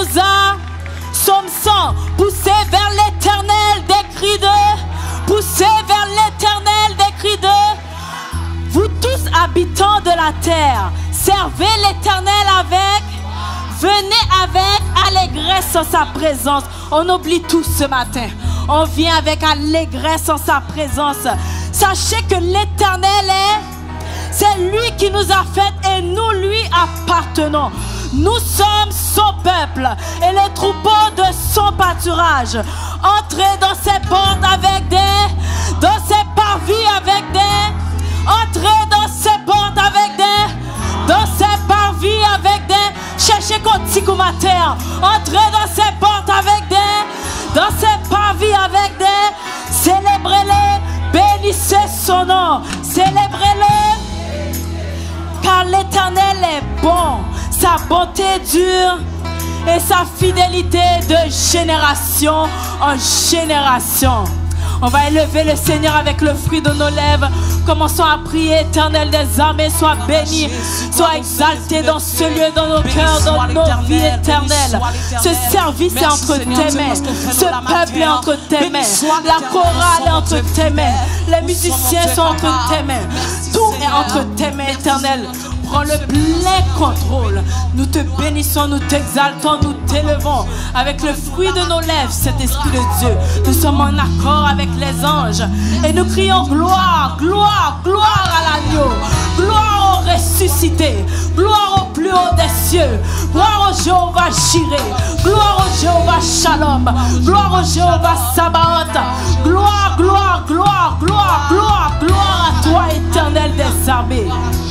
nous a, Psaume 100, poussé vers l'éternel des cris de, poussé vers l'éternel des cris de, vous tous habitants de la terre, servez l'éternel avec, venez avec allégresse en sa présence. On oublie tout ce matin. On vient avec allégresse en sa présence. Sachez que l'éternel c'est lui qui nous a fait et nous lui appartenons. Nous sommes son peuple et les troupeaux de son pâturage. Entrez dans ses portes avec dans ses parvis avec entrez dans ses portes avec dans ses parvis avec cherchez Kontikoumataire. Entrez dans ses portes avec dans ses parvis avec célébrez-le, bénissez son nom, célébrez-le. Car l'Éternel est bon, sa bonté dure et sa fidélité de génération en génération. On va élever le Seigneur avec le fruit de nos lèvres. Commençons à prier. Éternel des armées, sois béni, sois exalté dans ce lieu, dans nos cœurs, dans nos vies éternelles. Ce service est entre tes mains. Ce peuple est entre tes mains. La chorale est entre tes mains. Les musiciens sont entre tes mains. Tout est entre tes mains, éternel. Prends le plein contrôle. Nous te bénissons, nous t'exaltons, nous t'élevons avec le fruit de nos lèvres, cet esprit de Dieu. Nous sommes en accord avec les anges et nous crions gloire, gloire, gloire à l'agneau, gloire au ressuscité, gloire au plus haut des cieux, gloire au Jéhovah Jireh, gloire au Jéhovah Shalom, gloire au Jéhovah Sabaoth, gloire, gloire, gloire, gloire, gloire, gloire à toi, éternel des armées.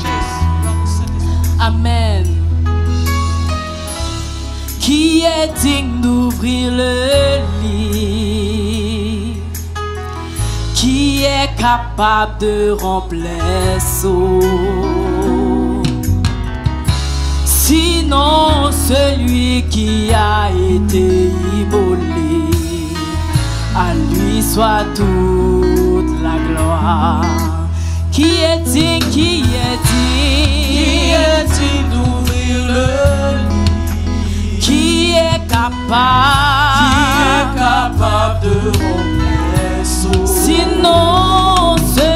Amen. Qui est digne d'ouvrir le livre? Qui est capable de remplir son? Sinon celui qui a été immolé, à lui soit toute la gloire. Qui est digne, qui est digne d'ouvrir le livre? Qui est capable de remplir son? Sinon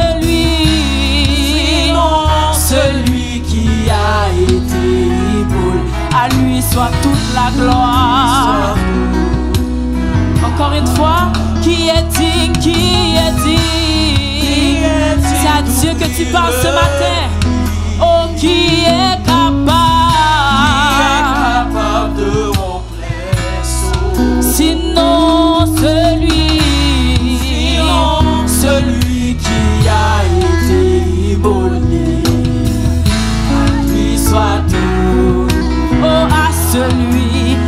celui qui a été immolé, à lui soit toute la gloire. Encore une fois, qui est digne, qui est digne? C'est à Dieu que tu parles ce matin. Oh, qui est capable de remplir son? Sinon celui qui a été immolé, à lui soit tout. Oh, à celui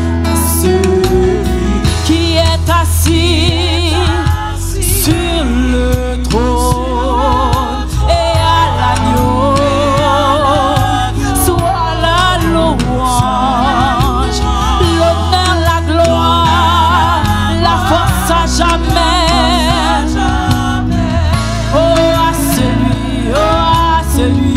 qui est assis sur le trône et à l'agneau, soit la louange, l'honneur, la gloire, la force à jamais. Oh, à celui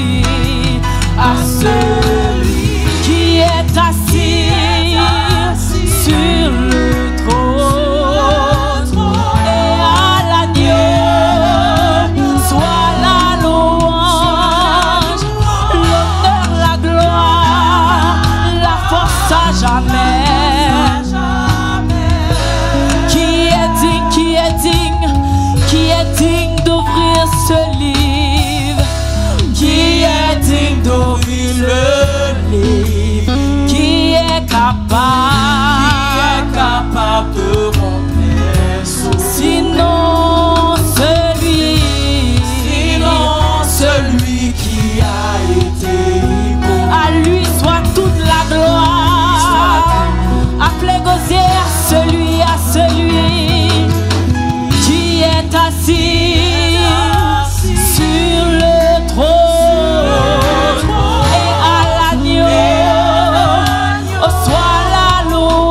qui est assis sur le trône et à l'agneau, soit la louange, l'honneur, la gloire, la force à jamais. Qui est digne, qui est digne, qui est digne d'ouvrir ce livre? Qui est digne d'ouvrir le livre? Qui est capable de remplir son? Sinon celui qui a été immolé, à lui soit toute la gloire. Appelez Gosier à celui qui est assis sur le trône et à l'agneau. Oh, soit la louange,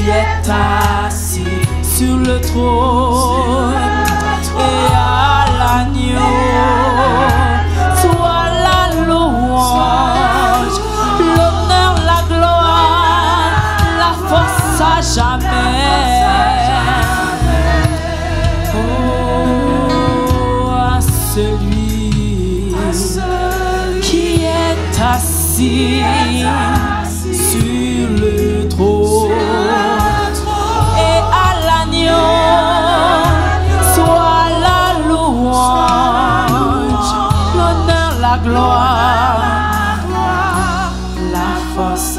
est assis sur le trône et à l'agneau soit la louange, l'honneur, la gloire, la force à jamais. Oh, à celui qui est assis sur le trône et à l'agneau soit la louange, l'honneur, la gloire, la force à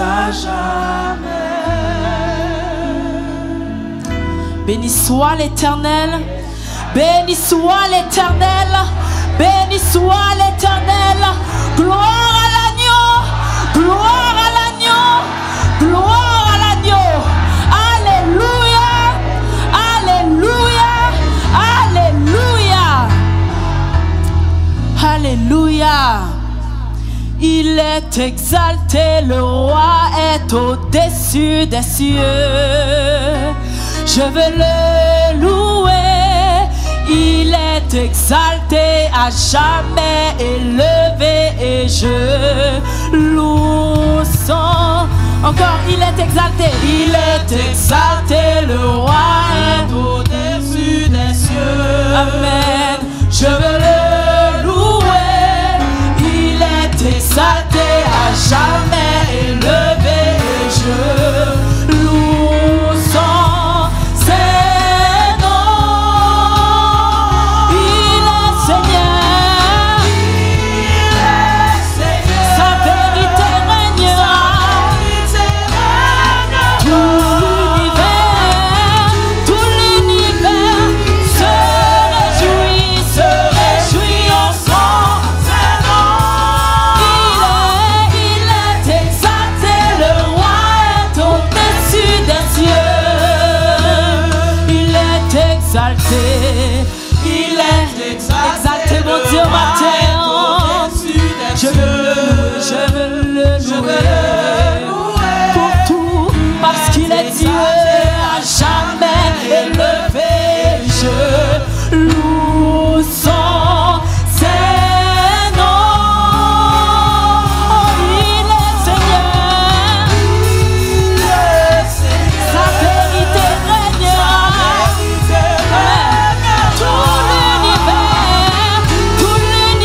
jamais. Béni soit l'Éternel, béni soit l'Éternel, béni soit l'Éternel. Gloire à l'agneau, gloire à l'agneau, gloire à l'agneau. Alléluia, alléluia, alléluia, alléluia. Il est exalté, le roi est au-dessus des cieux. Je veux le louer, il est exalté, à jamais élevé, et je loue son. Encore, il est exalté, le roi est au-dessus des cieux. Amen. Je veux le louer, il est exalté, à jamais élevé, et je loue son. Il est exalté, mon Dieu, ma terre. Je veux le louer pour tout, parce qu'il est Dieu à jamais élevé. Je loue son Saint-Nom. Oh, il est Seigneur, sa vérité régnera. Tout l'univers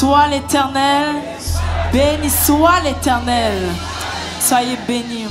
soit l'Éternel. Béni soit l'Éternel. Soyez bénis.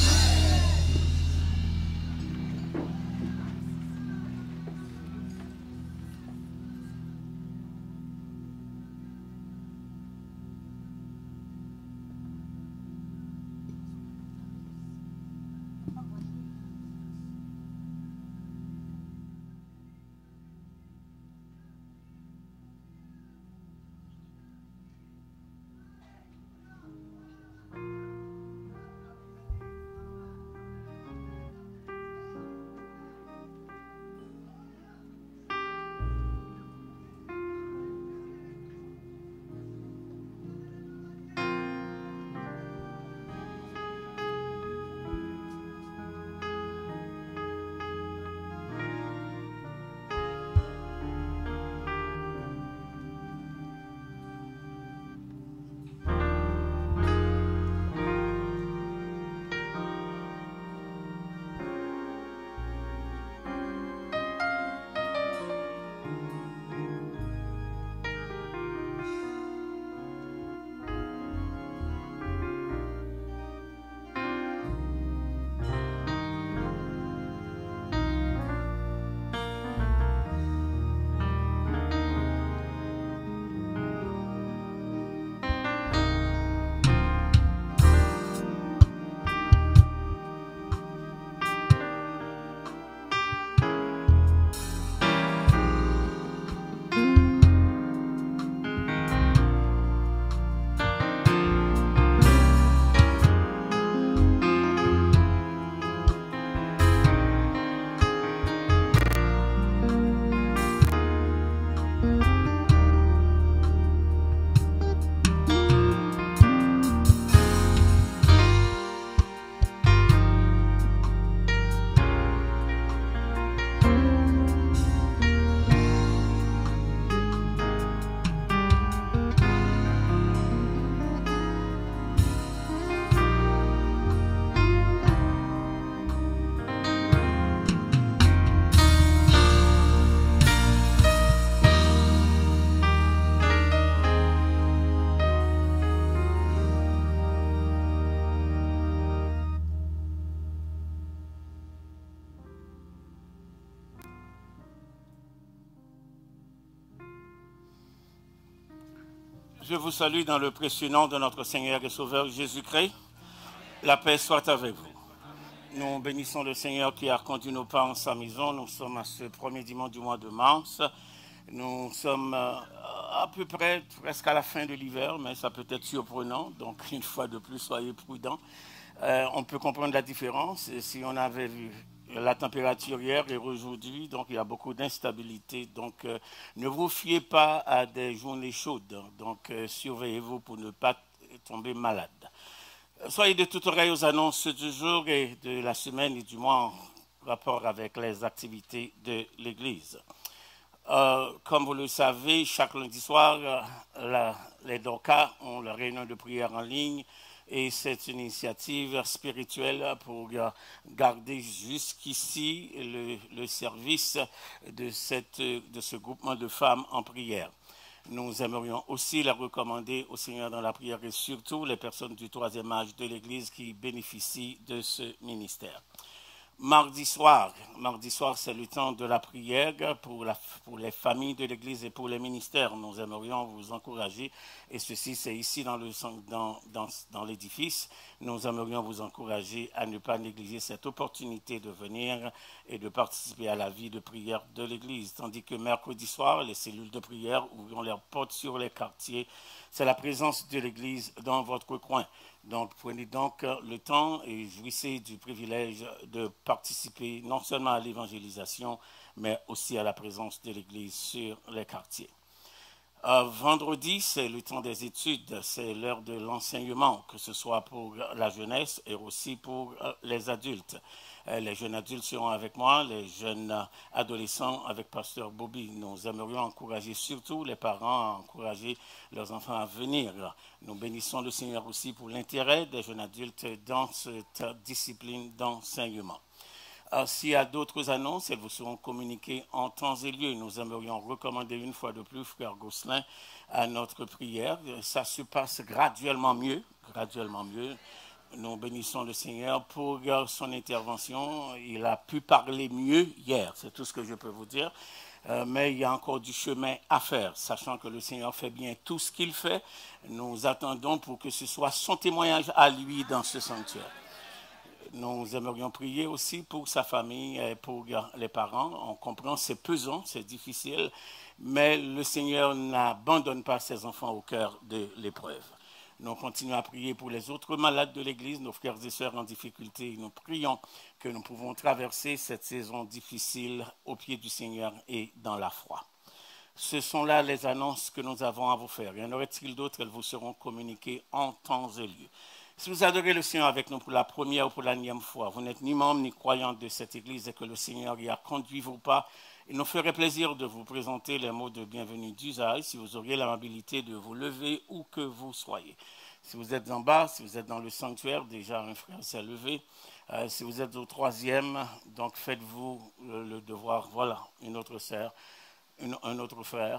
Je vous salue dans le précieux nom de notre Seigneur et Sauveur Jésus-Christ. La paix soit avec vous. Nous bénissons le Seigneur qui a conduit nos pas en sa maison. Nous sommes à ce premier dimanche du mois de mars. Nous sommes à peu près presque à la fin de l'hiver, mais ça peut être surprenant. Donc, une fois de plus, soyez prudents. On peut comprendre la différence. Si on avait vu la température hier et aujourd'hui, donc il y a beaucoup d'instabilité. Donc, ne vous fiez pas à des journées chaudes. Donc, surveillez-vous pour ne pas tomber malade. Soyez de toute oreille aux annonces du jour et de la semaine et du mois en rapport avec les activités de l'Église. Comme vous le savez, chaque lundi soir, les DOCA ont leur réunion de prière en ligne et c'est une initiative spirituelle pour garder jusqu'ici le service de ce groupement de femmes en prière. Nous aimerions aussi la recommander au Seigneur dans la prière et surtout les personnes du troisième âge de l'Église qui bénéficient de ce ministère. Mardi soir, c'est le temps de la prière pour les familles de l'Église et pour les ministères. Nous aimerions vous encourager, et ceci c'est ici dans l'édifice, nous aimerions vous encourager à ne pas négliger cette opportunité de venir et de participer à la vie de prière de l'Église. Tandis que mercredi soir, les cellules de prière ouvriront leurs portes sur les quartiers. C'est la présence de l'Église dans votre coin. Donc, prenez donc le temps et jouissez du privilège de participer non seulement à l'évangélisation, mais aussi à la présence de l'Église sur les quartiers. Vendredi, c'est le temps des études, c'est l'heure de l'enseignement, que ce soit pour la jeunesse et aussi pour les adultes. Les jeunes adultes seront avec moi, les jeunes adolescents avec Pasteur Bobby. Nous aimerions encourager surtout les parents à encourager leurs enfants à venir. Nous bénissons le Seigneur aussi pour l'intérêt des jeunes adultes dans cette discipline d'enseignement. S'il y a d'autres annonces, elles vous seront communiquées en temps et lieu. Nous aimerions recommander une fois de plus, frère Gosselin, à notre prière. Ça se passe graduellement mieux. Nous bénissons le Seigneur pour son intervention. Il a pu parler mieux hier, c'est tout ce que je peux vous dire. Mais il y a encore du chemin à faire, sachant que le Seigneur fait bien tout ce qu'il fait. Nous attendons pour que ce soit son témoignage à lui dans ce sanctuaire. Nous aimerions prier aussi pour sa famille et pour les parents. On comprend, c'est pesant, c'est difficile, mais le Seigneur n'abandonne pas ses enfants au cœur de l'épreuve. Nous continuons à prier pour les autres malades de l'Église, nos frères et sœurs en difficulté. Nous prions que nous pouvons traverser cette saison difficile au pied du Seigneur et dans la foi. Ce sont là les annonces que nous avons à vous faire. Y en aurait-il d'autres? Elles vous seront communiquées en temps et lieu. Si vous adorez le Seigneur avec nous pour la première ou pour la 9e fois, vous n'êtes ni membre ni croyant de cette Église et que le Seigneur y a conduit vos pas, il nous ferait plaisir de vous présenter les mots de bienvenue d'usage si vous auriez l'amabilité de vous lever où que vous soyez. Si vous êtes en bas, si vous êtes dans le sanctuaire, déjà un frère s'est levé. Si vous êtes au 3e, donc faites-vous le devoir. Voilà, une autre sœur, un autre frère.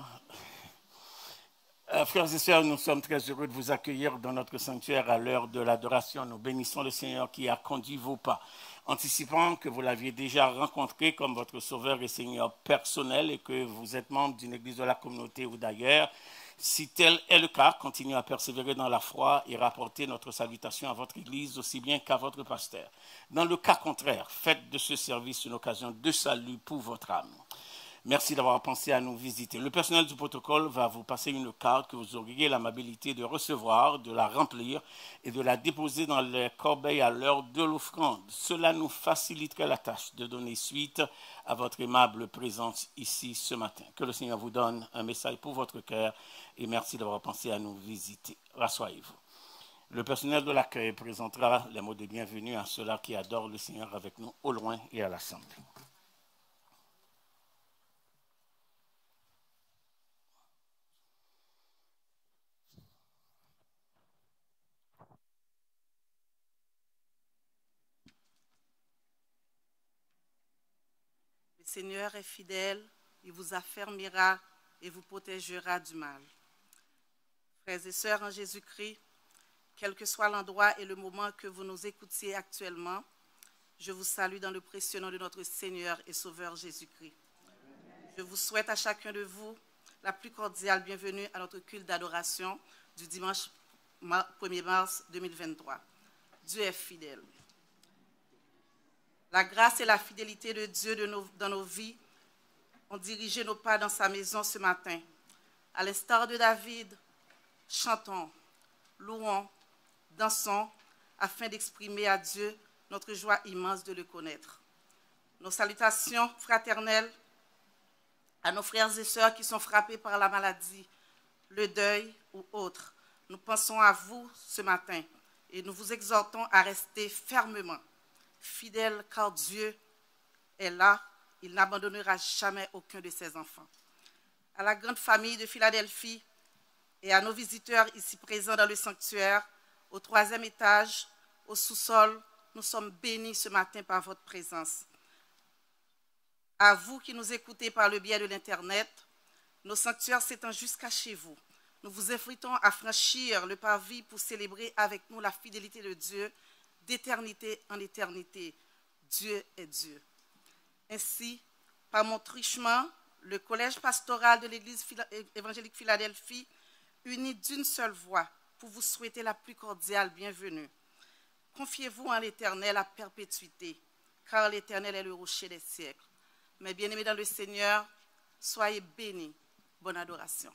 Frères et sœurs, nous sommes très heureux de vous accueillir dans notre sanctuaire à l'heure de l'adoration. Nous bénissons le Seigneur qui a conduit vos pas, anticipant que vous l'aviez déjà rencontré comme votre Sauveur et Seigneur personnel et que vous êtes membre d'une église de la communauté ou d'ailleurs. Si tel est le cas, continuez à persévérer dans la foi et rapportez notre salutation à votre église aussi bien qu'à votre pasteur. Dans le cas contraire, faites de ce service une occasion de salut pour votre âme. Merci d'avoir pensé à nous visiter. Le personnel du protocole va vous passer une carte que vous auriez l'amabilité de recevoir, de la remplir et de la déposer dans les corbeilles à l'heure de l'offrande. Cela nous faciliterait la tâche de donner suite à votre aimable présence ici ce matin. Que le Seigneur vous donne un message pour votre cœur et merci d'avoir pensé à nous visiter. Rassoyez-vous. Le personnel de l'accueil présentera les mots de bienvenue à ceux-là qui adorent le Seigneur avec nous au loin et à l'Assemblée. Le Seigneur est fidèle, il vous affermira et vous protégera du mal. Frères et sœurs en Jésus-Christ, quel que soit l'endroit et le moment que vous nous écoutiez actuellement, je vous salue dans le précieux nom de notre Seigneur et Sauveur Jésus-Christ. Je vous souhaite à chacun de vous la plus cordiale bienvenue à notre culte d'adoration du dimanche 1er mars 2023. Dieu est fidèle. La grâce et la fidélité de Dieu dans nos vies ont dirigé nos pas dans sa maison ce matin. À l'instar de David, chantons, louons, dansons, afin d'exprimer à Dieu notre joie immense de le connaître. Nos salutations fraternelles à nos frères et sœurs qui sont frappés par la maladie, le deuil ou autre. Nous pensons à vous ce matin et nous vous exhortons à rester fermement fidèle, car Dieu est là, il n'abandonnera jamais aucun de ses enfants. À la grande famille de Philadelphie et à nos visiteurs ici présents dans le sanctuaire, au 3e étage, au sous-sol, nous sommes bénis ce matin par votre présence. À vous qui nous écoutez par le biais de l'Internet, nos sanctuaires s'étendent jusqu'à chez vous. Nous vous invitons à franchir le parvis pour célébrer avec nous la fidélité de Dieu d'éternité en éternité. Dieu est Dieu. Ainsi, par mon truchement, le collège pastoral de l'Église évangélique Philadelphie unit d'une seule voix pour vous souhaiter la plus cordiale bienvenue. Confiez-vous en l'Éternel à perpétuité, car l'Éternel est le rocher des siècles. Mes bien-aimés dans le Seigneur, soyez bénis. Bonne adoration.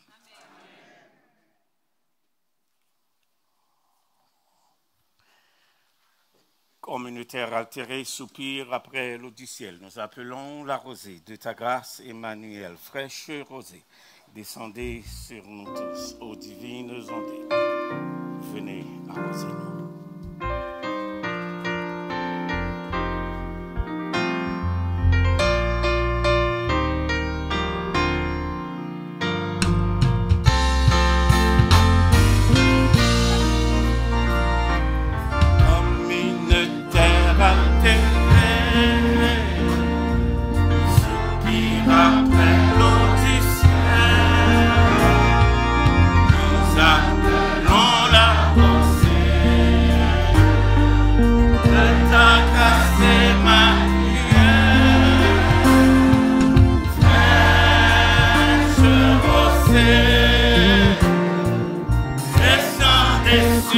Communautaire altérée, soupir après l'eau du ciel. Nous appelons la rosée de ta grâce, Emmanuel, fraîche rosée. Descendez sur nous tous, ô divines ondées. Venez arroser-nous.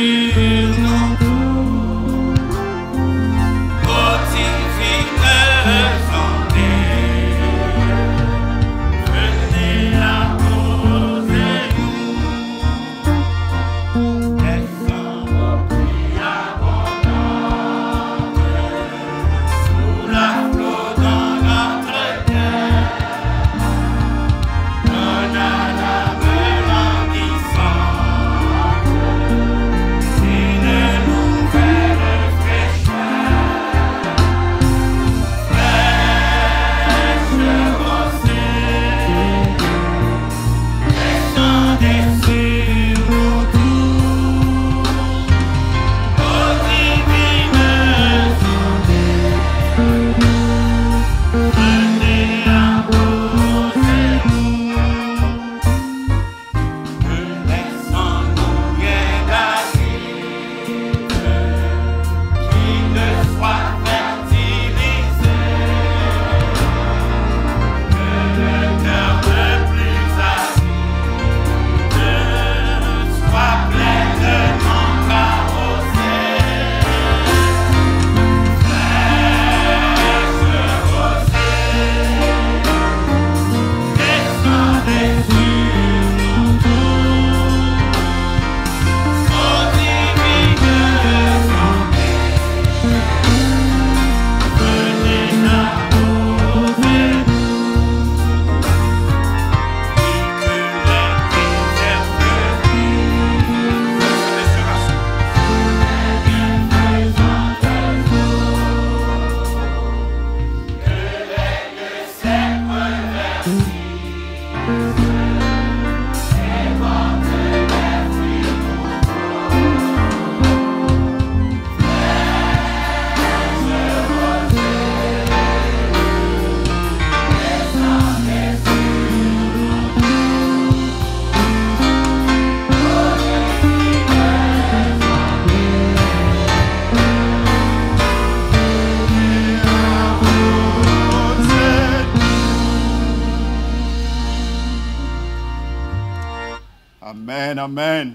sur nous tous, ô divine santé, venez apposer nous, descendre qui abondante, sous la flot dans notre cœur, donne à l'âme languissante une nouvelle fraîcheur, fraîche rosée, descendez sur nous tous, ô divine santé, venez apposer nous, que laissons-nous d'aride, qui ne soit fertilisé, que le cœur le plus avide soit pleinement carrossé, fraîche rosée, descendez sur nous tous, ô divine santé, venez apposer nous, que les prières Amen, amen.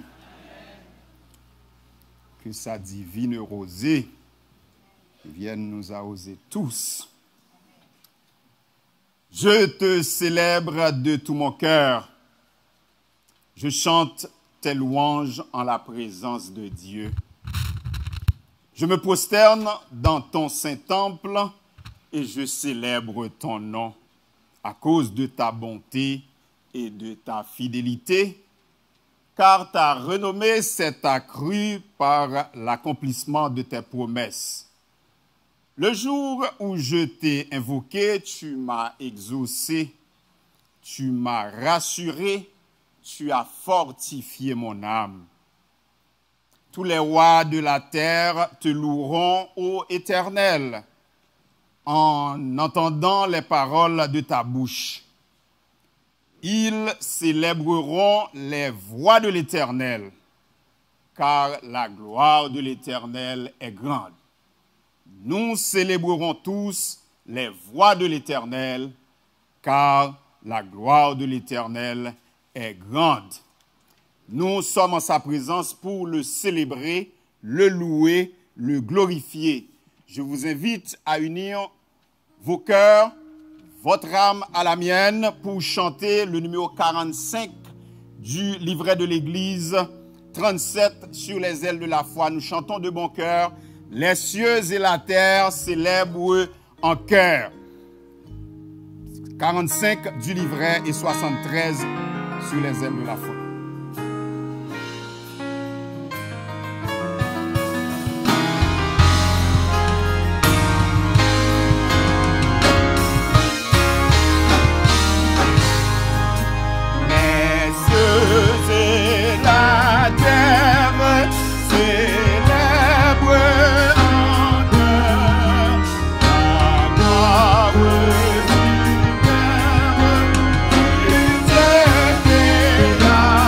Que sa divine rosée vienne nous arroser tous. Je te célèbre de tout mon cœur. Je chante tes louanges en la présence de Dieu. Je me prosterne dans ton saint temple et je célèbre ton nom à cause de ta bonté et de ta fidélité, car ta renommée s'est accrue par l'accomplissement de tes promesses. Le jour où je t'ai invoqué, tu m'as exaucé, tu m'as rassuré, tu as fortifié mon âme. Tous les rois de la terre te loueront, ô Éternel, en entendant les paroles de ta bouche. Ils célébreront les voies de l'Éternel, car la gloire de l'Éternel est grande. Nous célébrerons tous les voies de l'Éternel, car la gloire de l'Éternel est grande. Nous sommes en sa présence pour le célébrer, le louer, le glorifier. Je vous invite à unir vos cœurs, votre âme à la mienne pour chanter le numéro 45 du livret de l'Église, 37 sur les ailes de la foi. Nous chantons de bon cœur. Les cieux et la terre célèbrent en chœur. 45 du livret et 73 sur les ailes de la foi. Yeah.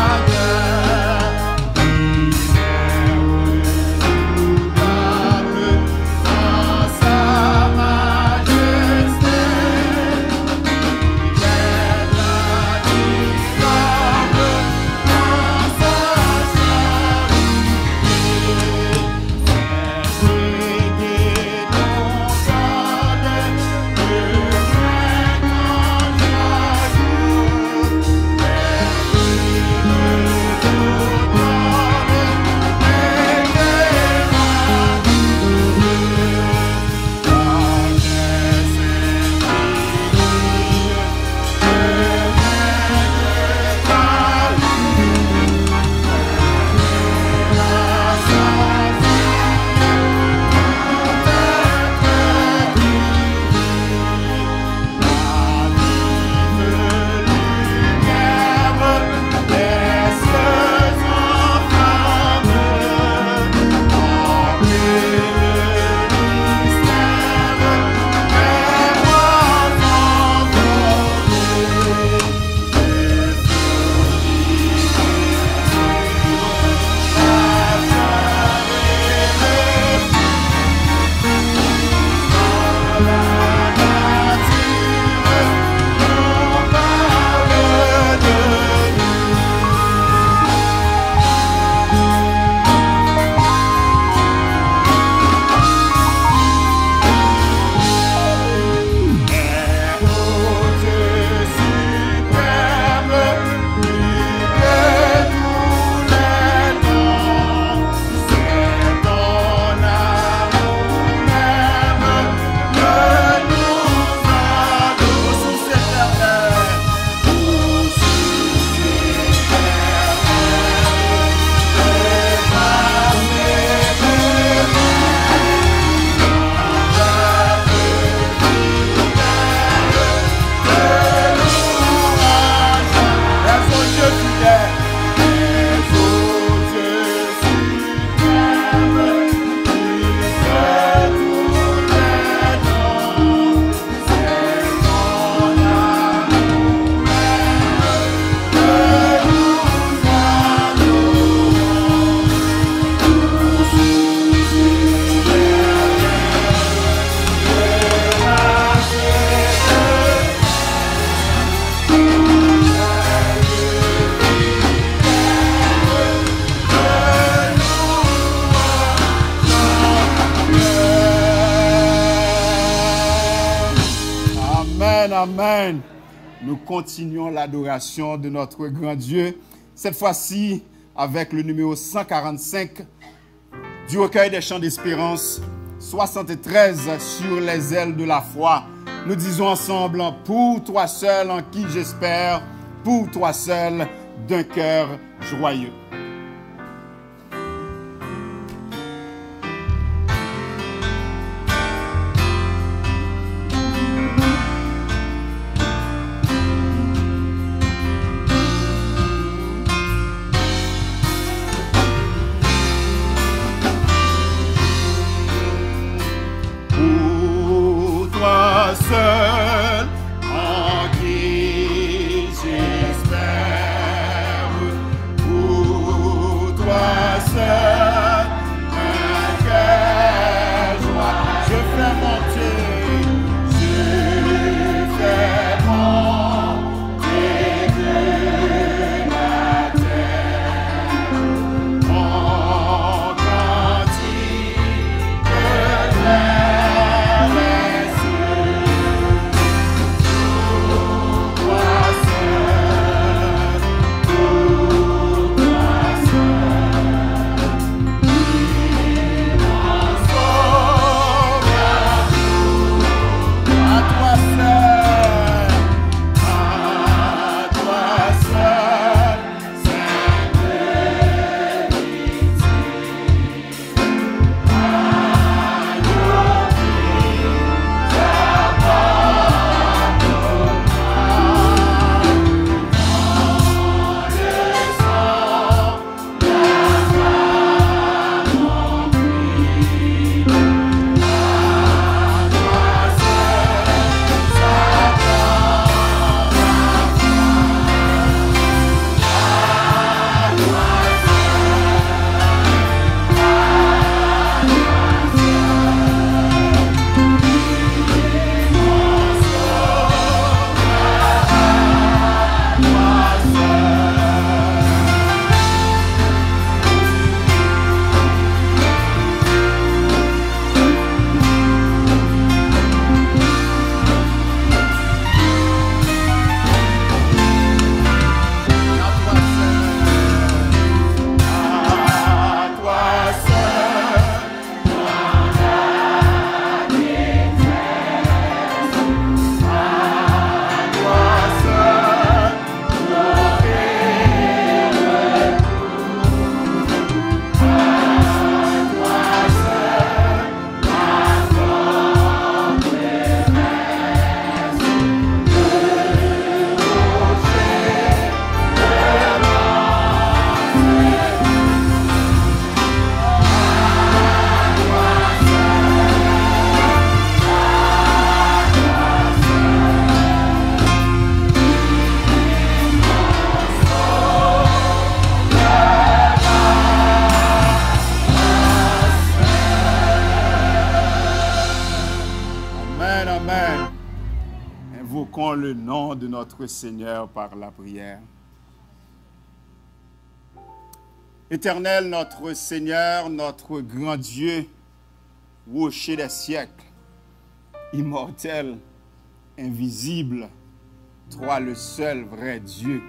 amen. Nous continuons l'adoration de notre grand Dieu. Cette fois-ci, avec le numéro 145 du recueil des chants d'espérance, 73 sur les ailes de la foi. Nous disons ensemble, pour toi seul en qui j'espère, pour toi seul d'un cœur joyeux. Le nom de notre Seigneur par la prière. Éternel, notre Seigneur, notre grand Dieu, rocher des siècles, immortel, invisible, toi le seul vrai Dieu.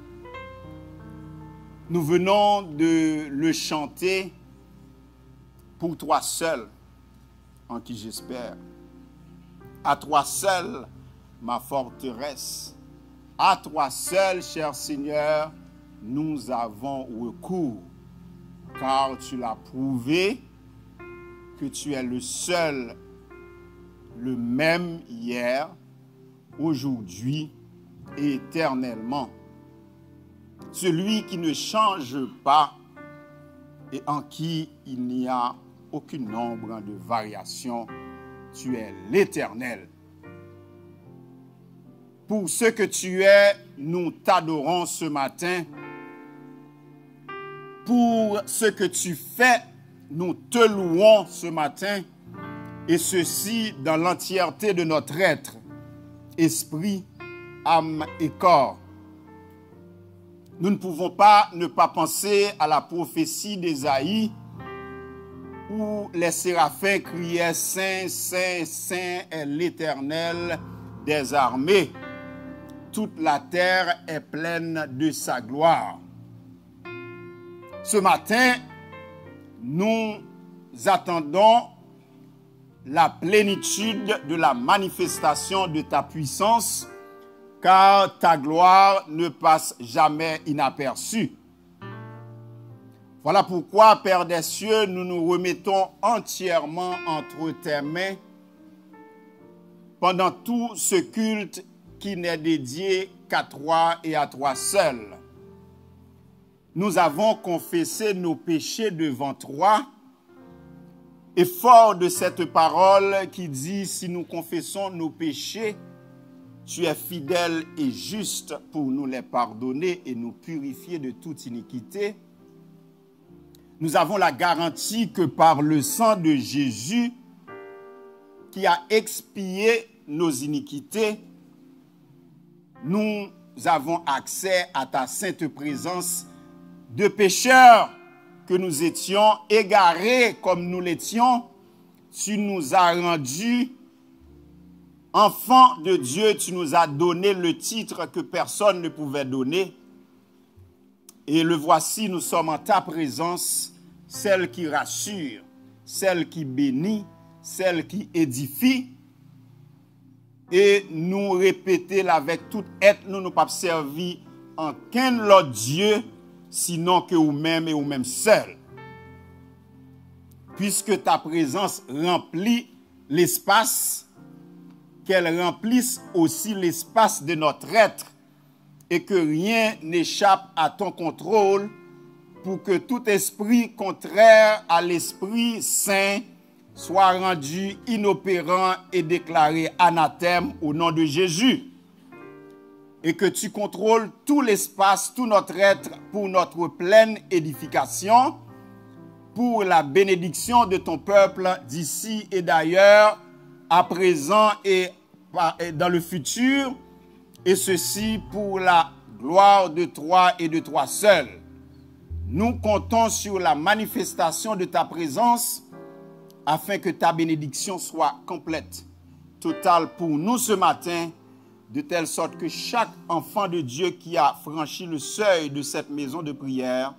Nous venons de le chanter pour toi seul, en qui j'espère. À toi seul, ma forteresse. À toi seul, cher Seigneur, nous avons recours, car tu l'as prouvé que tu es le seul, le même hier, aujourd'hui et éternellement. Celui qui ne change pas et en qui il n'y a aucun nombre de variations, tu es l'Éternel. Pour ce que tu es, nous t'adorons ce matin. Pour ce que tu fais, nous te louons ce matin. Et ceci dans l'entièreté de notre être, esprit, âme et corps. Nous ne pouvons pas ne pas penser à la prophétie d'Ésaïe où les séraphins criaient « Saint, Saint, Saint est l'Éternel, des armées. Toute la terre est pleine de sa gloire. Ce matin, nous attendons la plénitude de la manifestation de ta puissance, car ta gloire ne passe jamais inaperçue. Voilà pourquoi, Père des cieux, nous nous remettons entièrement entre tes mains pendant tout ce culte qui n'est dédié qu'à toi et à toi seul. Nous avons confessé nos péchés devant toi, et fort de cette parole qui dit, si nous confessons nos péchés, tu es fidèle et juste pour nous les pardonner et nous purifier de toute iniquité. Nous avons la garantie que par le sang de Jésus, qui a expié nos iniquités, nous avons accès à ta sainte présence de pécheurs que nous étions égarés comme nous l'étions. Tu nous as rendus enfants de Dieu, tu nous as donné le titre que personne ne pouvait donner. Et le voici, nous sommes en ta présence, celle qui rassure, celle qui bénit, celle qui édifie. Et nous répéter avec toute être, nous ne pas servir en qu'un autre Dieu, sinon que vous-même et vous-même seul. Puisque ta présence remplit l'espace, qu'elle remplisse aussi l'espace de notre être, et que rien n'échappe à ton contrôle, pour que tout esprit contraire à l'Esprit Saint soit rendu inopérant et déclaré anathème au nom de Jésus. Et que tu contrôles tout l'espace, tout notre être pour notre pleine édification, pour la bénédiction de ton peuple d'ici et d'ailleurs, à présent et dans le futur, et ceci pour la gloire de toi et de toi seul. Nous comptons sur la manifestation de ta présence afin que ta bénédiction soit complète, totale pour nous ce matin, de telle sorte que chaque enfant de Dieu qui a franchi le seuil de cette maison de prière,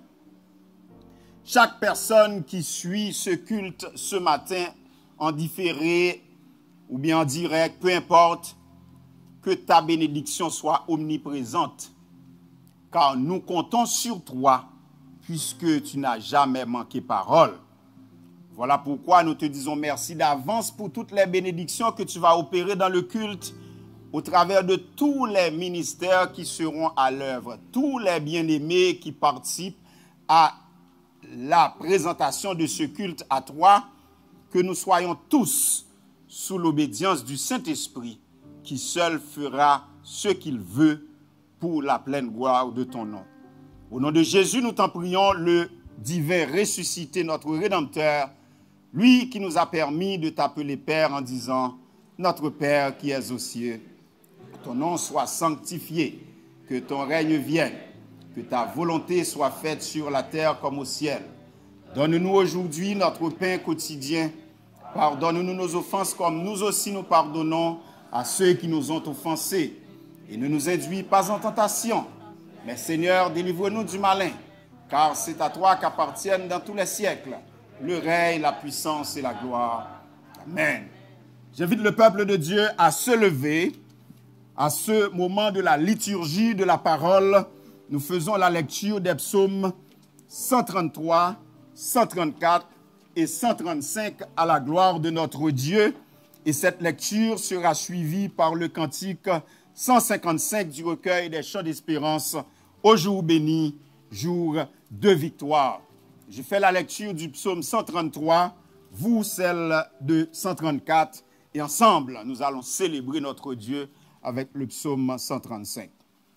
chaque personne qui suit ce culte ce matin en différé ou bien en direct, peu importe, que ta bénédiction soit omniprésente, car nous comptons sur toi, puisque tu n'as jamais manqué parole. Voilà pourquoi nous te disons merci d'avance pour toutes les bénédictions que tu vas opérer dans le culte, au travers de tous les ministères qui seront à l'œuvre, tous les bien-aimés qui participent à la présentation de ce culte à toi, que nous soyons tous sous l'obédience du Saint-Esprit, qui seul fera ce qu'il veut pour la pleine gloire de ton nom. Au nom de Jésus, nous t'en prions, le divin ressuscité, notre Rédempteur, lui qui nous a permis de t'appeler Père en disant, notre Père qui es aux cieux, que ton nom soit sanctifié, que ton règne vienne, que ta volonté soit faite sur la terre comme au ciel. Donne-nous aujourd'hui notre pain quotidien. Pardonne-nous nos offenses comme nous aussi nous pardonnons à ceux qui nous ont offensés. Et ne nous induis pas en tentation, mais Seigneur, délivre-nous du malin, car c'est à toi qu'appartiennent dans tous les siècles le règne, la puissance et la gloire. Amen. J'invite le peuple de Dieu à se lever. À ce moment de la liturgie de la parole, nous faisons la lecture des psaumes 133, 134 et 135 à la gloire de notre Dieu. Et cette lecture sera suivie par le cantique 155 du recueil des chants d'espérance, au jour béni, jour de victoire. Je fais la lecture du psaume 133, vous celle de 134, et ensemble, nous allons célébrer notre Dieu avec le psaume 135.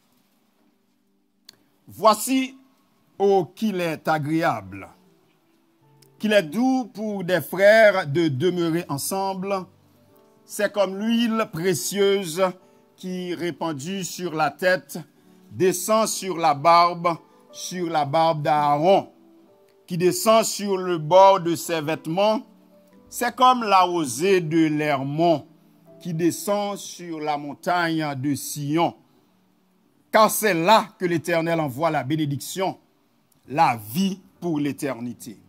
Voici, ô qu'il est agréable, qu'il est doux pour des frères de demeurer ensemble. C'est comme l'huile précieuse qui, répandue sur la tête, descend sur la barbe d'Aaron, qui descend sur le bord de ses vêtements. C'est comme la rosée de l'Hermon qui descend sur la montagne de Sion. Car c'est là que l'Éternel envoie la bénédiction, la vie pour l'éternité.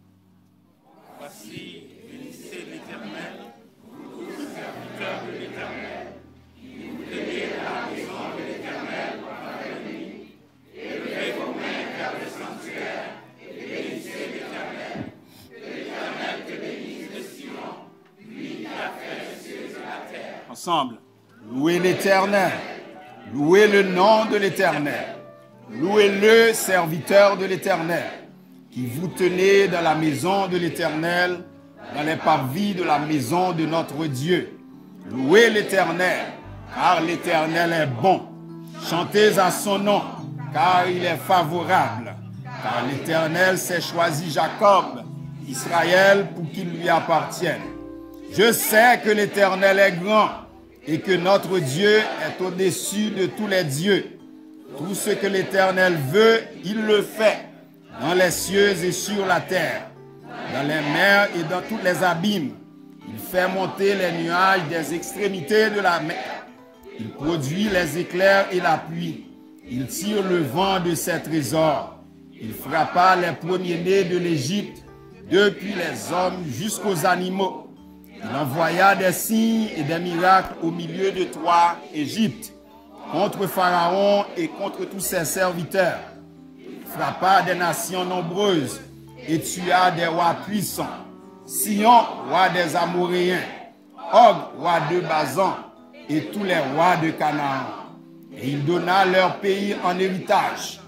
Voici, bénissez l'Éternel, vous tous serviteurs de l'Éternel, qui vous tenez dans la maison de l'Éternel pendant la nuit, élevez vos mains vers le sanctuaire et bénissez l'Éternel. Que l'Éternel te bénisse de Sion, lui qui a fait les cieux et la terre. Ensemble, louez l'Éternel, louez le nom de l'Éternel, louez-le, serviteur de l'Éternel, qui vous tenez dans la maison de l'Éternel, dans les parvis de la maison de notre Dieu. Louez l'Éternel, car l'Éternel est bon. Chantez à son nom, car il est favorable. Car l'Éternel s'est choisi Jacob, Israël, pour qu'il lui appartienne. Je sais que l'Éternel est grand et que notre Dieu est au-dessus de tous les dieux. Tout ce que l'Éternel veut, il le fait, dans les cieux et sur la terre, dans les mers et dans tous les abîmes. Il fait monter les nuages des extrémités de la mer. Il produit les éclairs et la pluie. Il tire le vent de ses trésors. Il frappa les premiers-nés de l'Égypte, depuis les hommes jusqu'aux animaux. Il envoya des signes et des miracles au milieu de toi, Égypte, contre Pharaon et contre tous ses serviteurs. Il frappa des nations nombreuses et tua des rois puissants. Sion, roi des Amoréens, Og, roi de Bazan, et tous les rois de Canaan. Et il donna leur pays en héritage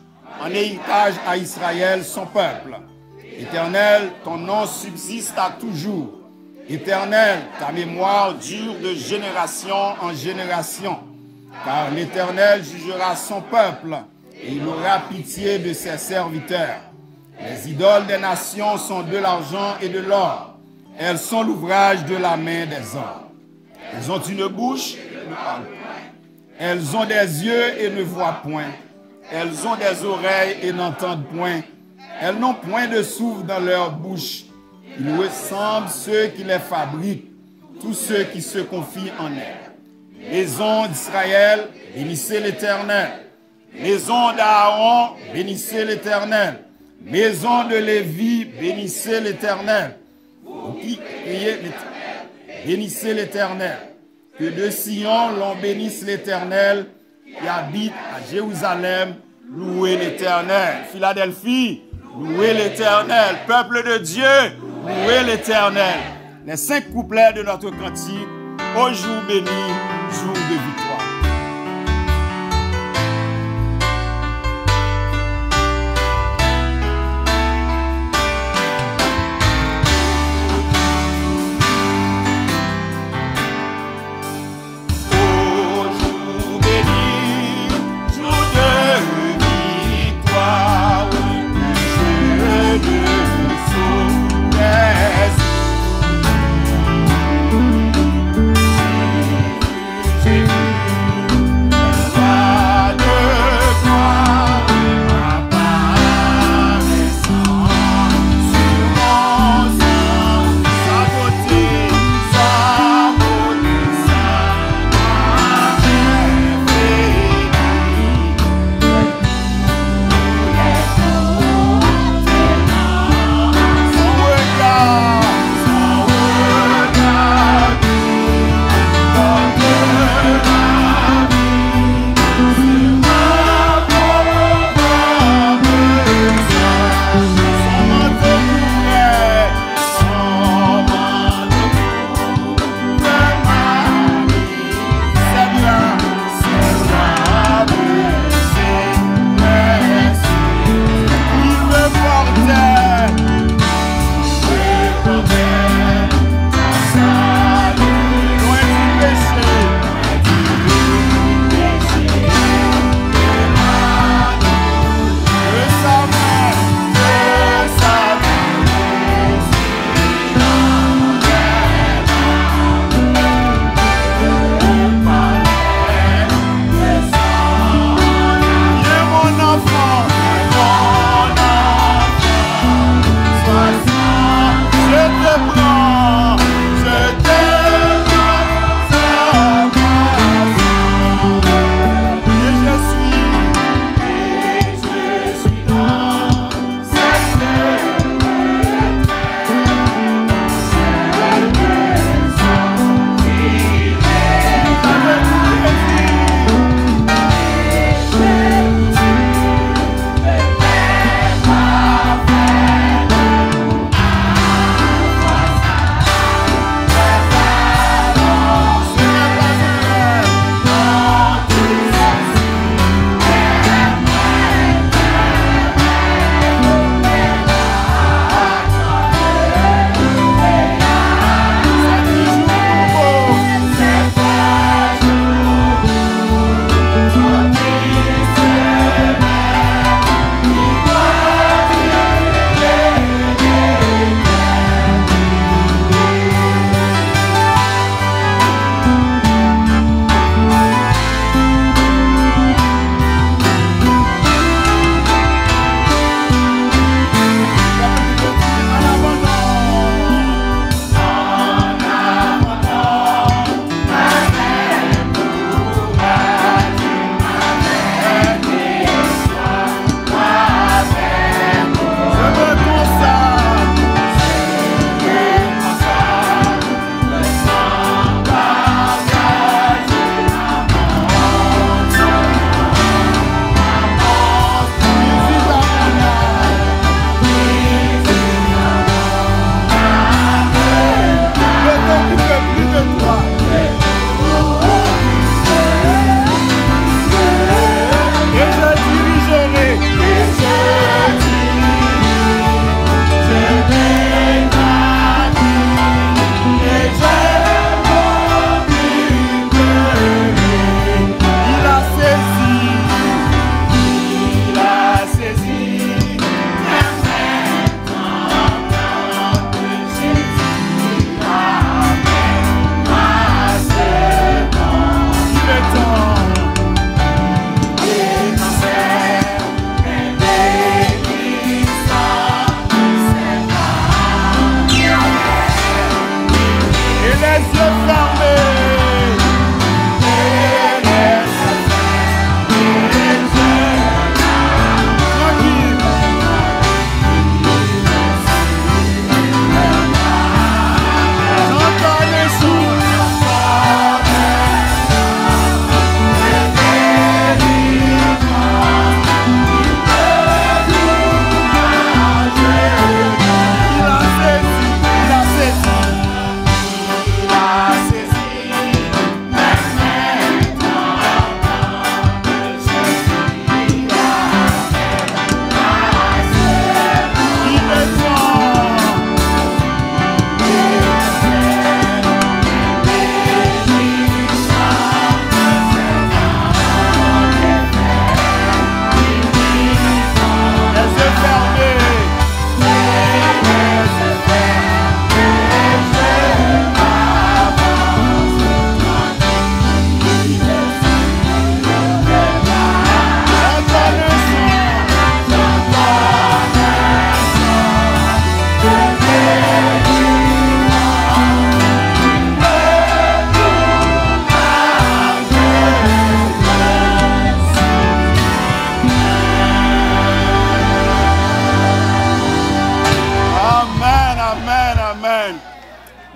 à Israël, son peuple. Éternel, ton nom subsiste à toujours. Éternel, ta mémoire dure de génération en génération. Car l'Éternel jugera son peuple et il aura pitié de ses serviteurs. Les idoles des nations sont de l'argent et de l'or. Elles sont l'ouvrage de la main des hommes. Elles ont une bouche et ne parlent point. Elles ont des yeux et ne voient point. Elles ont des oreilles et n'entendent point. Elles n'ont point de souffle dans leur bouche. Ils ressemblent ceux qui les fabriquent, tous ceux qui se confient en elles. Maison d'Israël, bénissez l'Éternel. Maison d'Aaron, bénissez l'Éternel. Maison de Lévi, bénissez l'Éternel. Vous qui criez l'Éternel, bénissez l'Éternel. Que de Sion l'on bénisse l'Éternel qui habite à Jérusalem. Louez l'Éternel. Philadelphie, louez l'Éternel. Peuple de Dieu, louez l'Éternel. Les 5 couplets de notre cantique, au jour béni, jour de victoire. Thank you.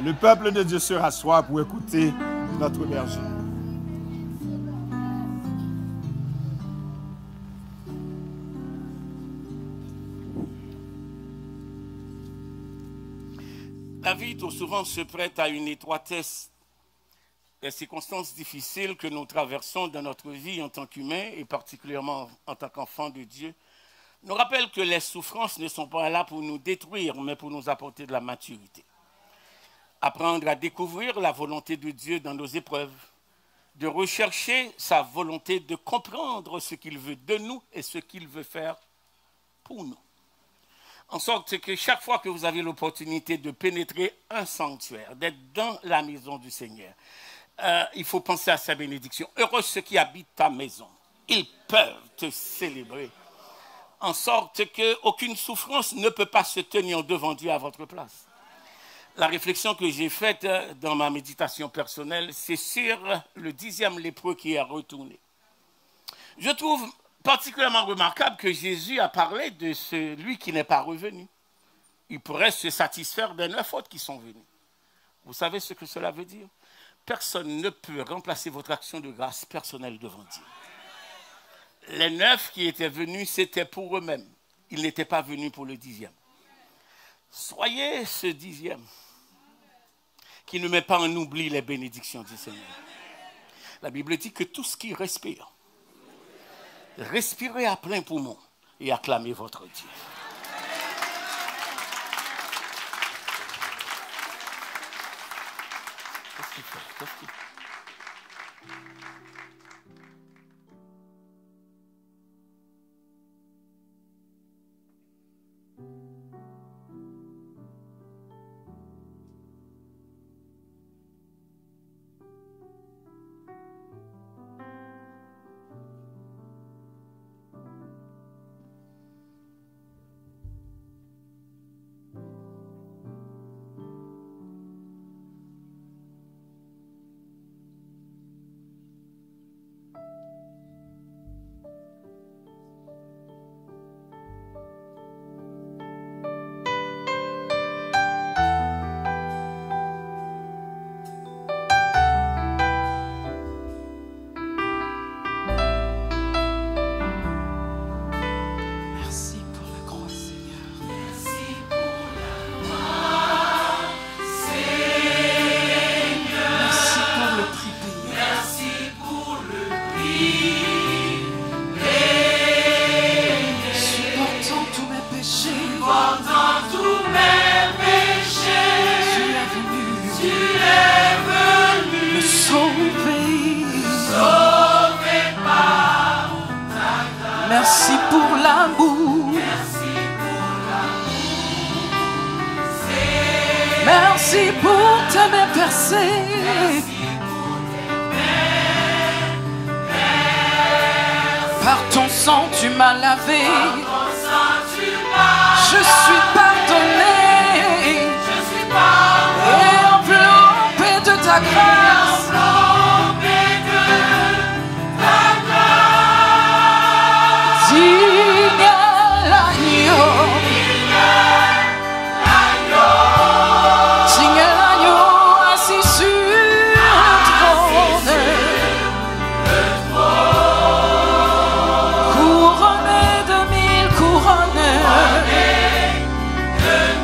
Le peuple de Dieu se rassoit pour écouter notre berger. La vie trop souvent se prête à une étroitesse. Les circonstances difficiles que nous traversons dans notre vie en tant qu'humains et particulièrement en tant qu'enfants de Dieu nous rappellent que les souffrances ne sont pas là pour nous détruire, mais pour nous apporter de la maturité. Apprendre à découvrir la volonté de Dieu dans nos épreuves, de rechercher sa volonté, de comprendre ce qu'il veut de nous et ce qu'il veut faire pour nous. En sorte que chaque fois que vous avez l'opportunité de pénétrer un sanctuaire, d'être dans la maison du Seigneur, il faut penser à sa bénédiction. Heureux ceux qui habitent ta maison, ils peuvent te célébrer. En sorte qu'aucune souffrance ne peut pas se tenir devant Dieu à votre place. La réflexion que j'ai faite dans ma méditation personnelle, c'est sur le 10e lépreux qui est retourné. Je trouve particulièrement remarquable que Jésus a parlé de celui qui n'est pas revenu. Il pourrait se satisfaire des 9 autres qui sont venus. Vous savez ce que cela veut dire? Personne ne peut remplacer votre action de grâce personnelle devant Dieu. Les 9 qui étaient venus, c'était pour eux-mêmes. Ils n'étaient pas venus pour le 10e. Soyez ce 10e qui ne met pas en oubli les bénédictions du Seigneur. La Bible dit que tout ce qui respire, respirez à plein poumon et acclamez votre Dieu. Qu'est-ce qu'il fait? Qu'est-ce qu'il fait? Merci pour l'amour. Merci pour tes mains percées. Par ton sang tu m'as lavé. Je suis pardonné. Et enveloppé de ta grâce. Couronné de 1000 couronnes.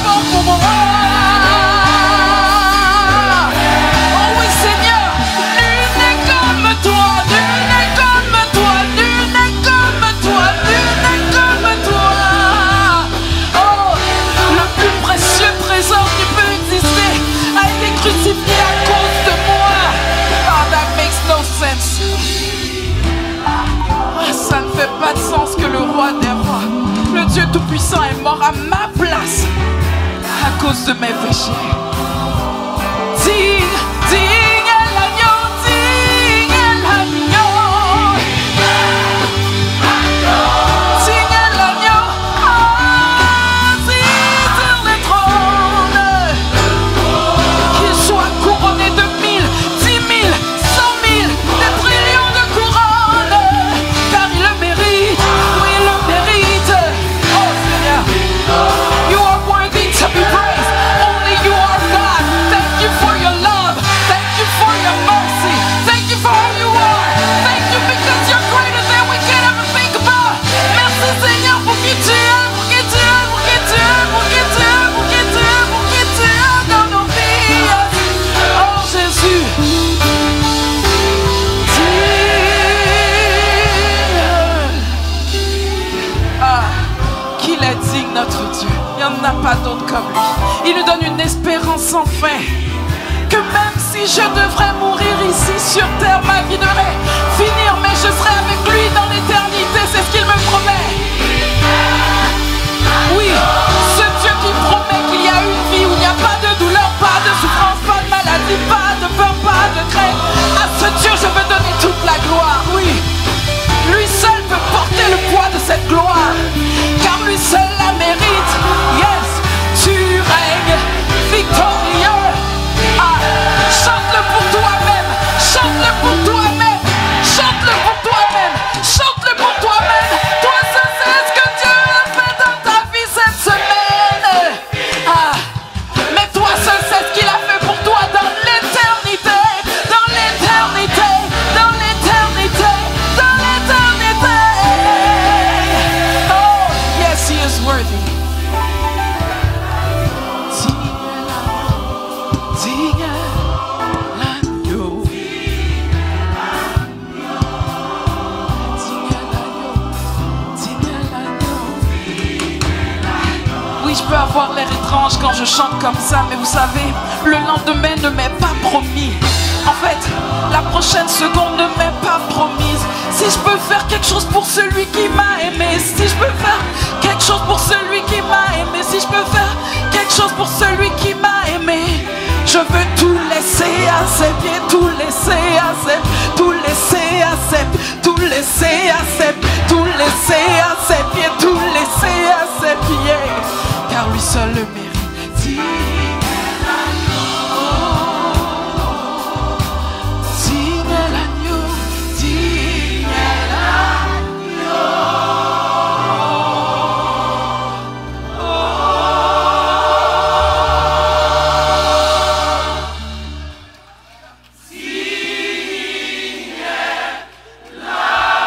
bon pour moi. Oh oui Seigneur, nul n'est comme toi, nul n'est comme toi, nul n'est comme toi, nul n'est comme toi. Oh, le plus précieux trésor qui peut exister a été crucifié à cause de moi. Oh, that makes no sense. Ah, ça ne fait pas de sens que le roi des rois, le Dieu Tout-Puissant, est mort à ma place à cause de mes péchés. Digne, digne est l'agneau, digne est l'agneau. Digne est l'agneau, assis sur le trône. Qu'il soit couronné de 1000, 10 000, 100 000, des trillions de couronnes. Car il le mérite, oui il le mérite. Oh Seigneur, you are worthy to be praised. Only you are God. Thank you for your love. Thank you for your mercy. Thank you for who you are. Thank you because you're greater than we can ever think about. Merci Seigneur pour qui tu es, pour qui tu es, pour qui tu es, pour qui tu es, pour qui tu es, pour qui tu es dans nos vies. Oh Jésus. Ah, qu'il est digne notre Dieu. Il n'y en a pas d'autre comme lui. Il nous donne une espérance sans fin. Que même si je devrais mourir ici sur terre, ma vie devrait finir, mais je serai avec lui dans l'éternité. C'est ce qu'il me promet. Oui, ce Dieu qui promet qu'il y a une vie où il n'y a pas de douleur, pas de souffrance, pas de maladie, pas de peur, pas de crainte. À ce Dieu, je veux donner toute la gloire. Oui, lui seul peut porter le poids de cette gloire, car lui seul la mérite. Yes, tu règnes victorieux. Ah, chante-le pour toi-même, chante-le pour toi-même, chante-le pour toi-même, chante-le pour toi-même. Toi seul sais ce que Dieu a fait dans ta vie cette semaine. Ah, mais toi seul sais ce qu'il a fait pour toi dans l'éternité, dans l'éternité, dans l'éternité, dans l'éternité. Oh, yes, he is worthy. Digne l'agneau, digne l'agneau. Oui, je peux avoir l'air étrange quand je chante comme ça, mais vous savez, le lendemain ne m'est pas promis. En fait, la prochaine seconde ne m'est pas promise. Si je peux faire quelque chose pour celui qui m'a aimé, si je peux faire quelque chose pour celui qui m'a aimé, si je peux faire quelque chose pour celui qui m'a aimé, je veux tout laisser à ses pieds, tout laisser à ses, tout laisser à ses, tout laisser à ses, tout laisser à ses pieds, tout laisser à ses pieds, car lui seul le mérite. Digne l'agneau, digne l'agneau. Digne l'agneau.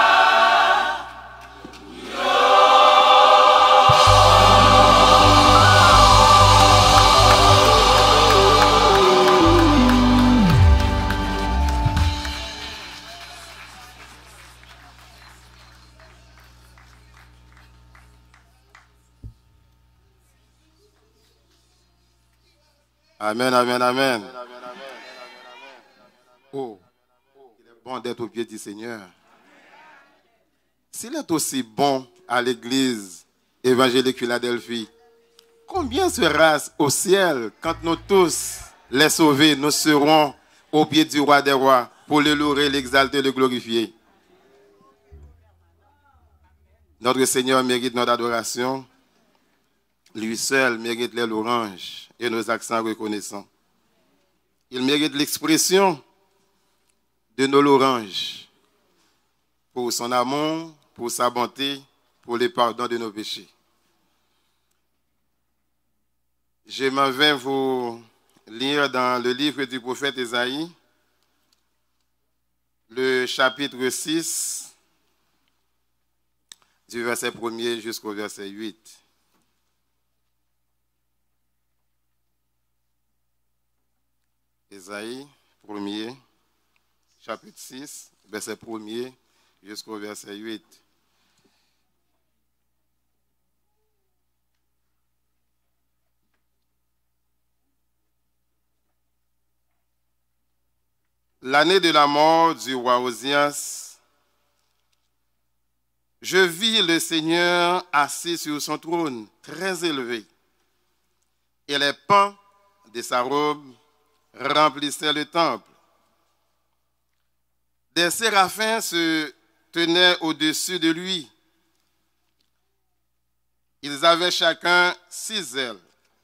Amen, amen, amen. Oh, il est bon d'être au pied du Seigneur. S'il est aussi bon à l'église évangélique Philadelphie, combien sera au ciel quand nous tous, les sauvés, nous serons au pied du roi des rois pour le louer, l'exalter, le glorifier? Notre Seigneur mérite notre adoration. Lui seul mérite les louanges et nos accents reconnaissants. Il mérite l'expression de nos louanges pour son amour, pour sa bonté, pour le pardon de nos péchés. Je m'en vais vous lire dans le livre du prophète Ésaïe, le chapitre 6, du verset 1er jusqu'au verset 8. Ésaïe 1er, chapitre 6, verset 1er jusqu'au verset 8. L'année de la mort du roi Osias, je vis le Seigneur assis sur son trône, très élevé, et les pans de sa robe remplissaient le temple. Des séraphins se tenaient au-dessus de lui. Ils avaient chacun 6 ailes.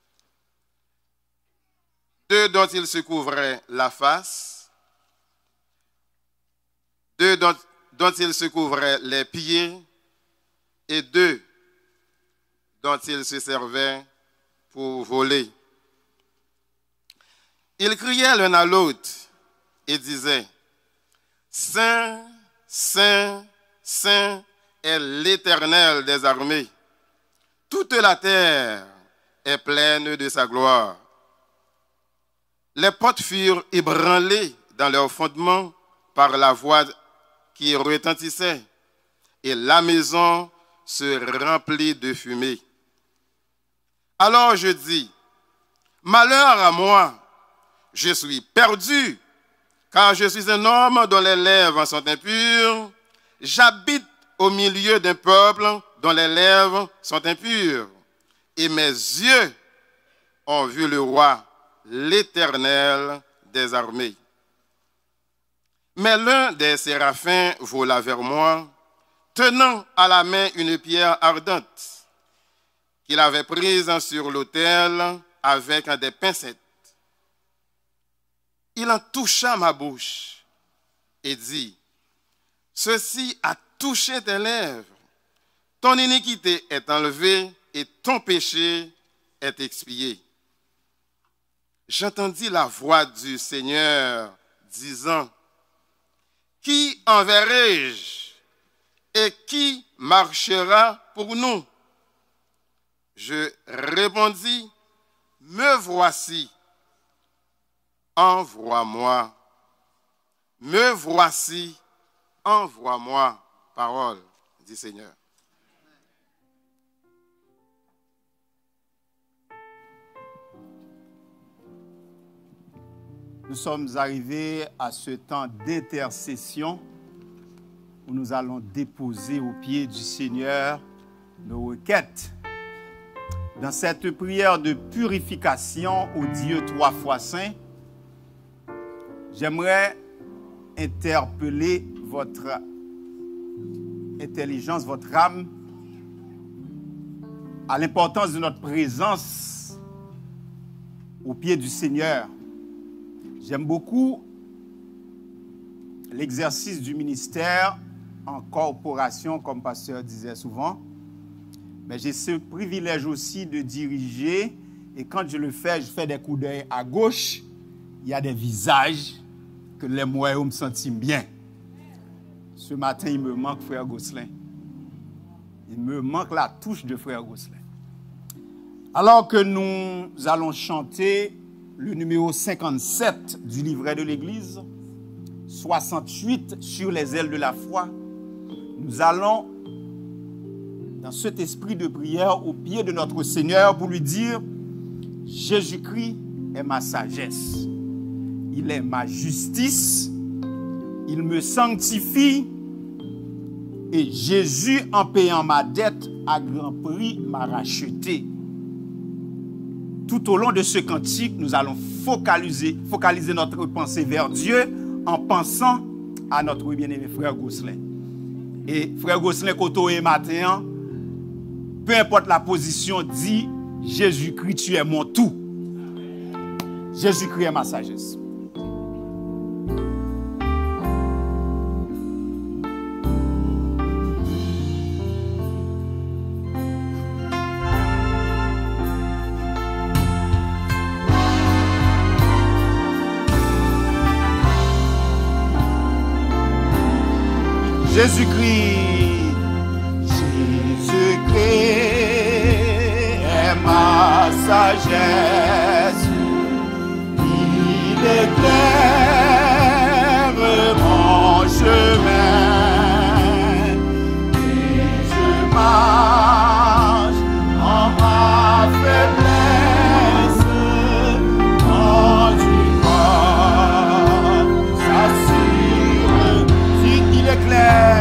2 dont ils se couvraient la face, 2 dont ils se couvraient les pieds, et 2 dont ils se servaient pour voler. Ils criaient l'un à l'autre et disaient, « Saint, Saint, Saint est l'Éternel des armées. Toute la terre est pleine de sa gloire. » Les portes furent ébranlées dans leurs fondements par la voix qui retentissait, et la maison se remplit de fumée. Alors je dis, « Malheur à moi, je suis perdu, car je suis un homme dont les lèvres sont impures. J'habite au milieu d'un peuple dont les lèvres sont impures. Et mes yeux ont vu le roi, l'Éternel des armées. » Mais l'un des séraphins vola vers moi, tenant à la main une pierre ardente qu'il avait prise sur l'autel avec des pincettes. Il en toucha ma bouche et dit, « Ceci a touché tes lèvres. Ton iniquité est enlevée et ton péché est expié. » J'entendis la voix du Seigneur disant, « Qui enverrai-je et qui marchera pour nous? » Je répondis, « Me voici, envoie-moi. Me voici, envoie-moi. » Parole du Seigneur. Nous sommes arrivés à ce temps d'intercession où nous allons déposer au pied du Seigneur nos requêtes. Dans cette prière de purification au Dieu 3 fois saint, j'aimerais interpeller votre intelligence, votre âme, à l'importance de notre présence au pied du Seigneur. J'aime beaucoup l'exercice du ministère en corporation, comme pasteur disait souvent. Mais j'ai ce privilège aussi de diriger. Et quand je le fais, je fais des coups d'œil à gauche. Il y a des visages que les moyens me sentent bien. Ce matin, il me manque frère Gosselin. Il me manque la touche de frère Gosselin. Alors que nous allons chanter le numéro 57 du livret de l'Église, 68 sur les ailes de la foi, nous allons, dans cet esprit de prière, au pied de notre Seigneur pour lui dire, Jésus-Christ, est ma sagesse. Il est ma justice. Il me sanctifie. Et Jésus, en payant ma dette, à grand prix, m'a racheté. Tout au long de ce cantique, nous allons focaliser notre pensée vers Dieu en pensant à notre bien-aimé frère Gosselin. Et frère Gosselin, Koto et matin, peu importe la position, dit Jésus-Christ, tu es mon tout. Jésus-Christ est ma sagesse. Jésus-Christ, Jésus-Christ est ma sagesse. Il éclaire mon chemin et je marche en ma faiblesse. Conduis par sa sûre, si il éclaire.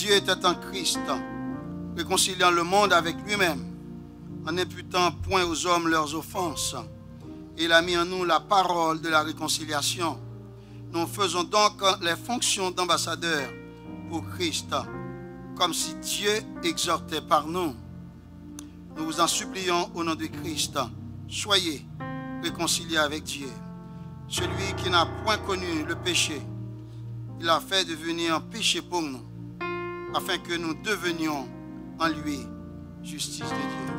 Dieu était en Christ, réconciliant le monde avec lui-même, en n'imputant point aux hommes leurs offenses. Et il a mis en nous la parole de la réconciliation. Nous faisons donc les fonctions d'ambassadeurs pour Christ, comme si Dieu exhortait par nous. Nous vous en supplions au nom de Christ, soyez réconciliés avec Dieu. Celui qui n'a point connu le péché, il a fait devenir péché pour nous, afin que nous devenions en lui justice de Dieu.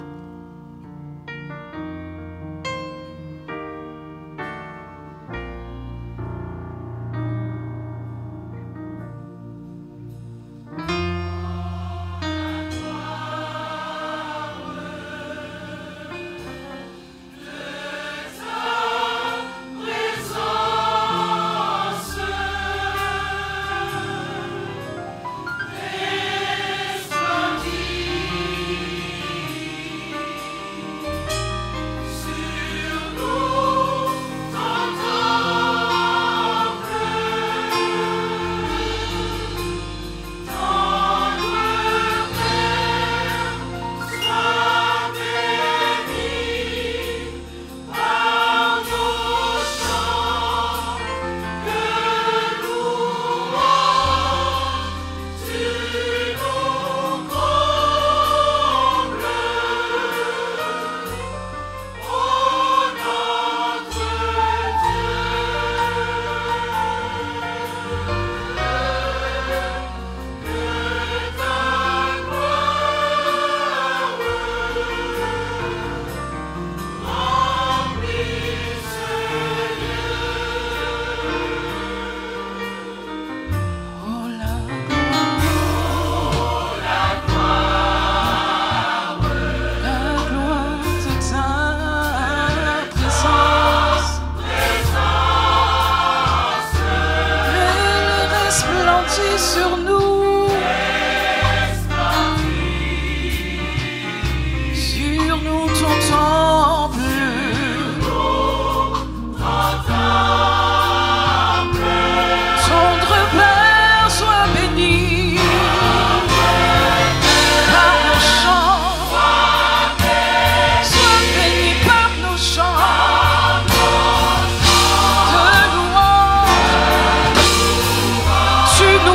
Sur nous, sur nous ton temple, tendre Père soit béni par nos chants, soit béni par nos chants de louange. Tu nous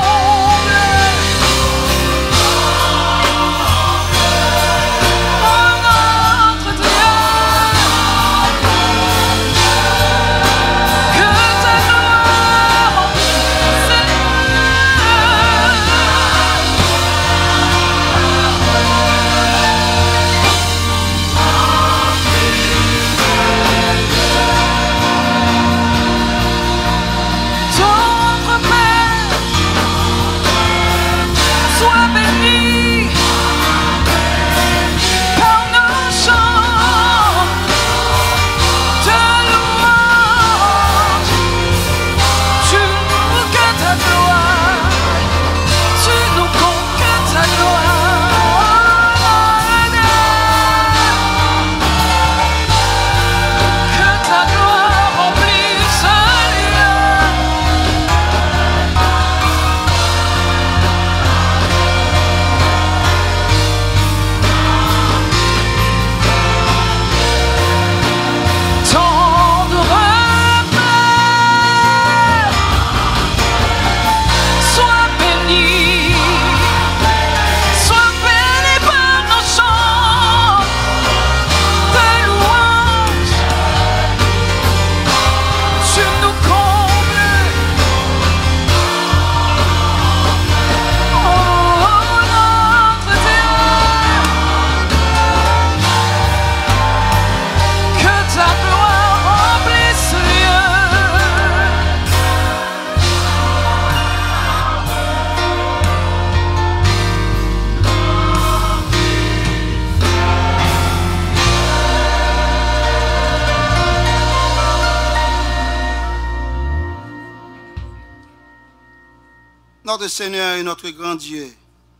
Notre Seigneur et notre grand Dieu,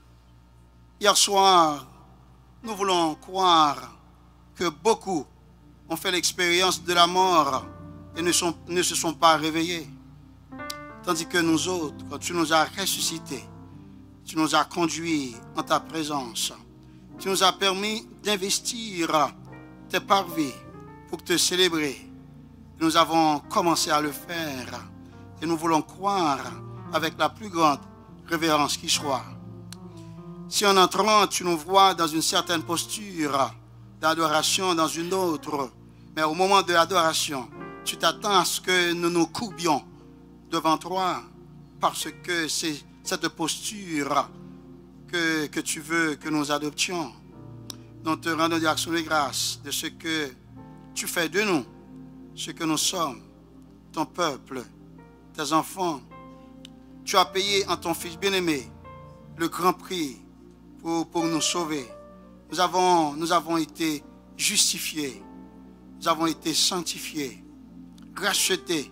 hier soir, nous voulons croire que beaucoup ont fait l'expérience de la mort et ne se sont pas réveillés. Tandis que nous autres, quand tu nous as ressuscités, Tu nous as conduits en ta présence. Tu nous as permis d'investir tes parvis pour te célébrer. Nous avons commencé à le faire et nous voulons croire avec la plus grande révérence qui soit. Si en entrant, tu nous vois dans une certaine posture d'adoration, dans une autre, mais au moment de l'adoration, tu t'attends à ce que nous nous courbions devant toi parce que c'est cette posture que tu veux que nous adoptions. Nous te rendons action de grâce de ce que tu fais de nous, ce que nous sommes, ton peuple, tes enfants. Tu as payé en ton Fils bien-aimé le grand prix pour nous sauver. Nous avons été justifiés, nous avons été sanctifiés, rachetés,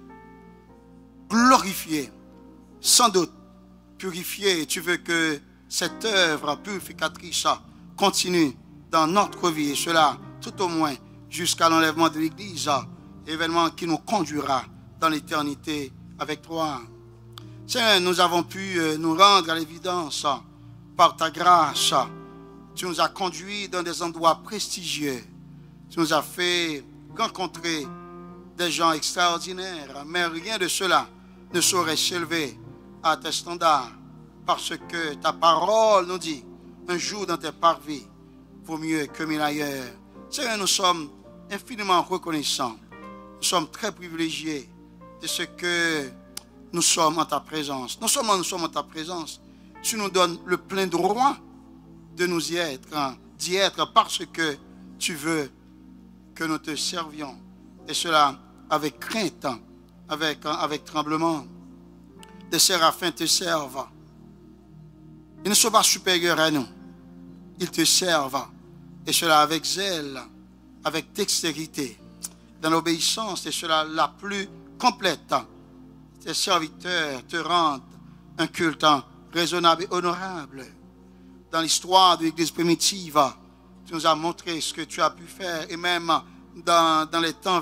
glorifiés, sans doute purifiés. Et tu veux que cette œuvre purificatrice continue dans notre vie, et cela tout au moins jusqu'à l'enlèvement de l'Église, événement qui nous conduira dans l'éternité avec toi. Seigneur, nous avons pu nous rendre à l'évidence par ta grâce. Tu nous as conduits dans des endroits prestigieux. Tu nous as fait rencontrer des gens extraordinaires, mais rien de cela ne saurait s'élever à tes standards, parce que ta parole nous dit, un jour dans tes parvis vaut mieux que mille ailleurs. Seigneur, nous sommes infiniment reconnaissants. Nous sommes très privilégiés de ce que nous sommes en ta présence. Non seulement nous sommes en ta présence, tu nous donnes le plein droit de nous d'y être parce que tu veux que nous te servions. Et cela avec crainte, avec tremblement. Des séraphins te servent. Ils ne sont pas supérieurs à nous. Ils te servent. Et cela avec zèle, avec dextérité, dans l'obéissance, et cela la plus complète. Tes serviteurs te rendent un culte raisonnable et honorable. Dans l'histoire de l'Église primitive, tu nous as montré ce que tu as pu faire, et même dans les temps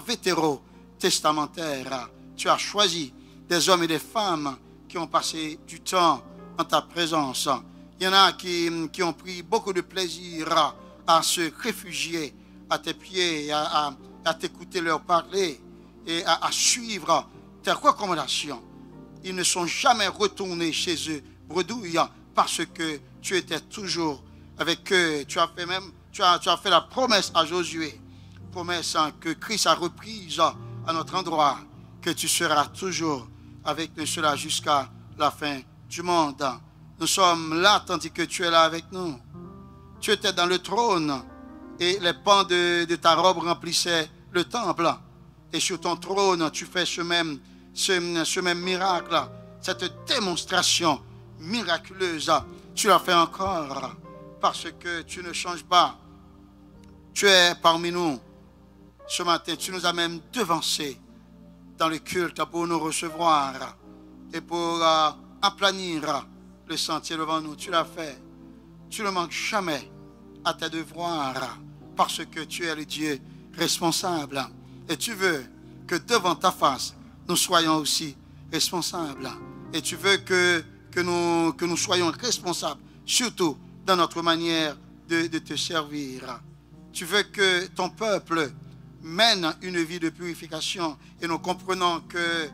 vétéro-testamentaires, tu as choisi des hommes et des femmes qui ont passé du temps en ta présence. Il y en a qui ont pris beaucoup de plaisir à se réfugier à tes pieds, à t'écouter leur parler et à suivre tes recommandations. Ils ne sont jamais retournés chez eux bredouilles parce que tu étais toujours avec eux. Tu as fait la promesse à Josué, promesse que Christ a reprise à notre endroit, que tu seras toujours avec nous cela jusqu'à la fin du monde. Nous sommes là tandis que tu es là avec nous. Tu étais dans le trône et les pans de ta robe remplissaient le temple. Et sur ton trône, tu fais ce même miracle, cette démonstration miraculeuse. Tu l'as fait encore parce que tu ne changes pas. Tu es parmi nous. Ce matin, tu nous as même devancés dans le culte pour nous recevoir et pour aplanir le sentier devant nous. Tu l'as fait. Tu ne manques jamais à tes devoirs parce que tu es le Dieu responsable. Et tu veux que devant ta face, nous soyons aussi responsables. Et tu veux que nous soyons responsables, surtout dans notre manière de te servir. Tu veux que ton peuple mène une vie de purification. Et nous comprenons que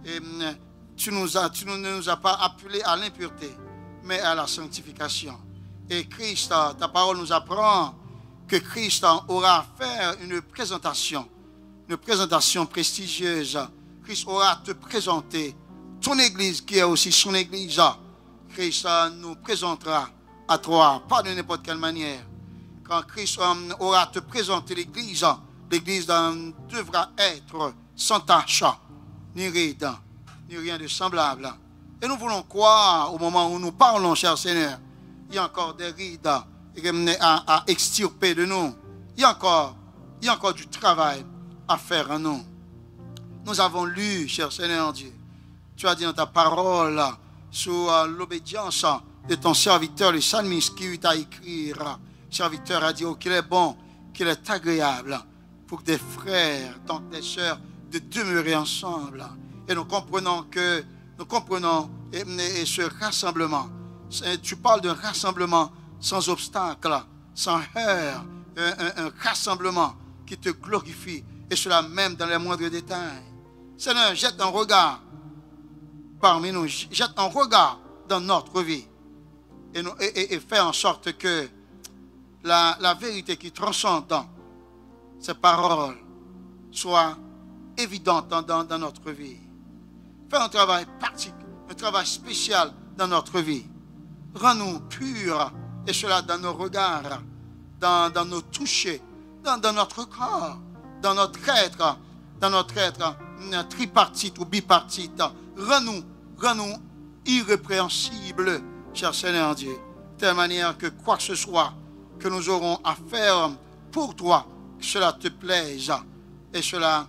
tu ne nous as pas appelés à l'impureté, mais à la sanctification. Et Christ, ta parole nous apprend que Christ aura à faire une présentation prestigieuse. Christ aura te présenter ton Église qui est aussi son Église. Christ nous présentera à toi, pas de n'importe quelle manière. Quand Christ aura te présenter l'Église, l'Église devra être sans tache, ni ride, ni rien de semblable. Et nous voulons croire au moment où nous parlons, cher Seigneur, il y a encore des rides à extirper de nous. Il y a encore du travail à faire en nous. Nous avons lu, cher Seigneur Dieu, tu as dit dans ta parole, sous l'obéissance de ton serviteur, le psalmiste qui eut à écrire. Le serviteur a dit, oh, qu'il est bon, qu'il est agréable pour des frères, donc des sœurs, de demeurer ensemble. Et nous comprenons et ce rassemblement Tu parles d'un rassemblement sans obstacle, sans heurts, un rassemblement qui te glorifie, et cela même dans les moindres détails. Seigneur, jette un regard parmi nous, jette un regard dans notre vie et fais en sorte que la vérité qui transcende dans ces paroles soit évidente dans notre vie. Fais un travail particulier, un travail spécial dans notre vie. Rends-nous purs, et cela dans nos regards, dans nos touchés, dans notre corps, dans notre être tripartite ou bipartite. Rends-nous irrépréhensibles, cher Seigneur Dieu, de telle manière que quoi que ce soit que nous aurons à faire pour toi, que cela te plaise, et cela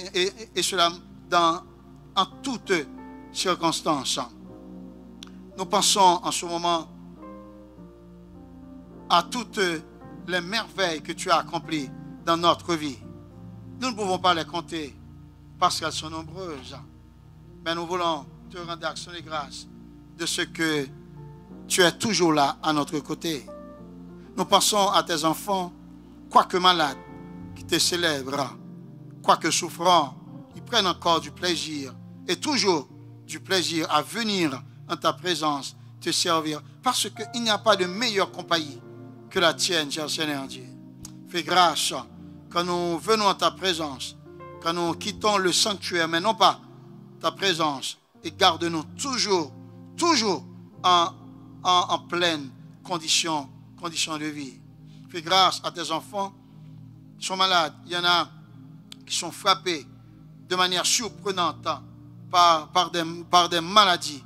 en toutes circonstances. Nous pensons en ce moment à toutes les merveilles que tu as accomplies dans notre vie. Nous ne pouvons pas les compter parce qu'elles sont nombreuses. Mais nous voulons te rendre action et grâce de ce que tu es toujours là à notre côté. Nous pensons à tes enfants, quoique malades, qui te célèbrent, quoique souffrants, ils prennent encore du plaisir, et toujours du plaisir à venir en ta présence, te servir, parce qu'il n'y a pas de meilleure compagnie que la tienne, cher Seigneur Dieu. Fais grâce quand nous venons en ta présence, quand nous quittons le sanctuaire, mais non pas ta présence, et garde-nous toujours en pleine condition de vie. Fais grâce à tes enfants qui sont malades. Il y en a qui sont frappés de manière surprenante par des maladies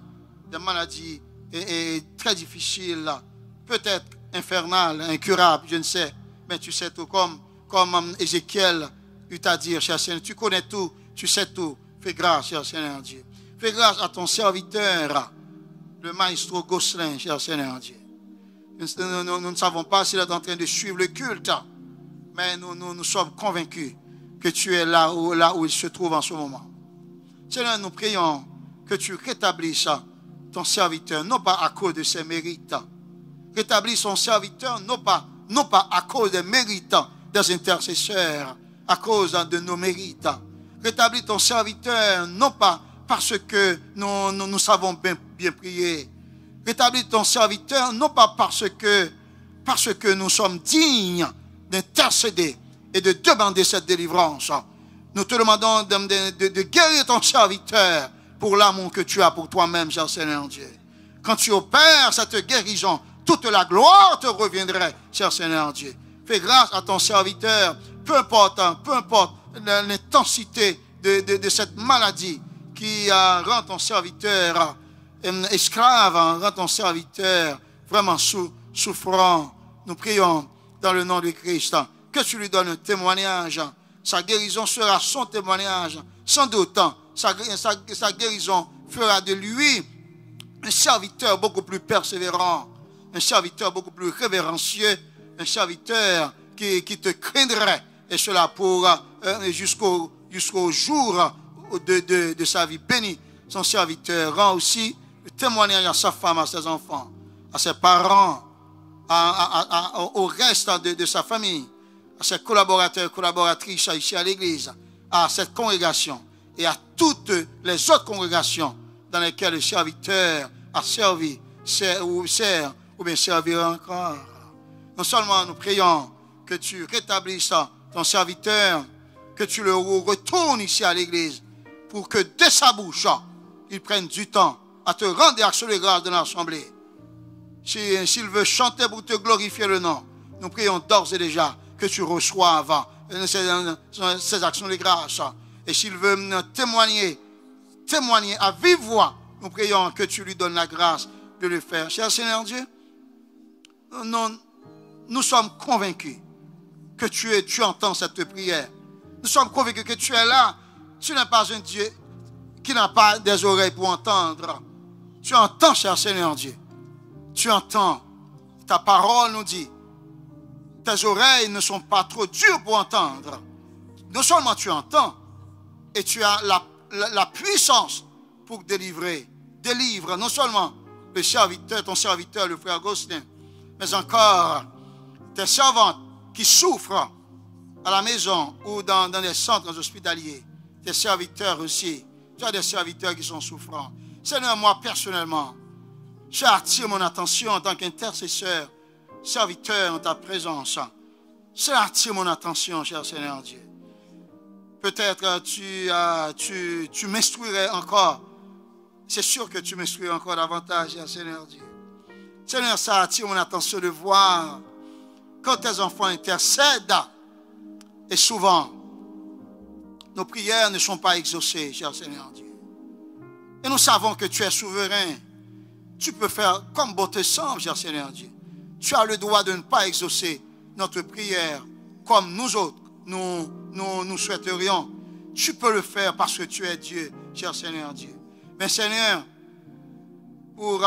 et très difficiles, peut-être infernales, incurables, je ne sais, mais tu sais tout, comme Ézéchiel eut à dire, cher Seigneur, tu connais tout, tu sais tout. Fais grâce, cher Seigneur Dieu. Fais grâce à ton serviteur, le maestro Gosselin, cher Seigneur Dieu. Nous ne savons pas s'il est en train de suivre le culte, mais nous sommes convaincus que tu es là où il se trouve en ce moment. Seigneur, nous prions que tu rétablisses ton serviteur, non pas à cause de ses mérites. Rétablis son serviteur, non pas à cause des mérites des intercesseurs, à cause de nos mérites. Rétablis ton serviteur, non pas parce que nous savons bien prier. Rétablis ton serviteur, non pas parce que nous sommes dignes d'intercéder et de demander cette délivrance. Nous te demandons de guérir ton serviteur pour l'amour que tu as pour toi-même, cher Seigneur Dieu. Quand tu opères cette guérison, toute la gloire te reviendrait, cher Seigneur Dieu. Fais grâce à ton serviteur, peu importe l'intensité de cette maladie qui rend ton serviteur esclave, rend ton serviteur vraiment souffrant. Nous prions dans le nom de Christ que tu lui donnes un témoignage. Sa guérison sera son témoignage. Sans doute, sa guérison fera de lui un serviteur beaucoup plus persévérant, un serviteur beaucoup plus révérencieux, un serviteur qui te craindrait, et cela pour jusqu'au jour de sa vie. Béni son serviteur, rend aussi le témoignage à sa femme, à ses enfants, à ses parents, au reste de sa famille, à ses collaborateurs, collaboratrices ici à l'église, à cette congrégation et à toutes les autres congrégations dans lesquelles le serviteur a servi, sert ou bien servira encore. Non seulement nous prions que tu rétablisses ton serviteur, que tu le retournes ici à l'église pour que de sa bouche, il prenne du temps à te rendre des actions de grâce de l'assemblée. S'il veut chanter pour te glorifier le nom, nous prions d'ores et déjà que tu reçoives ces actions de grâce. Et s'il veut témoigner à vive voix, nous prions que tu lui donnes la grâce de le faire. Cher Seigneur Dieu, nous sommes convaincus que tu entends cette prière. Nous sommes convaincus que tu es là. Tu n'es pas un Dieu qui n'a pas des oreilles pour entendre. Tu entends, cher Seigneur Dieu. Tu entends. Ta parole nous dit, tes oreilles ne sont pas trop dures pour entendre. Non seulement tu entends, et tu as la puissance pour délivrer. Délivre non seulement le serviteur, ton serviteur, le frère Gosselin, mais encore tes servantes qui souffrent à la maison ou dans des centres hospitaliers, tes serviteurs aussi. Tu as des serviteurs qui sont souffrants. Seigneur, moi personnellement, je attire mon attention en tant qu'intercesseur, serviteur en ta présence. Cela attire mon attention, cher Seigneur Dieu. Peut-être tu m'instruirais encore. C'est sûr que tu m'instruirais encore davantage, cher Seigneur Dieu. Seigneur, ça attire mon attention de voir quand tes enfants intercèdent. Et souvent, nos prières ne sont pas exaucées, cher Seigneur Dieu. Et nous savons que tu es souverain. Tu peux faire comme bon te semble, cher Seigneur Dieu. Tu as le droit de ne pas exaucer notre prière comme nous autres, nous souhaiterions. Tu peux le faire parce que tu es Dieu, cher Seigneur Dieu. Mais Seigneur, pour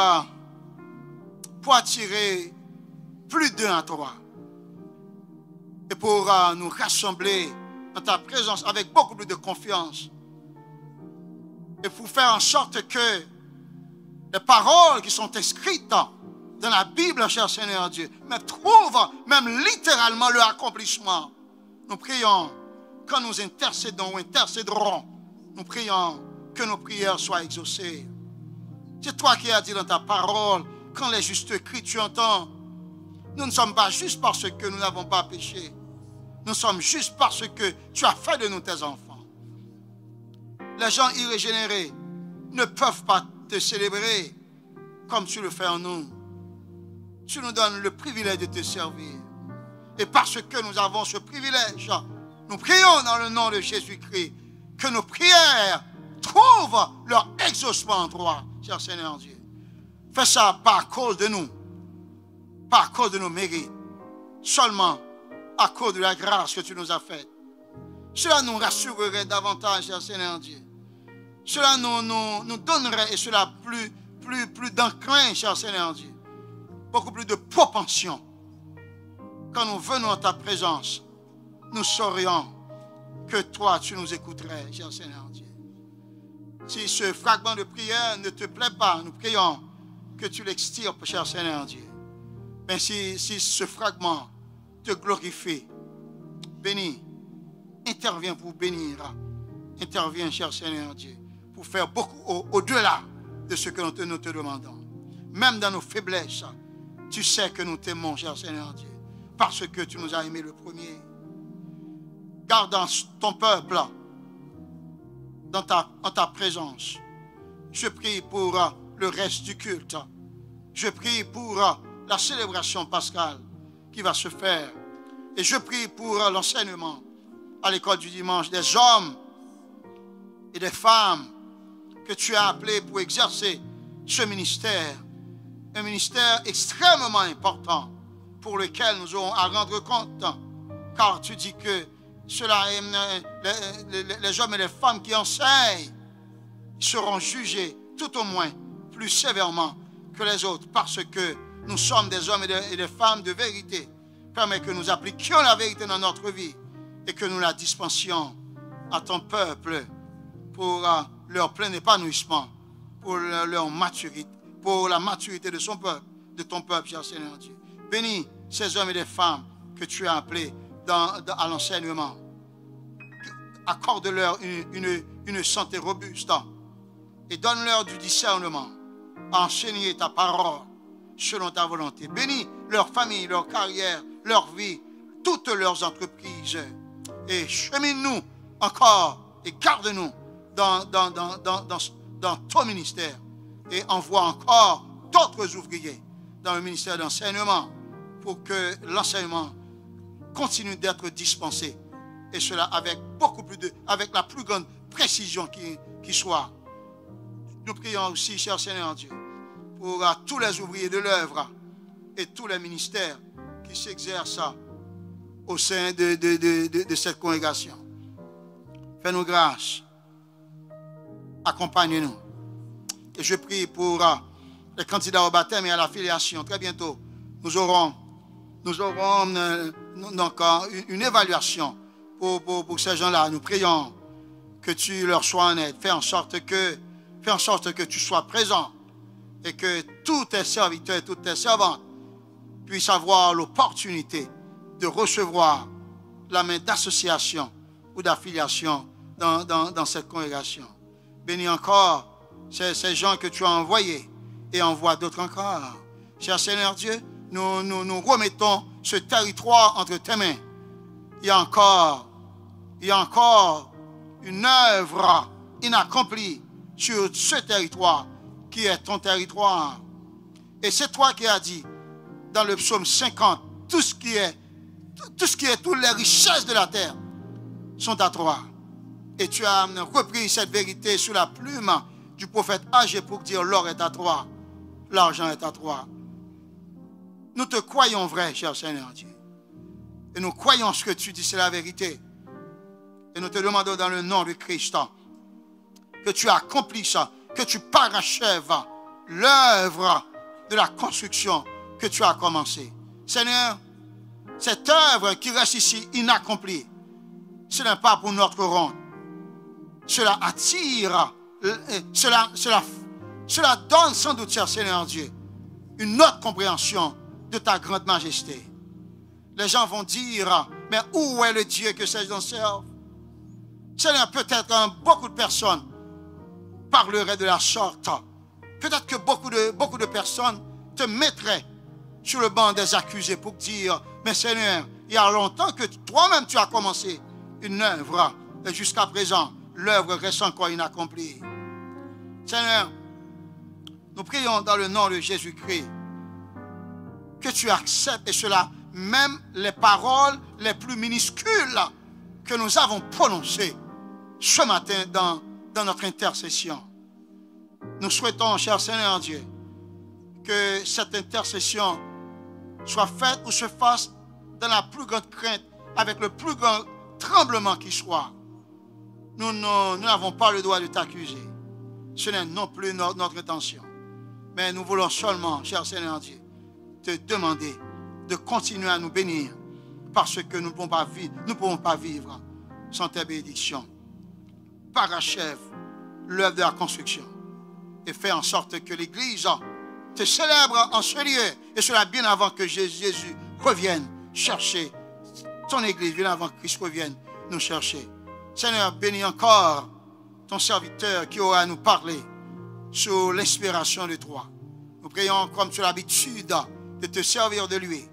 attirer plus d'un à toi et pour nous rassembler dans ta présence avec beaucoup plus de confiance et pour faire en sorte que les paroles qui sont écrites dans la Bible, cher Seigneur Dieu, mais trouvent même littéralement leur accomplissement. Nous prions, quand nous intercédons ou intercéderons, nous prions que nos prières soient exaucées. C'est toi qui as dit dans ta parole, quand les justes crient, tu entends. Nous ne sommes pas justes parce que nous n'avons pas péché. Nous sommes justes parce que tu as fait de nous tes enfants. Les gens irrégénérés ne peuvent pas te célébrer comme tu le fais en nous. Tu nous donnes le privilège de te servir. Et parce que nous avons ce privilège, nous prions dans le nom de Jésus-Christ que nos prières trouvent leur exaucement en toi, cher Seigneur Dieu. Fais ça pas à cause de nous, pas à cause de nos mérites, seulement à cause de la grâce que tu nous as faite. Cela nous rassurerait davantage, cher Seigneur Dieu. Cela nous donnerait, et cela plus d'enclin, cher Seigneur Dieu. Beaucoup plus de propension. Quand nous venons à ta présence, nous saurions que toi, tu nous écouterais, cher Seigneur Dieu. Si ce fragment de prière ne te plaît pas, nous prions que tu l'extirpes, cher Seigneur Dieu. Mais si ce fragment te glorifie, bénis, interviens pour bénir. Interviens, cher Seigneur Dieu, pour faire beaucoup au-delà de ce que nous te demandons. Même dans nos faiblesses, tu sais que nous t'aimons, cher Seigneur Dieu, parce que tu nous as aimés le premier. Garde dans ton peuple, en ta présence. Je prie pour le reste du culte. Je prie pour la célébration pascale qui va se faire. Et je prie pour l'enseignement à l'école du dimanche des hommes et des femmes que tu as appelés pour exercer ce ministère. Un ministère extrêmement important pour lequel nous aurons à rendre compte. Car tu dis que les hommes et les femmes qui enseignent seront jugés tout au moins plus sévèrement que les autres parce que nous sommes des hommes et des femmes de vérité. Permets que nous appliquions la vérité dans notre vie et que nous la dispensions à ton peuple pour leur plein épanouissement, pour leur maturité, pour la maturité de son peuple, de ton peuple, cher Seigneur Dieu. Bénis ces hommes et des femmes que tu as appelés à l'enseignement. Accorde-leur une santé robuste et donne-leur du discernement à enseigner ta parole selon ta volonté. Bénis leur famille, leur carrière, leur vie, toutes leurs entreprises et chemine-nous encore et garde-nous dans ton ministère et envoie encore d'autres ouvriers dans le ministère d'enseignement pour que l'enseignement continue d'être dispensé et cela avec avec la plus grande précision qui soit. Nous prions aussi, cher Seigneur Dieu, pour tous les ouvriers de l'œuvre et tous les ministères qui s'exercent au sein de cette congrégation. Fais-nous grâce. Accompagne-nous. Et je prie pour les candidats au baptême et à la filiation. Très bientôt, nous aurons donc une évaluation pour ces gens-là. Nous prions que tu leur sois en aide. Fais en sorte que tu sois présent et que tous tes serviteurs, toutes tes servantes puissent avoir l'opportunité de recevoir la main d'association ou d'affiliation dans cette congrégation. Bénis encore ces gens que tu as envoyés et envoie d'autres encore. Cher Seigneur Dieu, nous remettons ce territoire entre tes mains. Il y a encore une œuvre inaccomplie sur ce territoire qui est ton territoire. Et c'est toi qui as dit dans le psaume 50, toutes les richesses de la terre sont à toi. Et tu as repris cette vérité sous la plume du prophète Agé pour dire l'or est à toi, l'argent est à toi. Nous te croyons vrai, cher Seigneur Dieu. Et nous croyons ce que tu dis, c'est la vérité. Et nous te demandons dans le nom de Christ que tu accomplisses ça, que tu parachèves l'œuvre de la construction que tu as commencée. Seigneur, cette œuvre qui reste ici inaccomplie, ce n'est pas pour notre ronde. Cela attire, cela donne sans doute, cher Seigneur Dieu, une autre compréhension de ta grande majesté. Les gens vont dire, mais où est le Dieu que ces gens servent? Seigneur, peut-être beaucoup de personnes parleraient de la sorte. Peut-être que beaucoup de personnes te mettraient sur le banc des accusés pour dire, mais Seigneur, il y a longtemps que toi-même tu as commencé une œuvre et jusqu'à présent, l'œuvre reste encore inaccomplie. Seigneur, nous prions dans le nom de Jésus-Christ que tu acceptes, et cela, même les paroles les plus minuscules que nous avons prononcées ce matin dans notre intercession. Nous souhaitons, cher Seigneur Dieu, que cette intercession soit faite ou se fasse dans la plus grande crainte, avec le plus grand tremblement qui soit. Nous n'avons pas le droit de t'accuser. Ce n'est non plus notre intention. Mais nous voulons seulement, cher Seigneur Dieu, te demander de continuer à nous bénir parce que nous ne pouvons pas vivre sans tes bénédictions. Parachève l'œuvre de la construction et fais en sorte que l'Église te célèbre en ce lieu, et cela bien avant que Jésus revienne chercher ton Église, bien avant que Christ revienne nous chercher. Seigneur, bénis encore ton serviteur qui aura à nous parler sous l'inspiration de toi. Nous prions comme tu as l'habitude de te servir de lui,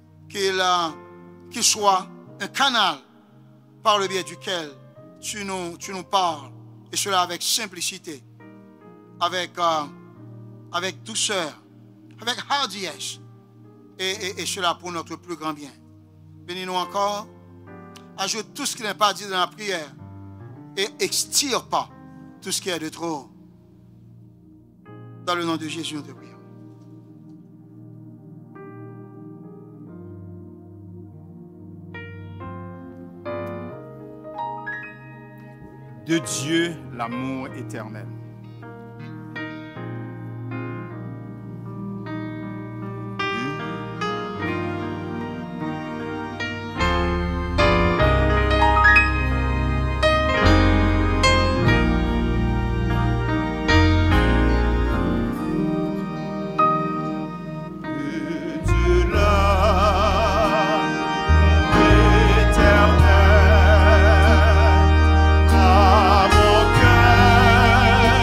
qu'il soit un canal par le biais duquel tu nous parles, et cela avec simplicité, avec douceur, avec hardiesse, et cela pour notre plus grand bien. Bénis-nous encore, ajoute tout ce qui n'est pas dit dans la prière, et extirpe tout ce qui est de trop. Dans le nom de Jésus, nous te prions. De Dieu, l'amour éternel. À mon cœur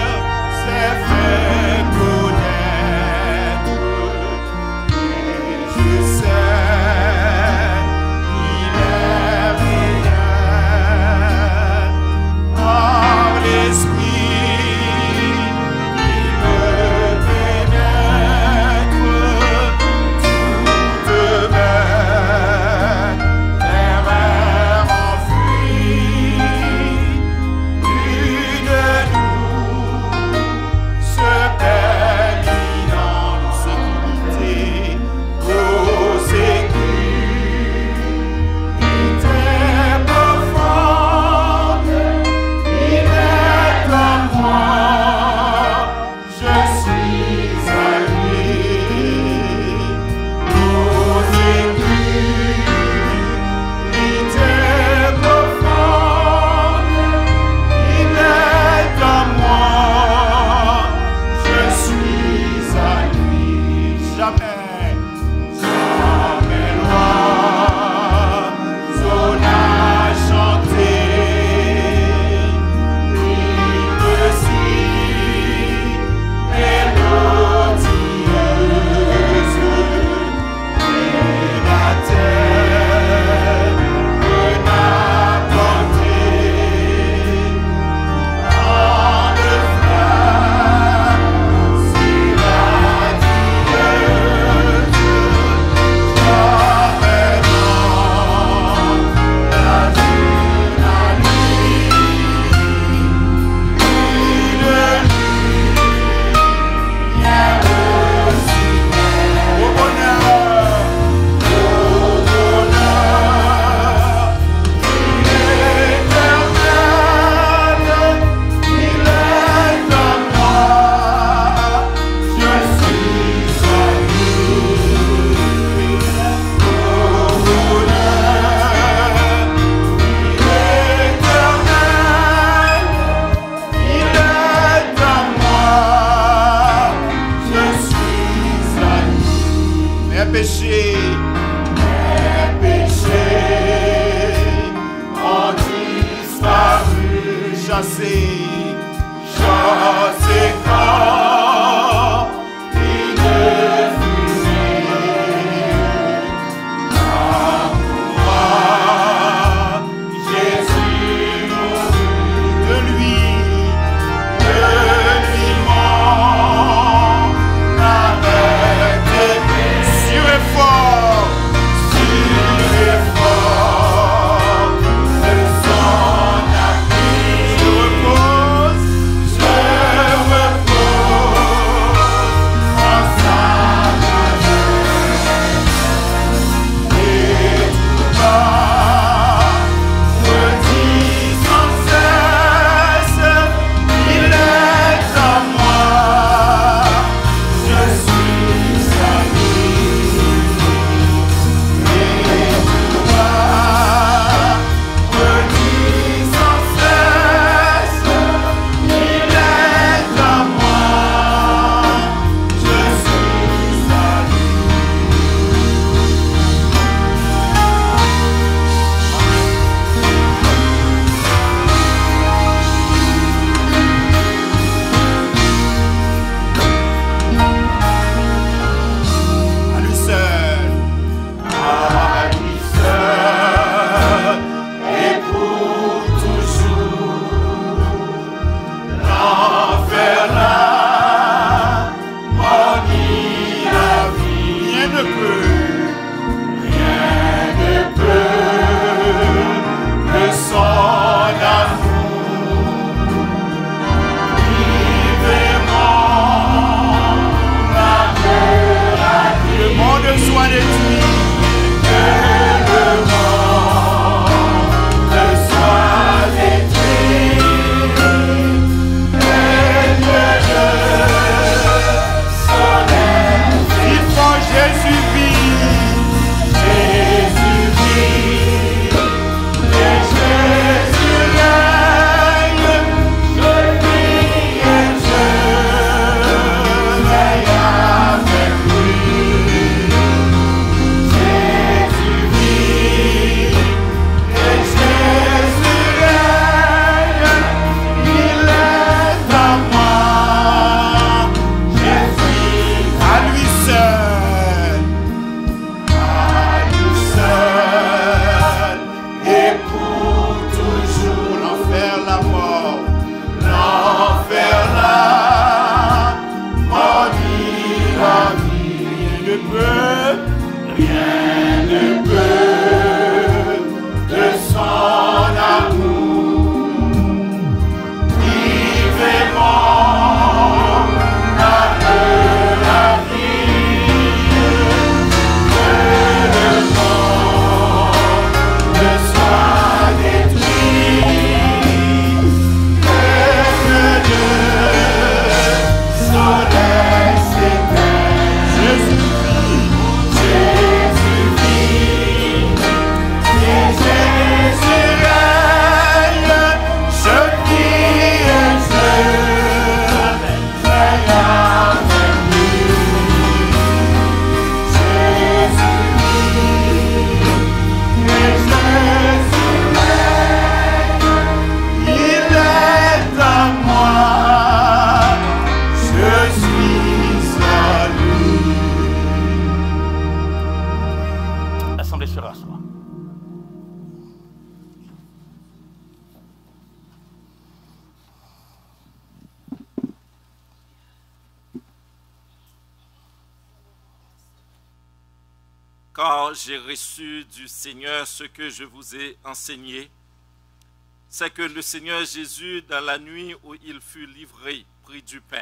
Quand j'ai reçu du Seigneur ce que je vous ai enseigné, c'est que le Seigneur Jésus, dans la nuit où il fut livré, prit du pain.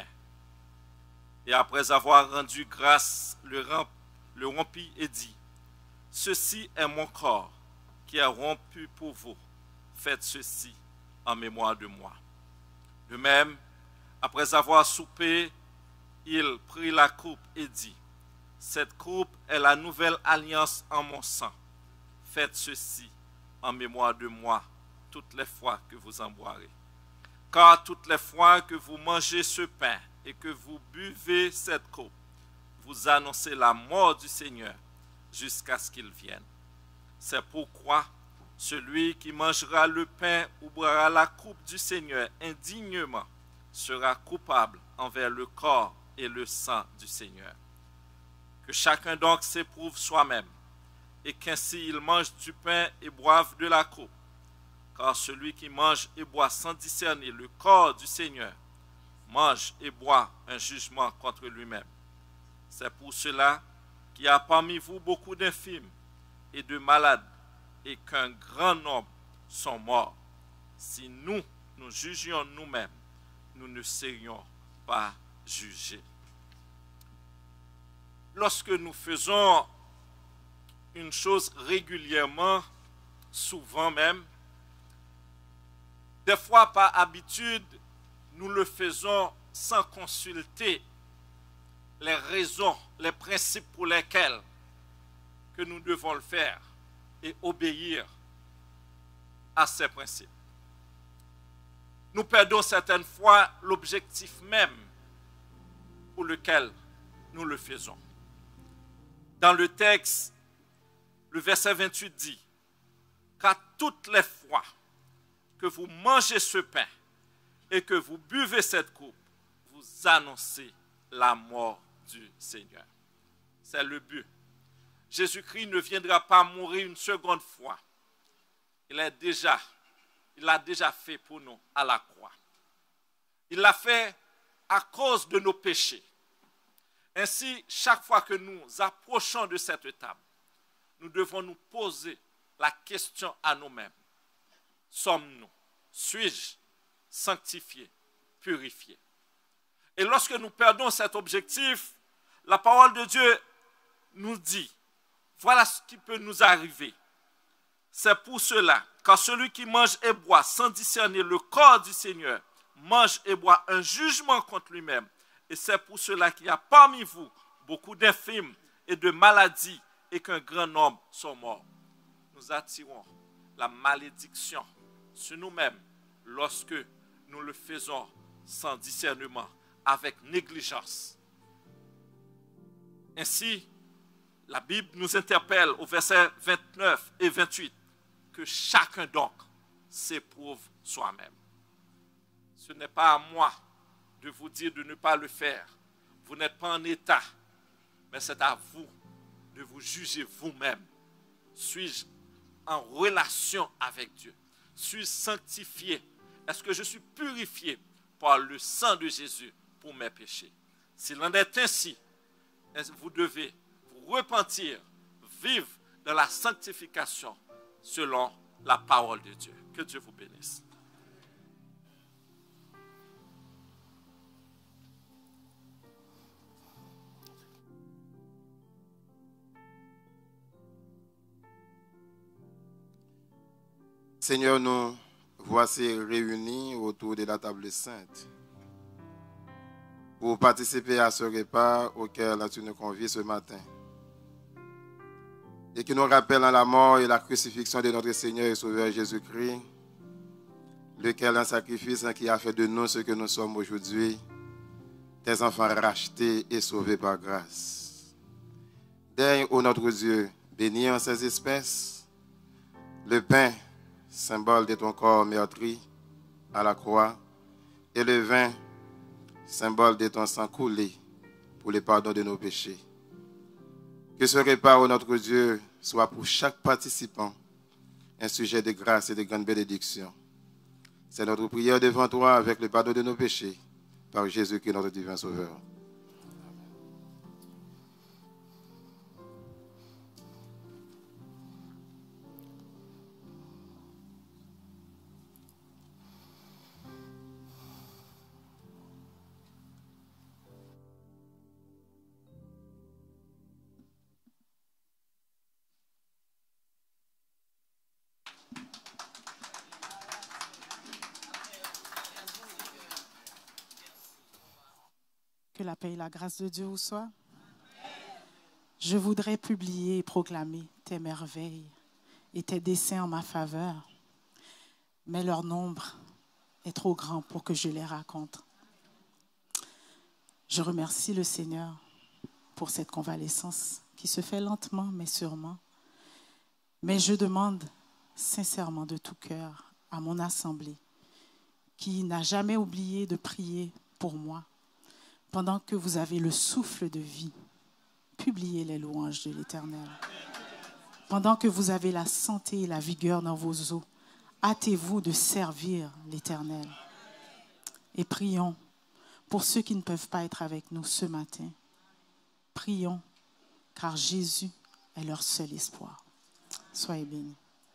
Et après avoir rendu grâce, le rompit et dit, « Ceci est mon corps qui est rompu pour vous. Faites ceci en mémoire de moi. » De même, après avoir soupé, il prit la coupe et dit, « Cette coupe est la nouvelle alliance en mon sang. Faites ceci en mémoire de moi toutes les fois que vous en boirez. Car toutes les fois que vous mangez ce pain et que vous buvez cette coupe, vous annoncez la mort du Seigneur jusqu'à ce qu'il vienne. C'est pourquoi celui qui mangera le pain ou boira la coupe du Seigneur indignement sera coupable envers le corps et le sang du Seigneur. Que chacun donc s'éprouve soi-même, et qu'ainsi il mange du pain et boive de la coupe. Car celui qui mange et boit sans discerner le corps du Seigneur, mange et boit un jugement contre lui-même. C'est pour cela qu'il y a parmi vous beaucoup d'infirmes et de malades, et qu'un grand nombre sont morts. Si nous jugions nous-mêmes, nous ne serions pas jugés. Lorsque nous faisons une chose régulièrement, souvent même, des fois par habitude, nous le faisons sans consulter les raisons, les principes pour lesquels que nous devons le faire et obéir à ces principes. Nous perdons certaines fois l'objectif même pour lequel nous le faisons. Dans le texte, le verset 28 dit, « Car toutes les fois que vous mangez ce pain et que vous buvez cette coupe, vous annoncez la mort du Seigneur. » C'est le but. Jésus-Christ ne viendra pas mourir une seconde fois. Il l'a déjà fait pour nous à la croix. Il l'a fait à cause de nos péchés. Ainsi, chaque fois que nous approchons de cette table, nous devons nous poser la question à nous-mêmes. Sommes-nous, suis-je sanctifié, purifié? Et lorsque nous perdons cet objectif, la parole de Dieu nous dit, voilà ce qui peut nous arriver. C'est pour cela, car celui qui mange et boit sans discerner le corps du Seigneur, mange et boit un jugement contre lui-même. Et c'est pour cela qu'il y a parmi vous beaucoup d'infirmes et de maladies et qu'un grand nombre sont morts. Nous attirons la malédiction sur nous-mêmes lorsque nous le faisons sans discernement, avec négligence. Ainsi, la Bible nous interpelle au verset 29 et 28 que chacun donc s'éprouve soi-même. Ce n'est pas à moi de vous dire de ne pas le faire. Vous n'êtes pas en état, mais c'est à vous de vous juger vous-même. Suis-je en relation avec Dieu? Suis-je sanctifié? Est-ce que je suis purifié par le sang de Jésus pour mes péchés? S'il en est ainsi, vous devez vous repentir, vivre dans la sanctification selon la parole de Dieu. Que Dieu vous bénisse. Seigneur, nous voici réunis autour de la table sainte. pour participer à ce repas auquel tu nous convies ce matin. Et qui nous rappelle en la mort et la crucifixion de notre Seigneur et Sauveur Jésus-Christ, lequel est un sacrifice qui a fait de nous ce que nous sommes aujourd'hui, tes enfants rachetés et sauvés par grâce. Daigne, ô notre Dieu, bénis en ces espèces le pain, symbole de ton corps meurtri à la croix, et le vin, symbole de ton sang coulé pour le pardon de nos péchés. Que ce repas, ô notre Dieu, soit pour chaque participant un sujet de grâce et de grande bénédiction. C'est notre prière devant toi avec le pardon de nos péchés, par Jésus-Christ, notre divin Sauveur. Que la paix et la grâce de Dieu vous soient. Je voudrais publier et proclamer tes merveilles et tes desseins en ma faveur, mais leur nombre est trop grand pour que je les raconte. Je remercie le Seigneur pour cette convalescence qui se fait lentement mais sûrement. Mais je demande sincèrement de tout cœur à mon assemblée qui n'a jamais oublié de prier pour moi. Pendant que vous avez le souffle de vie, publiez les louanges de l'Éternel. Pendant que vous avez la santé et la vigueur dans vos os, hâtez-vous de servir l'Éternel. Et prions pour ceux qui ne peuvent pas être avec nous ce matin. Prions, car Jésus est leur seul espoir. Soyez bénis.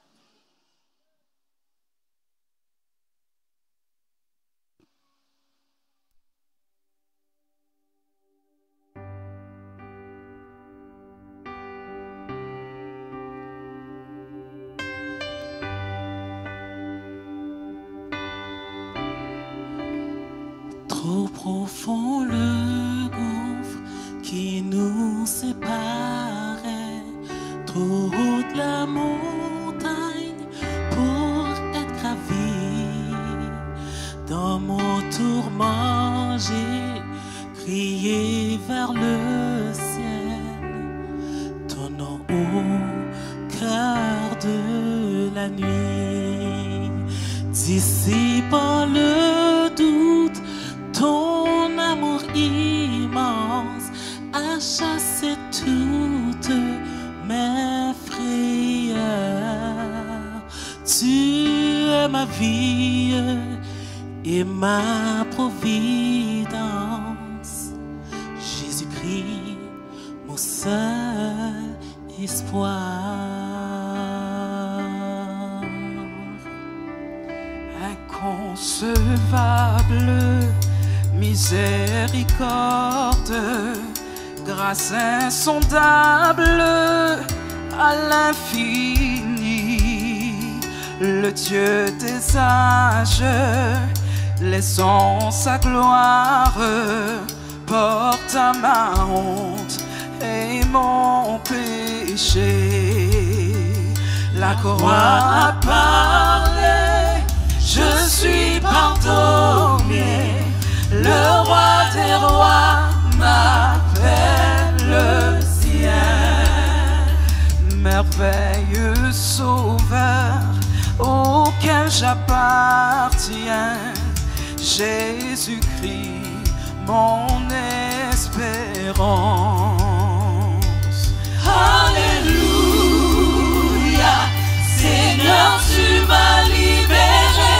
Trop profond le gouffre qui nous séparait, trop haute la montagne pour être gravie. Dans mon tourment, j'ai crié vers le ciel, ton nom au cœur de la nuit. Dissipant le doute, ton amour immense a chassé toutes mes frayeurs. Tu es ma vie et ma providence. Jésus-Christ, mon seul espoir. Inconcevable miséricorde, grâce insondable à l'infini, le Dieu des âges, laissant sa gloire, porte à ma honte et mon péché. La croix a parlé, je suis pardonné. Le roi des rois m'appelle sien. Merveilleux sauveur auquel j'appartiens. Jésus-Christ, mon espérance. Alléluia, Seigneur, tu m'as libéré.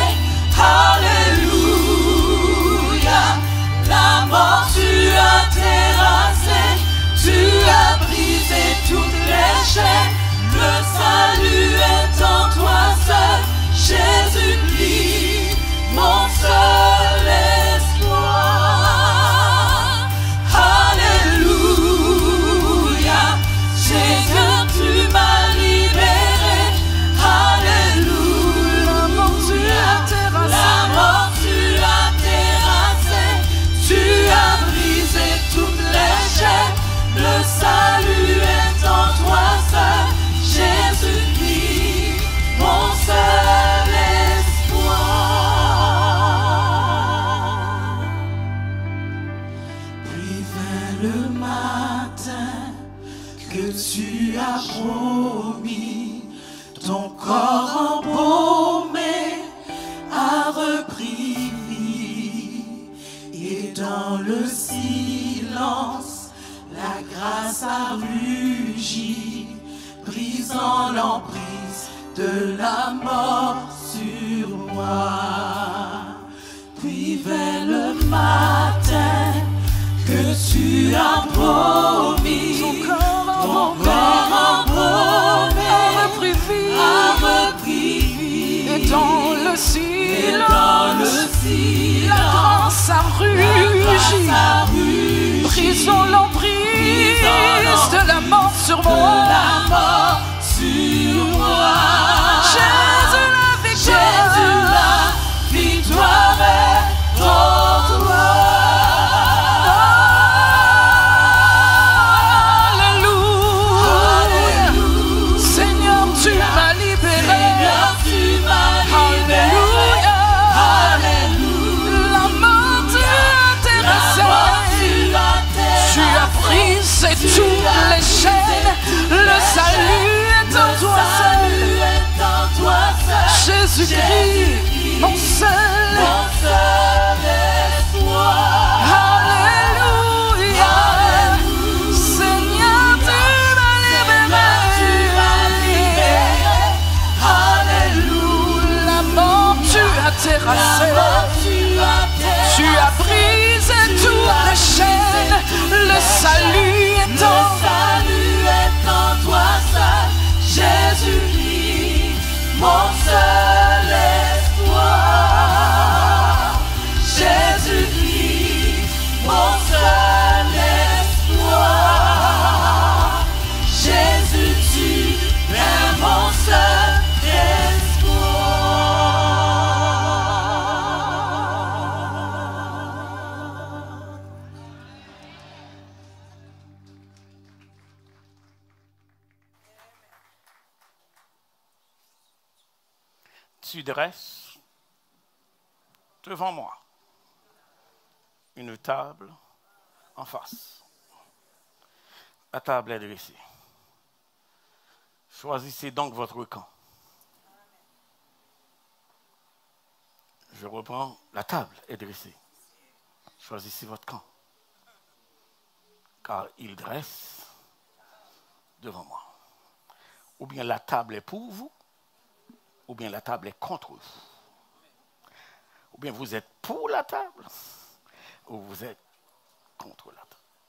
Alléluia, la mort tu as terrassé, tu as brisé toutes les chaînes. Le salut est en toi seul, Jésus-Christ, mon seul espoir. Alléluia, Jésus, tu m'as libéré. Alléluia, la mort tu as terrassé, tu as brisé le matin que tu as promis, ton corps embaumé a repris vie, et dans le silence, la grâce a rugi, brisant l'emprise de la mort sur moi. Puis vers le matin que tu as promis, ton corps embaumé a repris vie, et dans le silence, la grâce a rugi, brisons l'emprise de la mort sur moi. Jésus la victoire est en toi. Alléluia. Seigneur, tu m'as libéré. Alléluia. La mort t'a terrassé. Tu as brisé toutes les chaînes. Le salut est en toi. Jésus-Christ, mon seul espoir. Alléluia. Seigneur, tu m'as libéré. Alléluia. La mort, tu as terrassé. Tu as brisé toutes les chaînes. Le salut est en toi seul. Jésus-Christ, mon seul espoir. Jésus-Christ, mon seul espoir. Jésus, tu es mon seul Tu dresses devant moi une table en face. La table est dressée. Choisissez donc votre camp. Je reprends, la table est dressée. Choisissez votre camp. Car il dresse devant moi. Ou bien la table est pour vous, ou bien la table est contre vous. Ou bien vous êtes pour la table, ou vous êtes contre la table.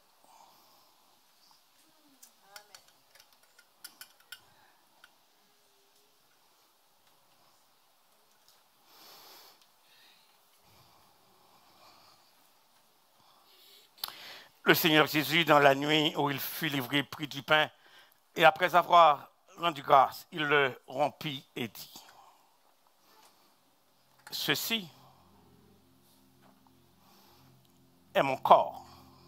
Le Seigneur Jésus, dans la nuit où il fut livré, prit du pain, et après avoir rendu grâce, il le rompit et dit: ceci est mon corps,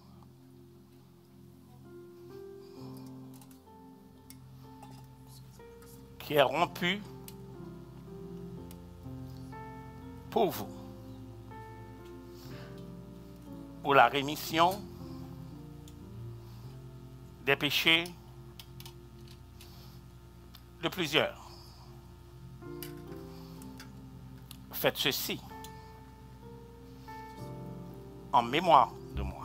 qui est rompu pour vous, pour la rémission des péchés de plusieurs. Faites ceci en mémoire de moi.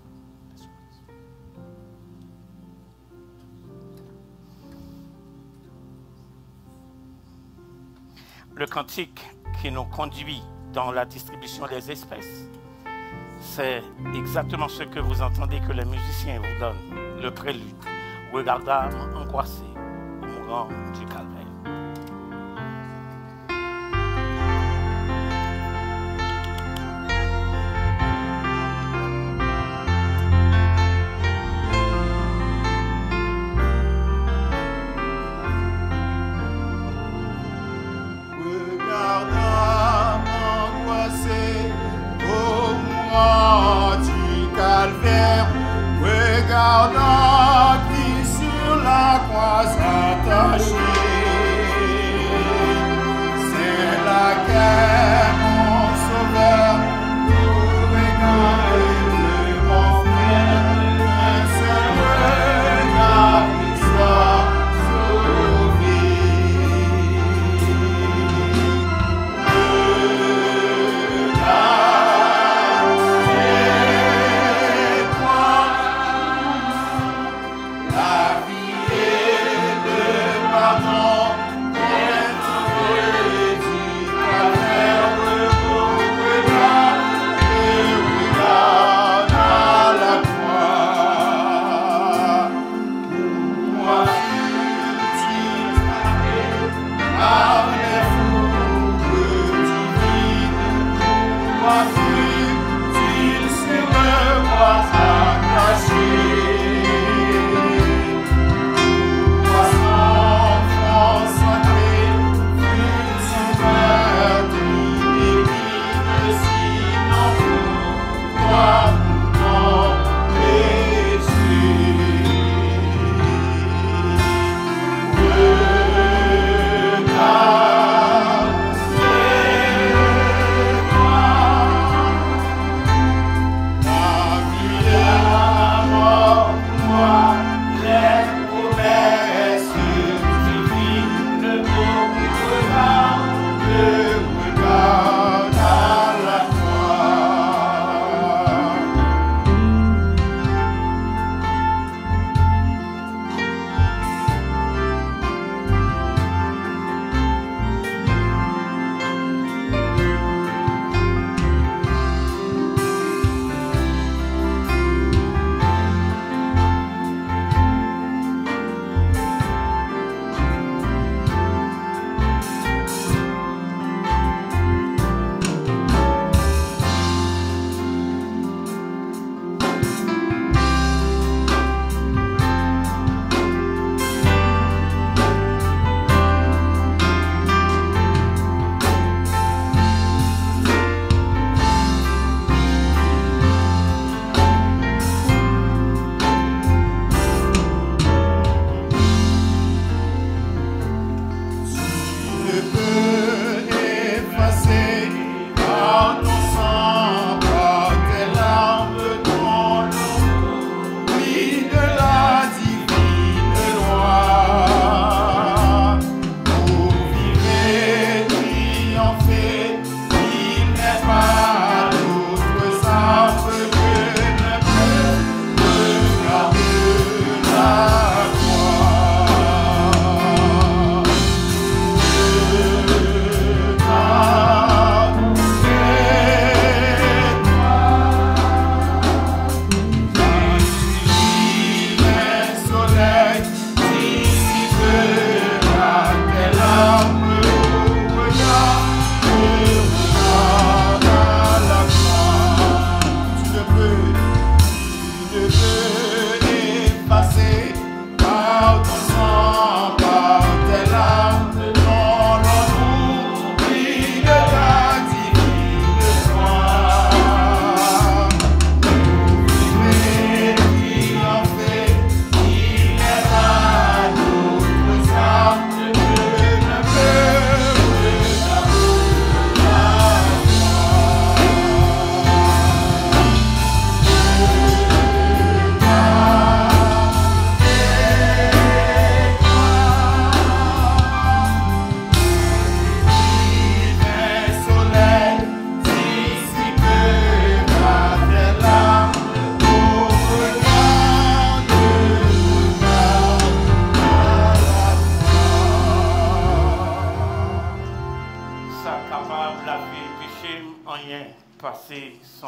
Le cantique qui nous conduit dans la distribution des espèces, c'est exactement ce que vous entendez que les musiciens vous donnent, le prélude. Regardâmes angoissés au mourant du calvaire. Regardant qui sur la croix attaché.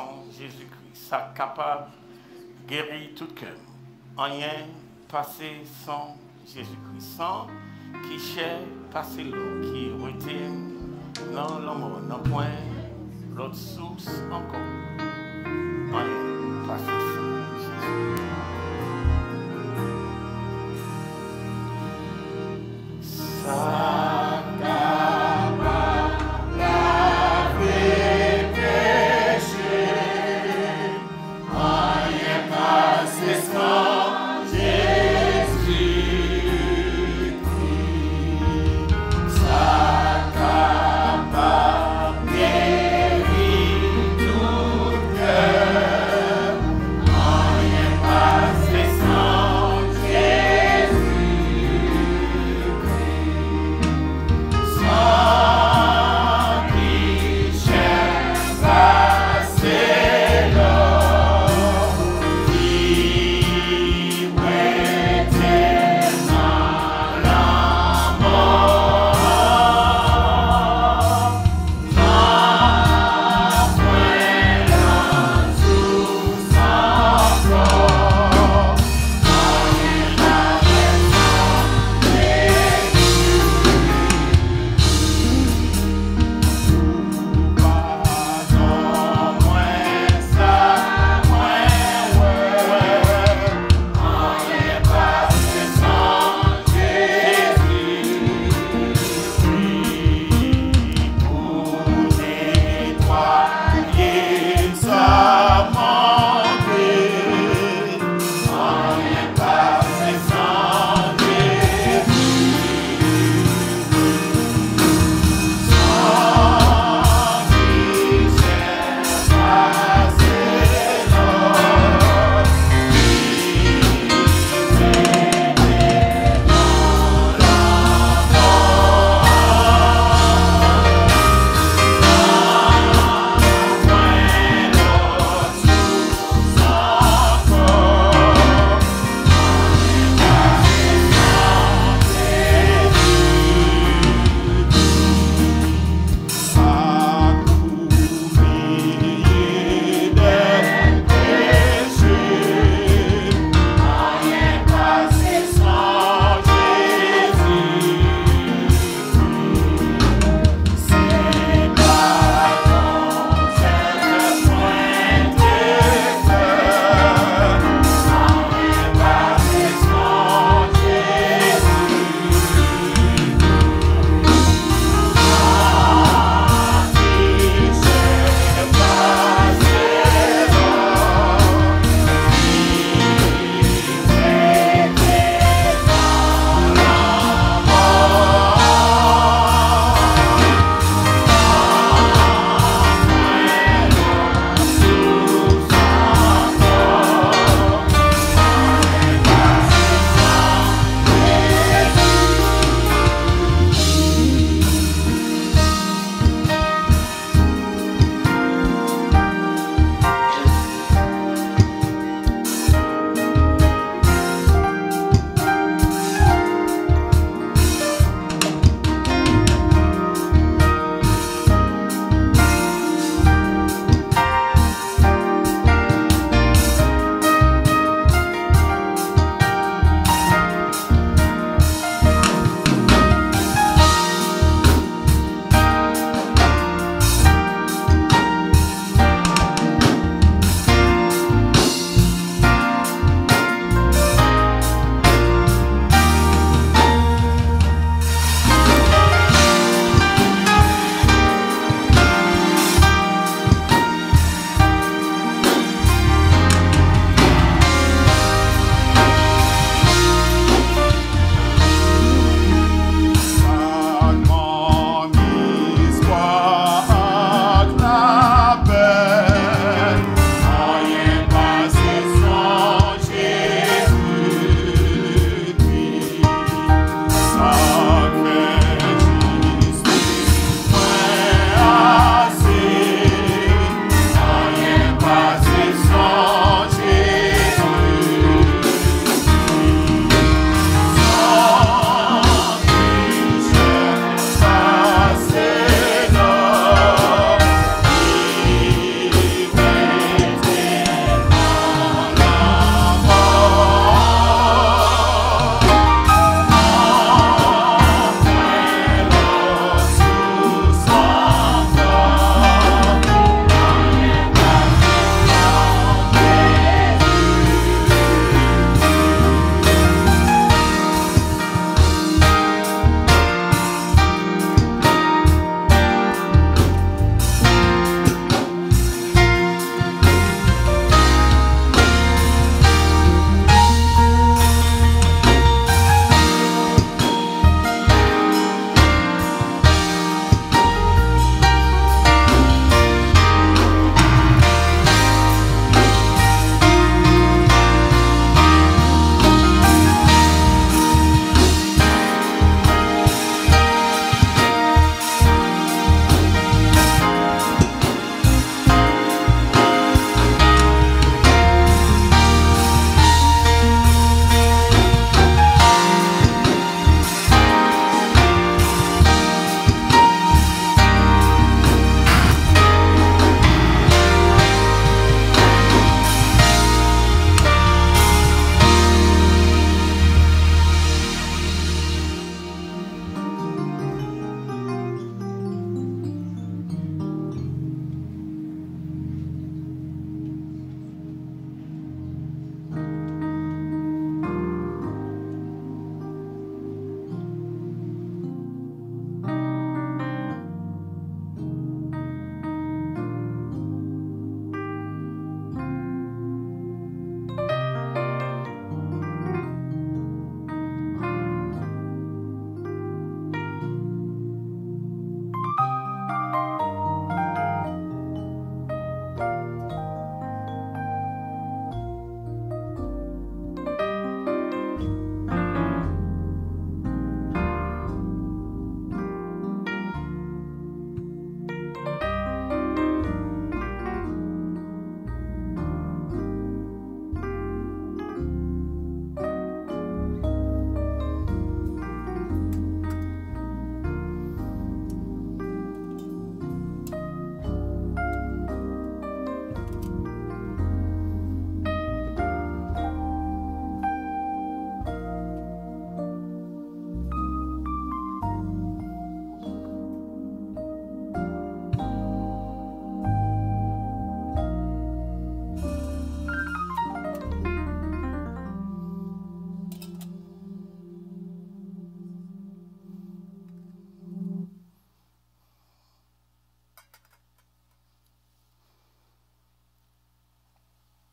sans Jésus-Christ. Ça capable de guérir tout cœur. Rien passé sans Jésus-Christ. Sans qui cherche passer l'eau, qui retient dans l'amour, dans point l'autre source encore. Rien passé sans Jésus. Ça capable laver péché, rien passé sans Jésus. Ça capable guérir tout cœur,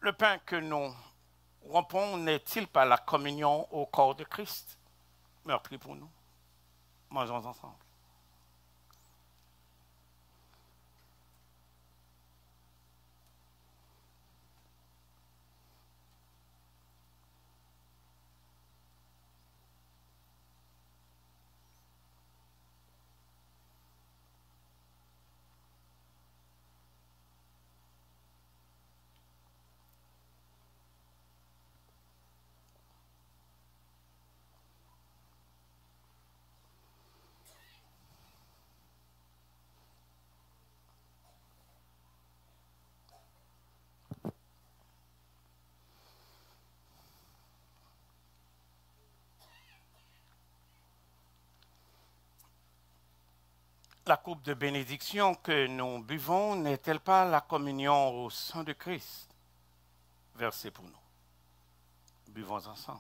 Le pain que nous rompons n'est-il pas la communion au corps de Christ, meurtri pour nous? Mangeons ensemble. La coupe de bénédiction que nous buvons n'est-elle pas la communion au sang de Christ versé pour nous? Buvons ensemble.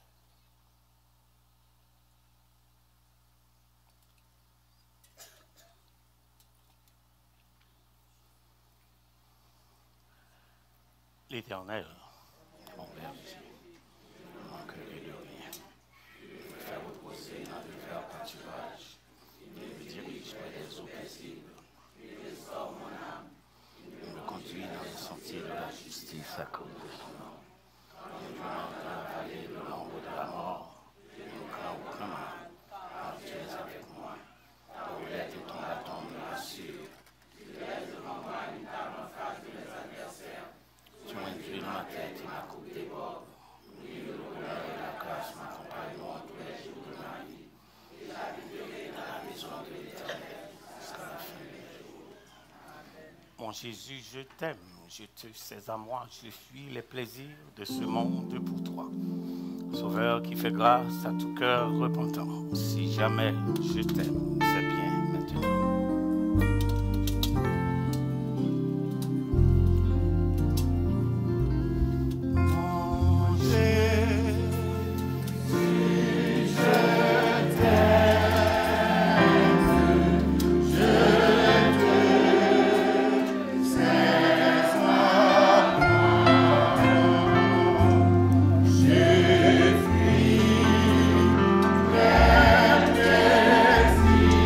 L'Éternel, mon Père, mon cœur est de rien. Me fait reposer dans le vert pâturage. Il me dirige vers les eaux paisibles. Il restaure mon âme. Il me conduit dans le sentier de la justice à cause de son nom. Quand je marche dans la vallée de l'ombre de la mort, je ne crains aucun mal, car tu es avec moi. Ta roulette et ton bâton me rassurent. Tu laisses devant moi une table en face de mes adversaires. Tu inclines ma tête et ma coupe déborde. Oui, le bonheur et la grâce m'accompagneront tous les jours de ma vie. Et j'habiterai dans la maison de l'Éternel jusqu'à la fin des jours. Mon Jésus, je t'aime, je te sais à moi, je fuis les plaisirs de ce monde pour toi. Sauveur qui fait grâce à tout cœur repentant. Si jamais je t'aime, c'est bien maintenant. See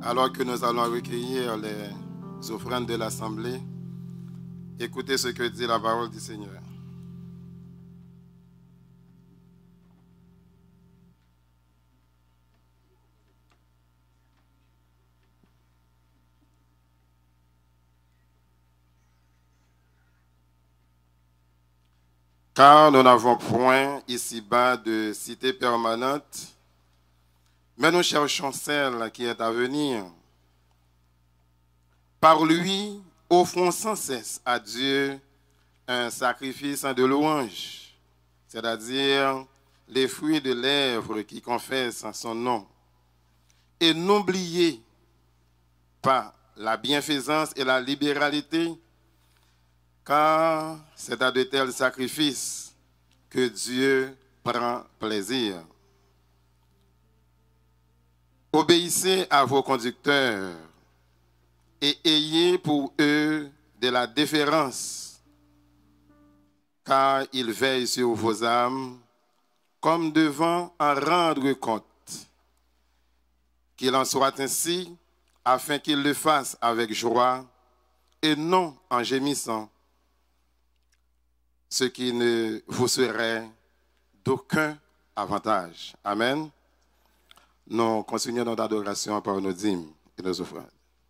Alors que nous allons recueillir les offrandes de l'Assemblée, écoutez ce que dit la parole du Seigneur. Car nous n'avons point ici-bas de cité permanente, mais nous cherchons celle qui est à venir. Par lui, offrons sans cesse à Dieu un sacrifice de louange, c'est-à-dire les fruits de lèvres qui confessent son nom. Et n'oubliez pas la bienfaisance et la libéralité, car c'est à de tels sacrifices que Dieu prend plaisir. Obéissez à vos conducteurs et ayez pour eux de la déférence, car ils veillent sur vos âmes comme devant en rendre compte. Qu'il en soit ainsi, afin qu'ils le fassent avec joie et non en gémissant, ce qui ne vous serait d'aucun avantage. Amen. Nous continuons notre adoration par nos dîmes et nos offrandes.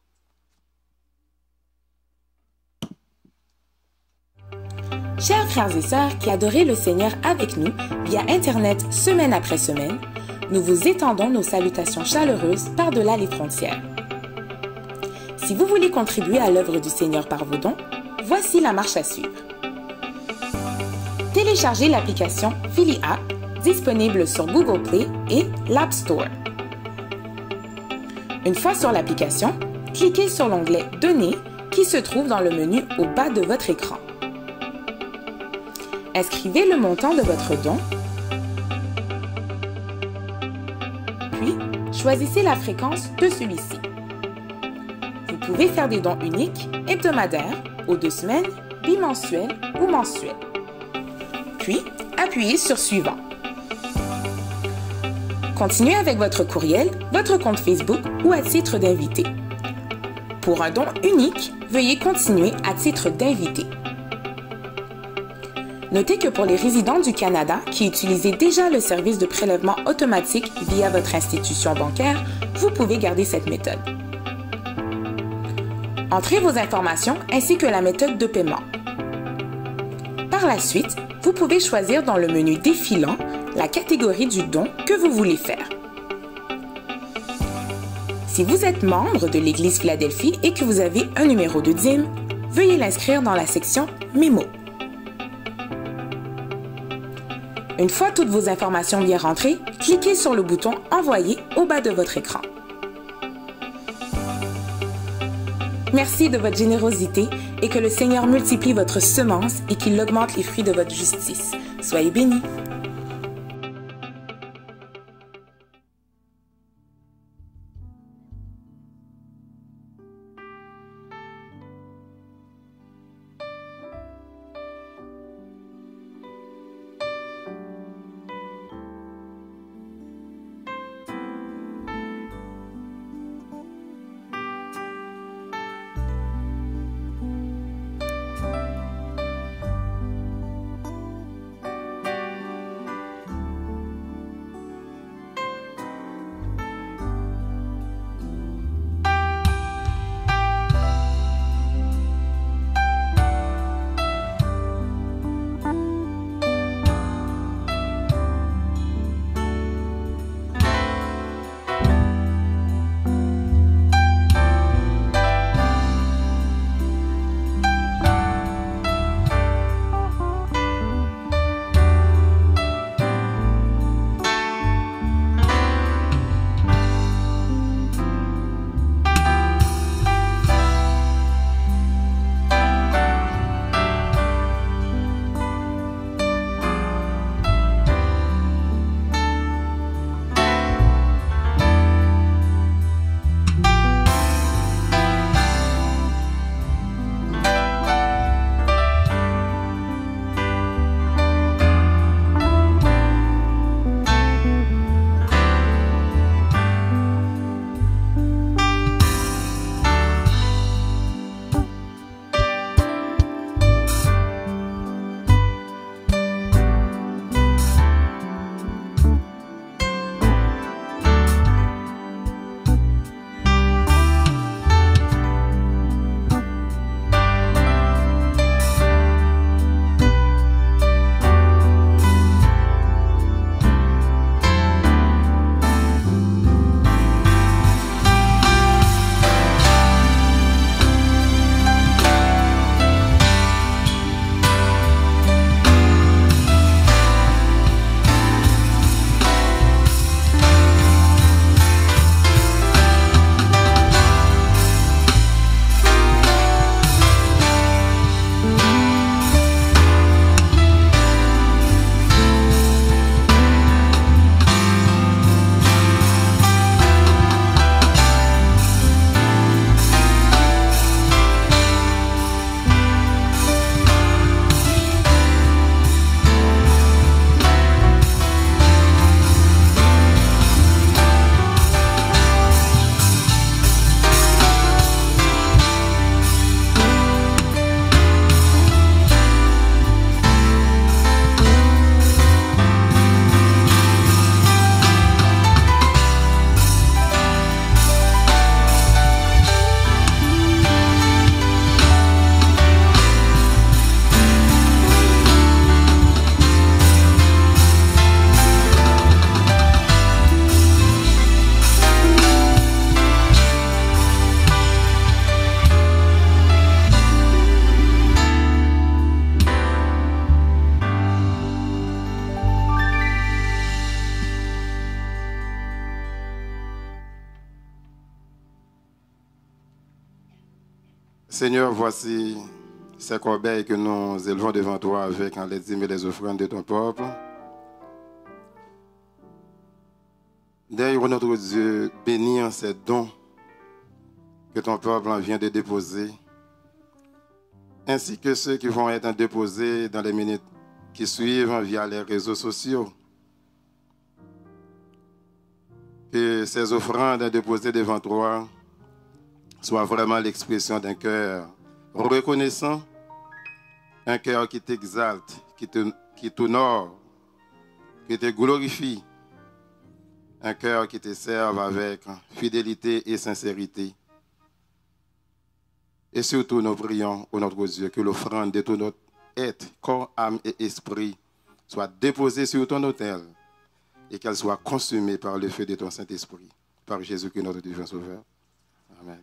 Chers frères et sœurs qui adorez le Seigneur avec nous via Internet semaine après semaine, nous vous étendons nos salutations chaleureuses par-delà les frontières. Si vous voulez contribuer à l'œuvre du Seigneur par vos dons, voici la marche à suivre. Téléchargez l'application Philly App, disponible sur Google Play et l'App Store. Une fois sur l'application, cliquez sur l'onglet « Donner » qui se trouve dans le menu au bas de votre écran. Inscrivez le montant de votre don, puis choisissez la fréquence de celui-ci. Vous pouvez faire des dons uniques, hebdomadaires, aux 2 semaines, bimensuels ou mensuels. Puis, appuyez sur « Suivant ». Continuez avec votre courriel, votre compte Facebook ou à titre d'invité. Pour un don unique, veuillez continuer à titre d'invité. Notez que pour les résidents du Canada qui utilisez déjà le service de prélèvement automatique via votre institution bancaire, vous pouvez garder cette méthode. Entrez vos informations ainsi que la méthode de paiement. Par la suite, vous pouvez choisir dans le menu défilant la catégorie du don que vous voulez faire. Si vous êtes membre de l'Église Philadelphie et que vous avez un numéro de dîme, veuillez l'inscrire dans la section Mémo. Une fois toutes vos informations bien rentrées, cliquez sur le bouton « Envoyer » au bas de votre écran. Merci de votre générosité et que le Seigneur multiplie votre semence et qu'il augmente les fruits de votre justice. Soyez bénis. Seigneur, voici ces corbeilles que nous élevons devant toi avec les dîmes et les offrandes de ton peuple. D'ailleurs, notre Dieu, bénis en ces dons que ton peuple vient de déposer, ainsi que ceux qui vont être déposés dans les minutes qui suivent via les réseaux sociaux. Que ces offrandes déposées devant toi soient vraiment l'expression d'un cœur reconnaissant, un cœur qui t'exalte, qui t'honore, qui te glorifie, un cœur qui te serve avec fidélité et sincérité. Et surtout, nous prions, ô notre Dieu, que l'offrande de tout notre être, corps, âme et esprit soit déposée sur ton autel et qu'elle soit consumée par le feu de ton Saint-Esprit, par Jésus-Christ, notre divin Sauveur. Amen.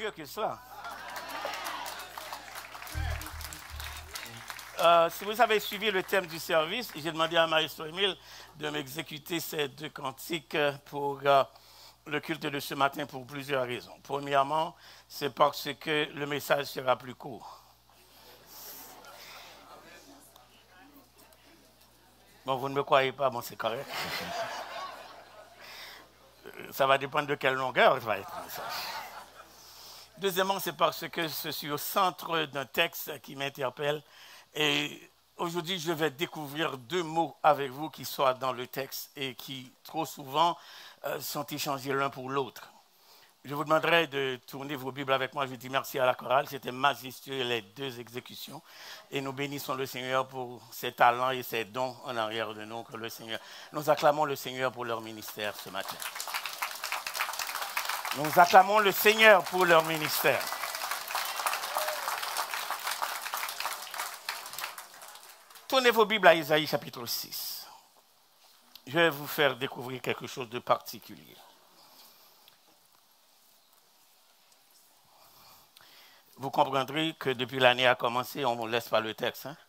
mieux que cela. Si vous avez suivi le thème du service, j'ai demandé à Maestro Émile de m'exécuter ces 2 cantiques pour le culte de ce matin pour plusieurs raisons. Premièrement, c'est parce que le message sera plus court. Bon, vous ne me croyez pas, bon, c'est correct. Ça va dépendre de quelle longueur va être le message. Deuxièmement, c'est parce que je suis au centre d'un texte qui m'interpelle. Et aujourd'hui, je vais découvrir 2 mots avec vous qui soient dans le texte et qui, trop souvent, sont échangés l'un pour l'autre. Je vous demanderai de tourner vos Bibles avec moi. Je dis merci à la chorale. C'était majestueux les 2 exécutions. Et nous bénissons le Seigneur pour ses talents et ses dons en arrière de nous. Que le Seigneur. Nous acclamons le Seigneur pour leur ministère ce matin. Nous acclamons le Seigneur pour leur ministère. Tournez vos Bibles à Isaïe chapitre 6. Je vais vous faire découvrir quelque chose de particulier. Vous comprendrez que depuis l'année a commencé, on ne laisse pas le texte. Hein?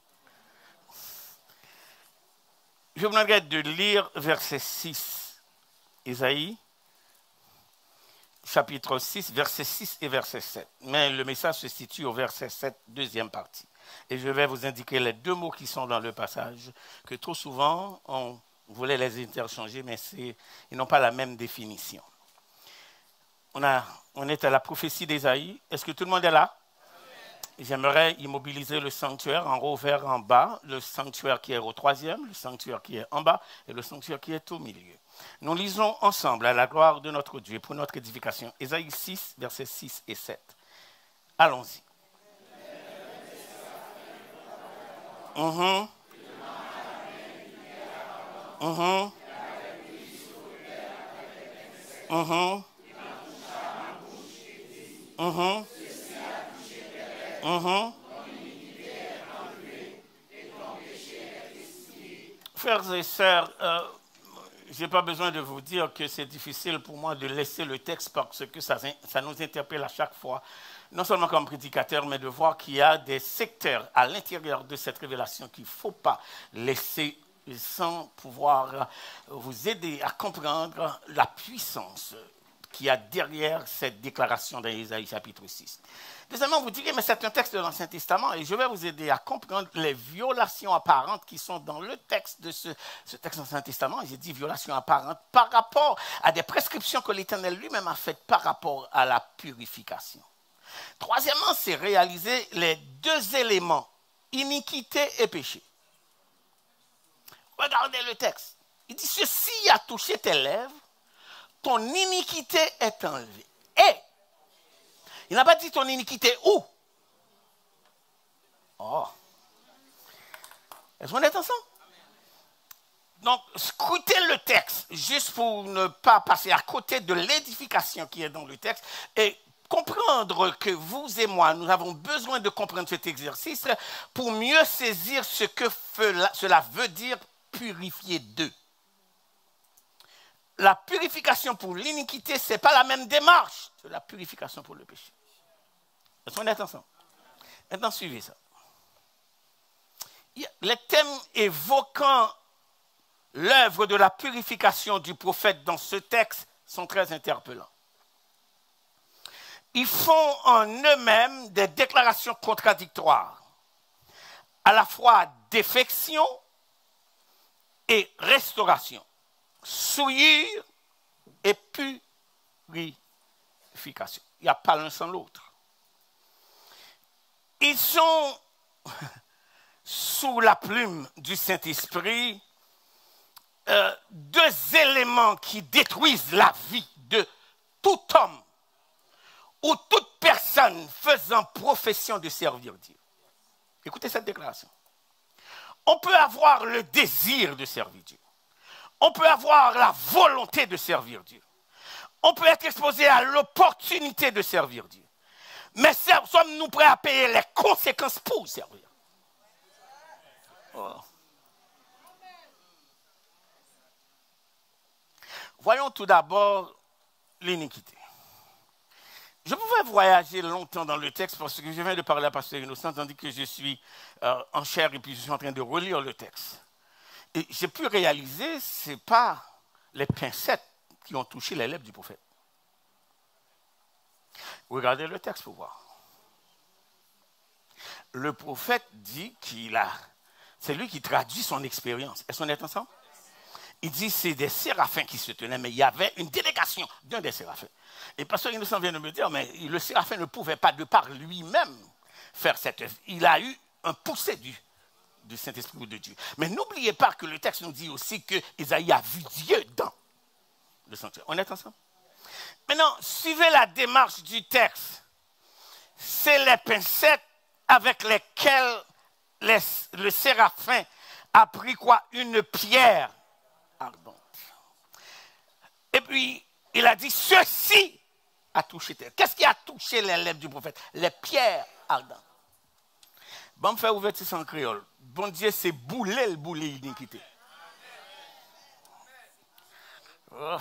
Je vous demanderai de lire verset 6. Isaïe chapitre 6, verset 6 et verset 7. Mais le message se situe au verset 7, deuxième partie. Et je vais vous indiquer les 2 mots qui sont dans le passage, que trop souvent, on voulait les interchanger, mais ils n'ont pas la même définition. On est à la prophétie d'Ésaïe. Est-ce que tout le monde est là? J'aimerais immobiliser le sanctuaire en haut vers en bas, le sanctuaire qui est au 3e, le sanctuaire qui est en bas et le sanctuaire qui est au milieu. Nous lisons ensemble à la gloire de notre Dieu pour notre édification. Ésaïe 6, versets 6 et 7. Allons-y. Frères et sœurs, je n'ai pas besoin de vous dire que c'est difficile pour moi de laisser le texte parce que ça nous interpelle à chaque fois, non seulement comme prédicateur, mais de voir qu'il y a des secteurs à l'intérieur de cette révélation qu'il ne faut pas laisser sans pouvoir vous aider à comprendre la puissance qu'il y a derrière cette déclaration d'Ésaïe chapitre 6. Deuxièmement, vous direz, mais c'est un texte de l'Ancien Testament et je vais vous aider à comprendre les violations apparentes qui sont dans le texte de ce texte de l'Ancien Testament. J'ai dit violations apparentes par rapport à des prescriptions que l'Éternel lui-même a faites par rapport à la purification. Troisièmement, c'est réaliser les 2 éléments, iniquité et péché. Regardez le texte. Il dit, ceci a touché tes lèvres, ton iniquité est enlevée. Et, il n'a pas dit ton iniquité où? Oh. Est-ce qu'on est ensemble? Donc, scrutez le texte, juste pour ne pas passer à côté de l'édification qui est dans le texte, et comprendre que vous et moi, nous avons besoin de comprendre cet exercice pour mieux saisir ce que cela veut dire purifier d'eux. La purification pour l'iniquité, ce n'est pas la même démarche que la purification pour le péché. Est-ce qu'on est ensemble? Maintenant, suivez ça. Les thèmes évoquant l'œuvre de la purification du prophète dans ce texte sont très interpellants. Ils font en eux-mêmes des déclarations contradictoires, à la fois défection et restauration, souillure et purification. Il n'y a pas l'un sans l'autre. Ils sont sous la plume du Saint-Esprit 2 éléments qui détruisent la vie de tout homme ou toute personne faisant profession de servir Dieu. Écoutez cette déclaration. On peut avoir le désir de servir Dieu. On peut avoir la volonté de servir Dieu. On peut être exposé à l'opportunité de servir Dieu. Mais sommes-nous prêts à payer les conséquences pour servir? Oh. Voyons tout d'abord l'iniquité. Je pouvais voyager longtemps dans le texte parce que je viens de parler à Pasteur Innocent tandis que je suis en chair et puis je suis en train de relire le texte. Et j'ai pu réaliser, ce n'est pas les pincettes qui ont touché les lèvres du prophète. Regardez le texte pour voir. Le prophète dit c'est lui qui traduit son expérience. Est-ce qu'on est ensemble? Il dit c'est des séraphins qui se tenaient, mais il y avait une délégation d'un des séraphins. Et Pasteur Innocent vient de me dire, mais le séraphin ne pouvait pas de par lui-même faire cette œuvre. Il a eu un poussé du Saint-Esprit ou de Dieu. Mais n'oubliez pas que le texte nous dit aussi que Isaïe a vu Dieu dans le sanctuaire. On est ensemble? Maintenant, suivez la démarche du texte. C'est les pincettes avec lesquelles le séraphin a pris quoi? Une pierre ardente. Et puis, il a dit, ceci a touché terre. Qu'est-ce qui a touché les lèvres du prophète? Les pierres ardentes. Bon, me faire ouverture sans créole. Bon Dieu, c'est bouler le boulet l'iniquité. Oh.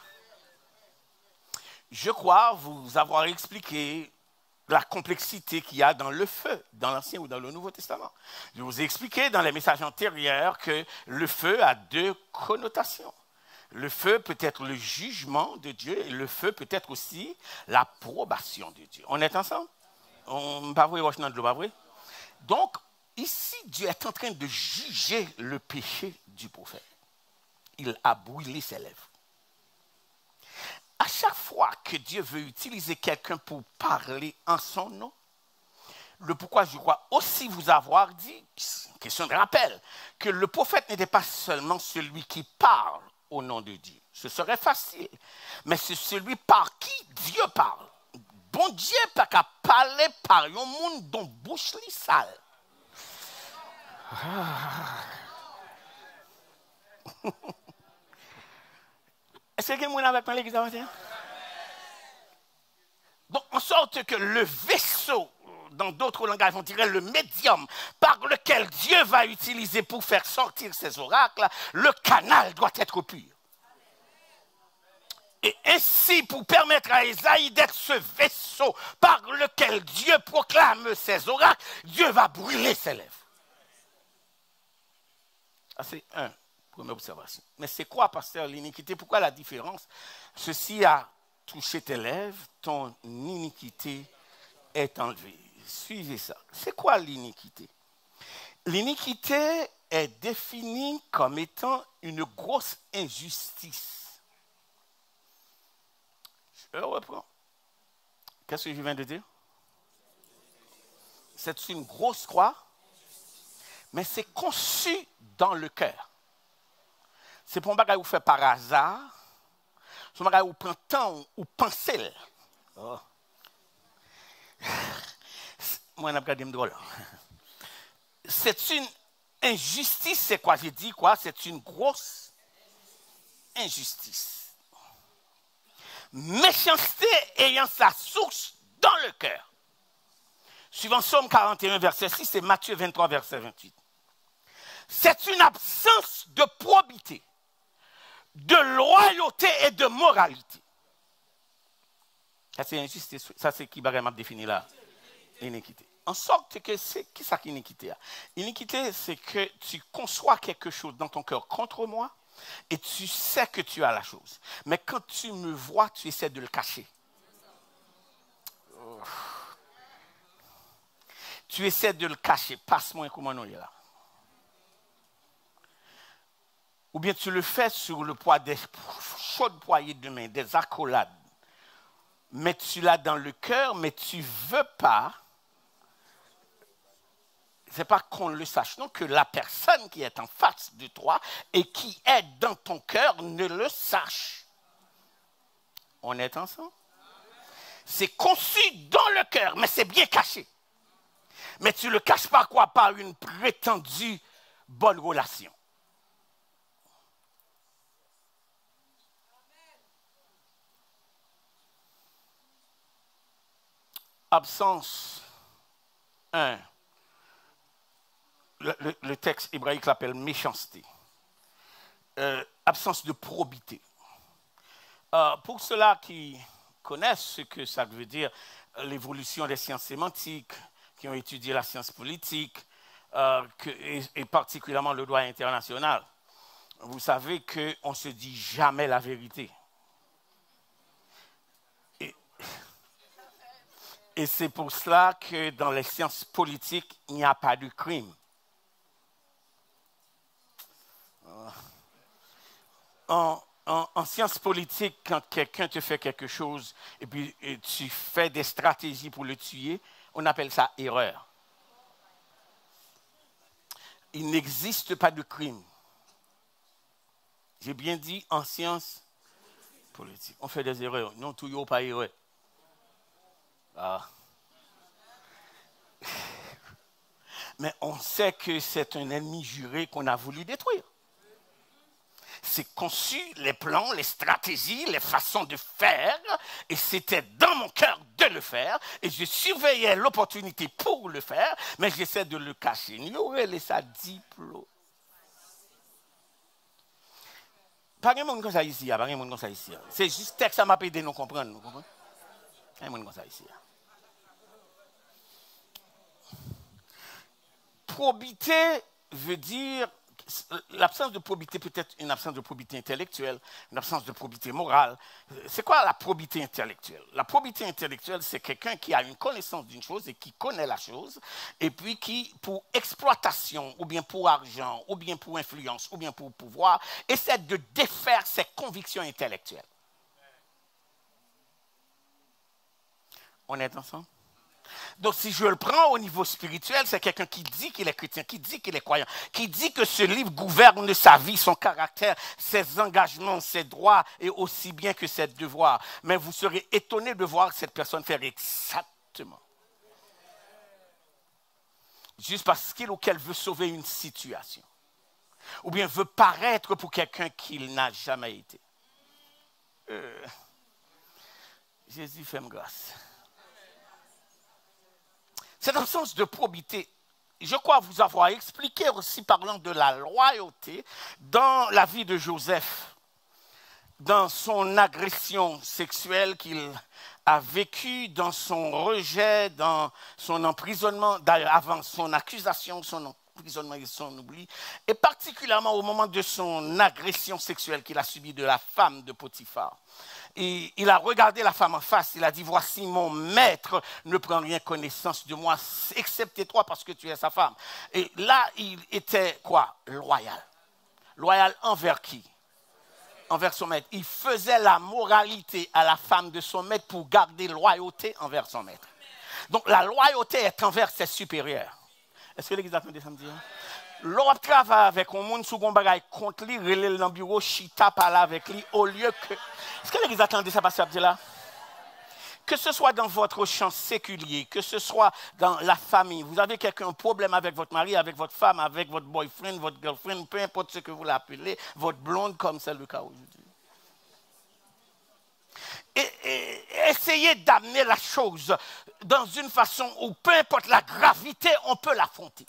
Je crois vous avoir expliqué la complexité qu'il y a dans le feu, dans l'Ancien ou dans le Nouveau Testament. Je vous ai expliqué dans les messages antérieurs que le feu a deux connotations. Le feu peut être le jugement de Dieu et le feu peut être aussi l'approbation de Dieu. On est ensemble? On ne pas vrai? Donc, ici, Dieu est en train de juger le péché du prophète. Il a brûlé ses lèvres. À chaque fois que Dieu veut utiliser quelqu'un pour parler en son nom, le pourquoi je crois aussi vous avoir dit, question de rappel, que le prophète n'était pas seulement celui qui parle au nom de Dieu. Ce serait facile, mais c'est celui par qui Dieu parle. Bon Dieu pas qu'à parler par un monde dont bouche li sale. Est-ce que quelqu'un avec moi l'église avant? Donc, en sorte que le vaisseau, dans d'autres langages, on dirait le médium par lequel Dieu va utiliser pour faire sortir ses oracles, le canal doit être pur. Et ainsi, pour permettre à Isaïe d'être ce vaisseau par lequel Dieu proclame ses oracles, Dieu va brûler ses lèvres. Ça, c'est première observation. Mais c'est quoi, pasteur, l'iniquité? Pourquoi la différence? Ceci a touché tes lèvres, ton iniquité est enlevée. Suivez ça. C'est quoi l'iniquité? L'iniquité est définie comme étant une grosse injustice. Je reprends. Qu'est-ce que je viens de dire? C'est une grosse croix, mais c'est conçu dans le cœur. C'est pour un bagage vous fait par hasard, c'est un bagage vous prend temps ou pensez. Oh. Moi, je regarde drôle. C'est une injustice, c'est quoi? J'ai dit quoi? C'est une grosse injustice. Méchanceté ayant sa source dans le cœur. Suivant Psaume 41, verset 6 et Matthieu 23, verset 28. C'est une absence de probité, de loyauté et de moralité. Ça, c'est injustice. Ça, c'est qui m'a défini là? L'iniquité. En sorte que c'est qui ça qui iniquité? Iniquité, c'est que tu conçois quelque chose dans ton cœur contre moi et tu sais que tu as la chose. Mais quand tu me vois, tu essaies de le cacher. Oh. Tu essaies de le cacher. Passe-moi comment on est là. Ou bien tu le fais sur le poids des chaudes poignées de main, des accolades. Mais tu l'as dans le cœur, mais tu ne veux pas. Ce n'est pas qu'on le sache, non, que la personne qui est en face de toi et qui est dans ton cœur ne le sache. On est ensemble? C'est conçu dans le cœur, mais c'est bien caché. Mais tu ne le caches pas quoi? Par une prétendue bonne relation. Absence 1. Le texte hébraïque l'appelle méchanceté. Absence de probité. Pour ceux-là qui connaissent ce que ça veut dire, l'évolution des sciences sémantiques, qui ont étudié la science politique, et particulièrement le droit international. Vous savez qu'on ne se dit jamais la vérité. Et c'est pour cela que dans les sciences politiques, il n'y a pas de crime. En sciences politiques, quand quelqu'un te fait quelque chose et puis tu fais des stratégies pour le tuer, on appelle ça erreur. Il n'existe pas de crime. J'ai bien dit en sciences politiques. On fait des erreurs. Non, tout n'est pas erreur. Ah. Mais on sait que c'est un ennemi juré qu'on a voulu détruire. C'est conçu, les plans, les stratégies, les façons de faire, et c'était dans mon cœur de le faire, et je surveillais l'opportunité pour le faire, mais j'essaie de le cacher. Nous aurait laissé ça diplôme. Pas de monde comme ça ici, pas de monde comme ça ici. C'est juste que ça m'a aidé à nous comprendre. Nous comprenez? Pas de monde comme ça ici. Probité veut dire, l'absence de probité peut être une absence de probité intellectuelle, une absence de probité morale. C'est quoi la probité intellectuelle? La probité intellectuelle, c'est quelqu'un qui a une connaissance d'une chose et qui connaît la chose, et puis qui, pour exploitation, ou bien pour argent, ou bien pour influence, ou bien pour pouvoir, essaie de défaire ses convictions intellectuelles. On est ensemble? Donc, si je le prends au niveau spirituel, c'est quelqu'un qui dit qu'il est chrétien, qui dit qu'il est croyant, qui dit que ce livre gouverne sa vie, son caractère, ses engagements, ses droits, et aussi bien que ses devoirs. Mais vous serez étonné de voir cette personne faire exactement. Juste parce qu'il ou qu'elle veut sauver une situation. Ou bien veut paraître pour quelqu'un qu'il n'a jamais été. Jésus fait grâce. Cette absence de probité, je crois vous avoir expliqué aussi parlant de la loyauté dans la vie de Joseph, dans son agression sexuelle qu'il a vécue, dans son rejet, dans son emprisonnement, d'ailleurs avant son accusation, son emprisonnement et son oubli, et particulièrement au moment de son agression sexuelle qu'il a subie de la femme de Potiphar. Et il a regardé la femme en face, il a dit, voici mon maître ne prend rien connaissance de moi, excepté toi parce que tu es sa femme. Et là, il était quoi? Loyal. Loyal envers qui? Envers son maître. Il faisait la moralité à la femme de son maître pour garder loyauté envers son maître. Donc la loyauté est envers ses supérieurs. Est-ce que l'église attendait samedi? L'on travaille avec un monde sous un bagage contre lui, relève dans le bureau, chita parle avec lui, au lieu que... Est-ce que l'église attendait ça, Pasteur Abdallah? Que ce soit dans votre champ séculier, que ce soit dans la famille, vous avez un problème avec votre mari, avec votre femme, avec votre boyfriend, votre girlfriend, peu importe ce que vous l'appelez, votre blonde, comme c'est le cas aujourd'hui. Et essayez d'amener la chose dans une façon où, peu importe la gravité, on peut l'affronter.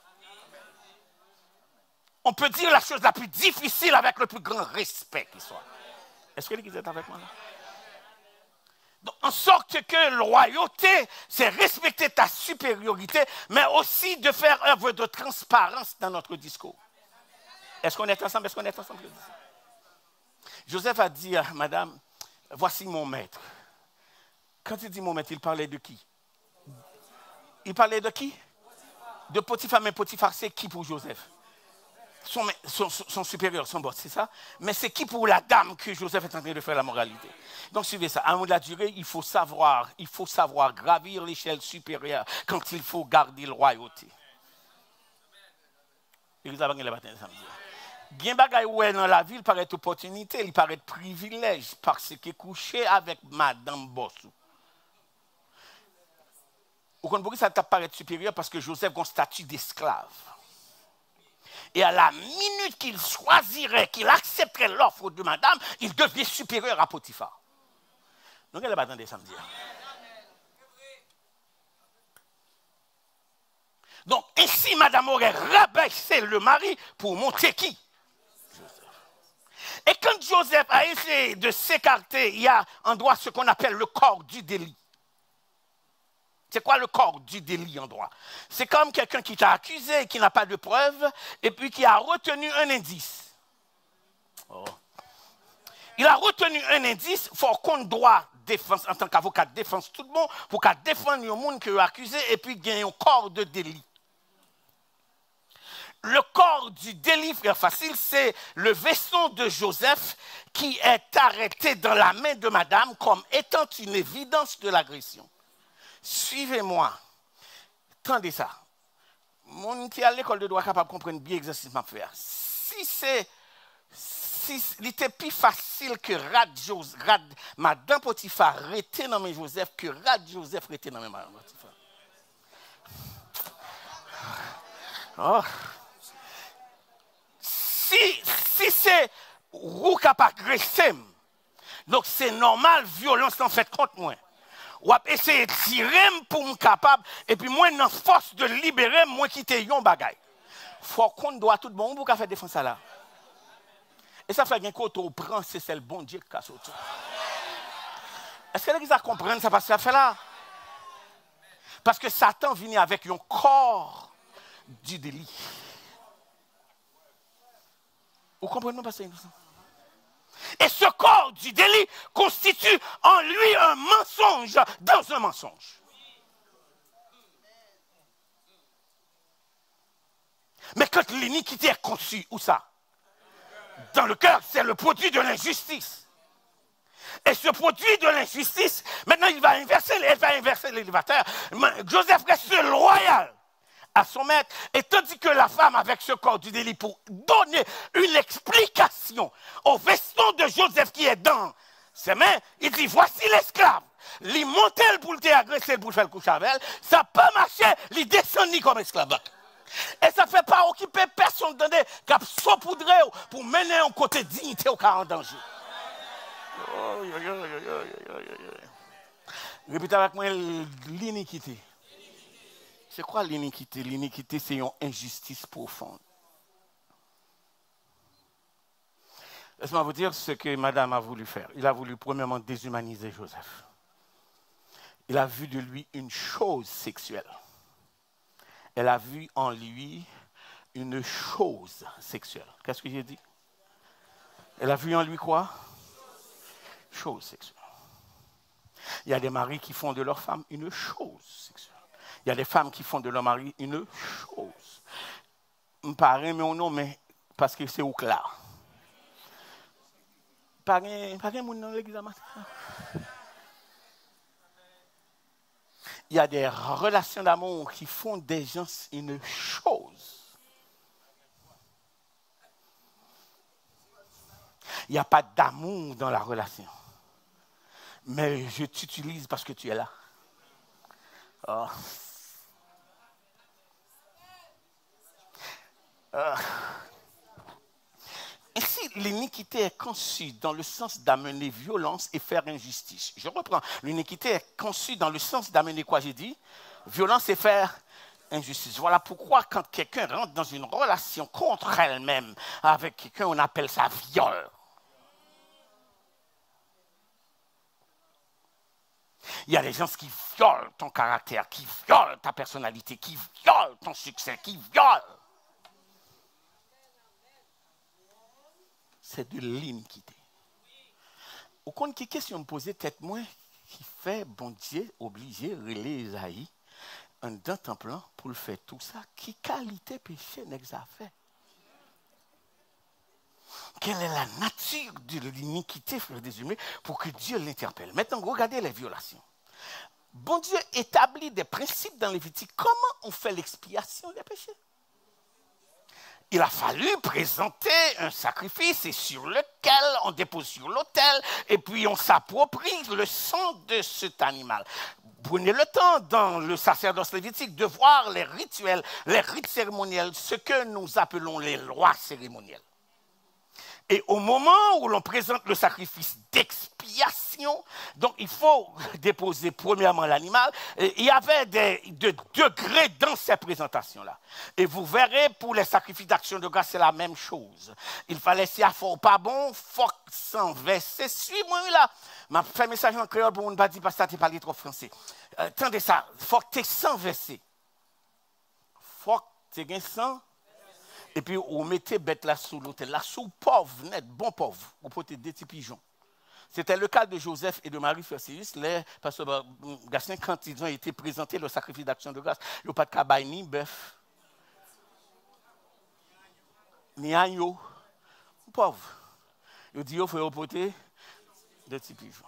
On peut dire la chose la plus difficile avec le plus grand respect qui soit. Est-ce que l'église est avec moi là? Donc, en sorte que loyauté, c'est respecter ta supériorité, mais aussi de faire œuvre de transparence dans notre discours. Est-ce qu'on est ensemble? Est-ce qu'on est ensemble? Joseph a dit à madame, voici mon maître. Quand il dit mon maître, il parlait de qui? Il parlait de qui? De Potiphar, mais Potiphar, c'est qui pour Joseph? Son supérieur, son boss, c'est ça? Mais c'est qui pour la dame que Joseph est en train de faire la moralité? Donc suivez ça. À un moment de la durée, il faut savoir gravir l'échelle supérieure quand il faut garder la royauté. Bien bagaille ouais dans la ville paraît opportunité, il paraît privilège parce que coucher avec madame Bossou. Vous comprenez ça paraît supérieur parce que Joseph a un statut d'esclave. Et à la minute qu'il choisirait, qu'il accepterait l'offre de madame, il devient supérieur à Potiphar. Donc, elle va attendre samedi. Donc, ainsi, madame aurait rabaissé le mari pour monter qui? Joseph. Et quand Joseph a essayé de s'écarter, il y a en droit ce qu'on appelle le corps du délit. C'est quoi le corps du délit en droit? C'est comme quelqu'un qui t'a accusé, qui n'a pas de preuves, et puis qui a retenu un indice. Oh. Il a retenu un indice, il faut qu'on doit défense, en tant qu'avocat de défense, tout le monde, pour qu'à défendre le monde qui est accusé, et puis gagner un corps de délit. Le corps du délit, frère facile, c'est le vaisseau de Joseph qui est arrêté dans la main de madame comme étant une évidence de l'agression. Suivez-moi. Tendez ça. Mon qui est à l'école de droit capable de comprendre bien l'exercice que je vais faire. Si il était plus facile que madame Potiphar était dans mes Joseph que Joseph était dans mes madame Potiphar. Oh. Si c'est vous qui pas agressé, donc c'est normal, violence en fait contre moi. Ou essayer de tirer pour me capable, et puis moi, dans force de libérer, moi quitter yon bagay. Faut qu'on doit tout le monde pour faire défense là. Et ça fait bien quand on prend, c'est le bon Dieu qui a sorti. Est-ce que les gens comprennent ça parce que ça fait là? Parce que Satan vient avec un corps du délit. Vous comprenez pas ça? Et ce corps du délit constitue en lui un mensonge dans un mensonge. Mais quand l'iniquité est conçue, où ça? Dans le cœur, c'est le produit de l'injustice. Et ce produit de l'injustice, maintenant il va inverser l'élévateur. Joseph reste loyal à son maître, et tandis que la femme avec ce corps du délit pour donner une explication au veston de Joseph qui est dans ses mains, il dit voici l'esclave, il monte pour te agresser pour faire le coucher avec elle, ça peut marcher, il descend comme esclave. Et ça ne fait pas occuper personne donné qu'à saupoudrer pour mener un côté dignité au cas en danger. Répétez avec moi l'iniquité. C'est quoi l'iniquité? L'iniquité, c'est une injustice profonde. Laisse-moi vous dire ce que madame a voulu faire. Il a voulu premièrement déshumaniser Joseph. Il a vu de lui une chose sexuelle. Elle a vu en lui une chose sexuelle. Qu'est-ce que j'ai dit? Elle a vu en lui quoi? Chose sexuelle. Il y a des maris qui font de leur femme une chose sexuelle. Il y a des femmes qui font de leur mari une chose. Je ne parle pas non, mais parce que c'est au clair. Pas de monde dans l'église. Il y a des relations d'amour qui font des gens une chose. Il n'y a pas d'amour dans la relation. Mais je t'utilise parce que tu es là. Oh. Ainsi, l'iniquité est conçue dans le sens d'amener violence et faire injustice. Je reprends. L'iniquité est conçue dans le sens d'amener quoi j'ai dit? Violence et faire injustice. Voilà pourquoi quand quelqu'un rentre dans une relation contre elle-même avec quelqu'un, on appelle ça viol. Il y a des gens qui violent ton caractère, qui violent ta personnalité, qui violent ton succès, qui violent. C'est de l'iniquité. Au compte qui question me poser tête moi qui fait bon Dieu obligé relais Isaïe en d'un temps plan pour le faire tout ça qui qualité péché n'est ça fait. Quelle est la nature de l'iniquité, frère des humains, pour que Dieu l'interpelle? Maintenant, regardez les violations. Bon Dieu établit des principes dans Lévitique. Comment on fait l'expiation des péchés? Il a fallu présenter un sacrifice et sur lequel on dépose sur l'autel et puis on s'approprie le sang de cet animal. Prenez le temps dans le sacerdoce lévitique de voir les rituels, les rites cérémoniels, ce que nous appelons les lois cérémonielles. Et au moment où l'on présente le sacrifice d'expiation, l'expiation. Donc, il faut déposer premièrement l'animal. Il y avait des degrés dans ces présentations-là. Et vous verrez, pour les sacrifices d'action de grâce, c'est la même chose. Il fallait, si il faut pas bon, faut s'en verser. Suis-moi là. Je fais un message en créole pour ne pas dire parce que tu parles trop français. Attendez ça, il faut que tu aies 100 versets. Il faut que tu aies 100. Et puis, on mettait bête là sous l'autel. Là, sous pauvre, net, bon pauvre. On portait des petits pigeons. C'était le cas de Joseph et de Marie Fercéus. Parce que Gassin, quand ils ont été présentés le sacrifice d'action de grâce, il n'y a pas de cabaye ni bœuf, ni agneau. Pauvre. Il dit, il faut porter des petits pigeons.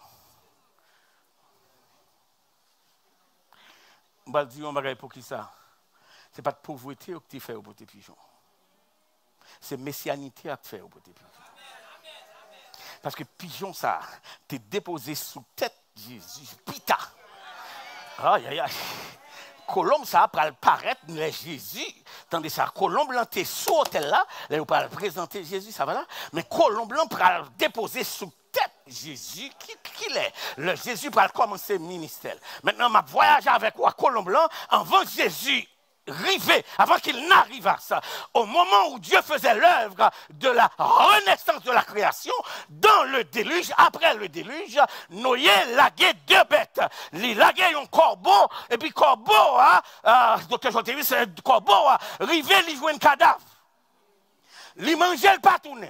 Je vais dire, on va pour qui ça? Ce n'est pas de pauvreté que tu fais au porter pigeon. C'est messianité à faire au bout des pigeons. Parce que pigeon, ça, t'es déposé sous tête Jésus. Pita. Aïe, aïe, aïe. Colombe, ça va paraître Jésus. Tandis ça, colombe, là, t'es sous hôtel là, là, on va présenter Jésus, ça va là. Mais colombe, là, va déposer sous tête Jésus. Qui l'est? Le Jésus va commencer le ministère. Maintenant, je voyage avec quoi? Colombe, là, avant Jésus. Rivé, avant qu'il n'arrive à ça, au moment où Dieu faisait l'œuvre de la renaissance de la création, dans le déluge, après le déluge, Noé laguait 2 bêtes. Il laguait un corbeau, et puis corbeau, docteur Jean-Thévis, c'est corbeau, rivé, il jouait un cadavre. Il mangeait le patounet.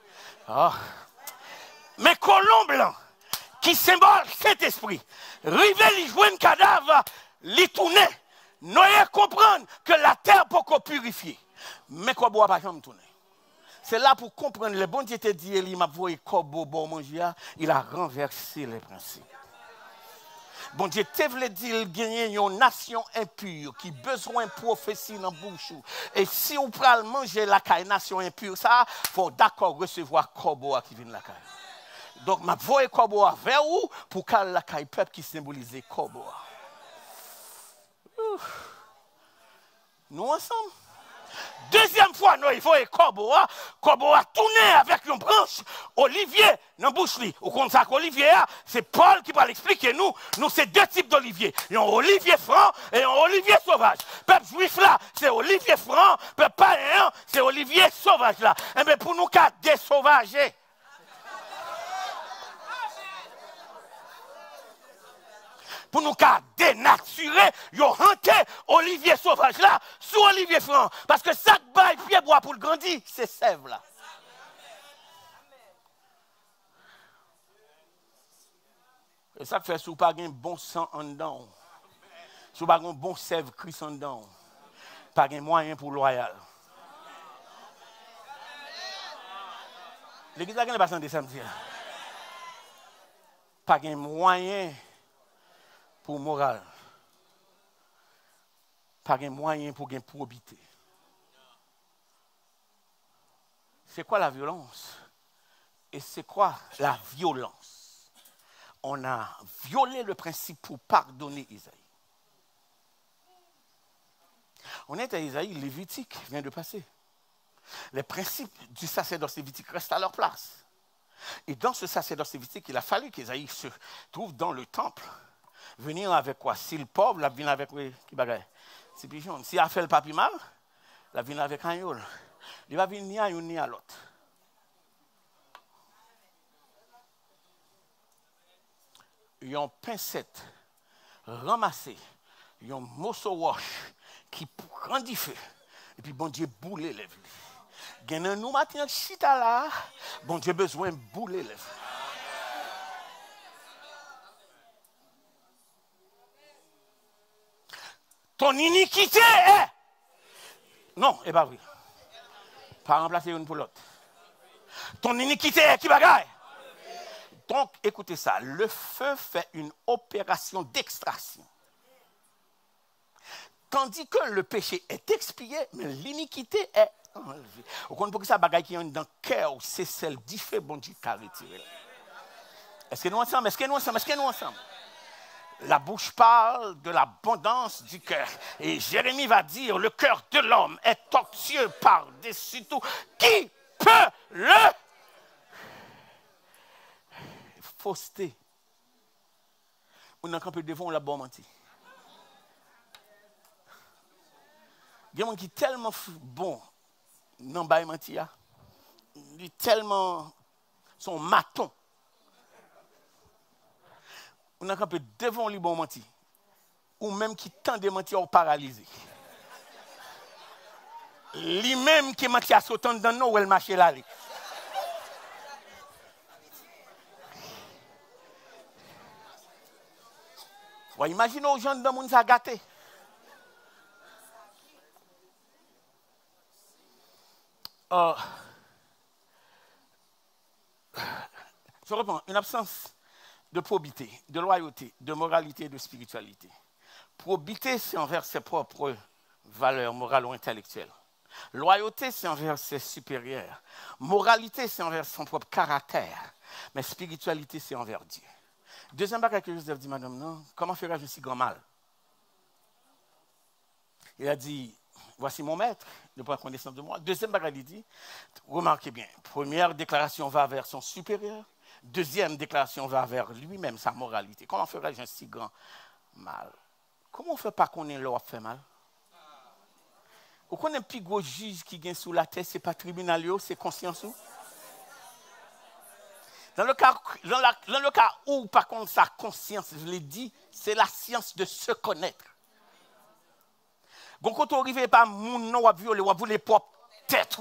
Mais colombe blanc, qui symbole cet esprit, rivé, il jouait un cadavre, il tournait. Noé comprendre que la terre peut qu'on purifier. Mais qu'on ne peut pas jamais tourner. C'est là pour comprendre, le bon Dieu te dit, il m'a voyé corbeau bon manger, il a renversé les principes. Bon Dieu te voulait dire, il gagne une nation impure qui a besoin de prophétie dans la bouche. Et si on peut manger la nation impure, ça, il faut d'accord recevoir corbeau qui vient de la caille. Donc, je voyé corbeau vers où pour que la caille peuple qui symbolise corbeau. Nous ensemble. Deuxième fois, nous, il faut que corbeau a tourné avec une branche olivier dans la bouche. Au contraire, l'olivier, c'est Paul qui va l'expliquer. Nous, c'est 2 types d'olivier. Il y a un olivier franc et un olivier sauvage. Peuple juif là, c'est olivier franc. Peuple païen, c'est olivier sauvage là. Et bien pour nous, qu'à désauvager. Pour nous dénaturer, ils ont hanté Olivier sauvage là, sous Olivier franc. Parce que ça baille pied bois pour le grandir, c'est sève là. Et ça fait si vous n'avez pas un bon sang en dedans, si vous n'avez pas un bon sève Christ en dedans, pas de moyen pour loyal. L'église n'a pas de samedi. Pas de moyen pour moral. Pas de moyen pour gagner probité. C'est quoi la violence? Et c'est quoi la violence? On a violé le principe pour pardonner Isaïe. On est à Isaïe, Lévitique vient de passer. Les principes du sacerdoce lévitique restent à leur place. Et dans ce sacerdoce lévitique, il a fallu qu'Isaïe se trouve dans le temple. Venir avec quoi? Si le pauvre, la vient avec qui bagaille? C'est pigeon. Si il a fait le papier mal, la vient avec un yol. Il va venir ni à une ni à l'autre. Il y a une pincette ramassée, il y a un morceau wash qui prend du feu. Et puis bon Dieu boule les lèvres. Gagnant nous maintenant chita là, bon Dieu besoin de bouler les lèvres. Ton iniquité est. Non, et pas vrai. Pas remplacer une pour l'autre. Ton iniquité est qui bagaille. Donc, écoutez ça. Le feu fait une opération d'extraction. Tandis que le péché est expié, mais l'iniquité est enlevée. Vous comprenez pourquoi ça bagaille qui est dans le cœur, c'est celle du feu, bon Dieu, qui a retiré. Est-ce que nous ensemble? Est-ce que nous ensemble? Est-ce que nous ensemble? La bouche parle de l'abondance du cœur. Et Jérémie va dire, le cœur de l'homme est tortueux par-dessus tout. Qui peut le... fausseté. On a campé devant la bonne menti. Il y a des gens qui sont tellement bons dans le bail menti. Ils sont tellement son maton. On a campé devant les bons menti. Ou même qui tend de mentir ou paralysé. Lui-même qui menti à sauter dans nous ou elle marche là. Vous imaginez aux gens dans le monde ça gâté. Je reprends, une absence de probité, de loyauté, de moralité et de spiritualité. Probité, c'est envers ses propres valeurs morales ou intellectuelles. Loyauté, c'est envers ses supérieurs. Moralité, c'est envers son propre caractère. Mais spiritualité, c'est envers Dieu. Deuxième bagage que Joseph dit, madame, non, comment ferais-je si grand mal? Il a dit, voici mon maître, ne prend connaissance de moi. Deuxième bagage, il dit, remarquez bien, première déclaration va vers son supérieur. Deuxième déclaration va vers lui-même, sa moralité. Comment ferais-je un si grand mal? Comment on ne fait pas qu'on ait l'or fait mal? Ou qu'on ait un plus gros juge qui vient sous la tête, ce n'est pas tribunal, c'est conscience. Dans le cas où, par contre, sa conscience, je l'ai dit, c'est la science de se connaître. Donc, quand on n'arrive pas, mon nom à violer, ou à vouloir propre tête.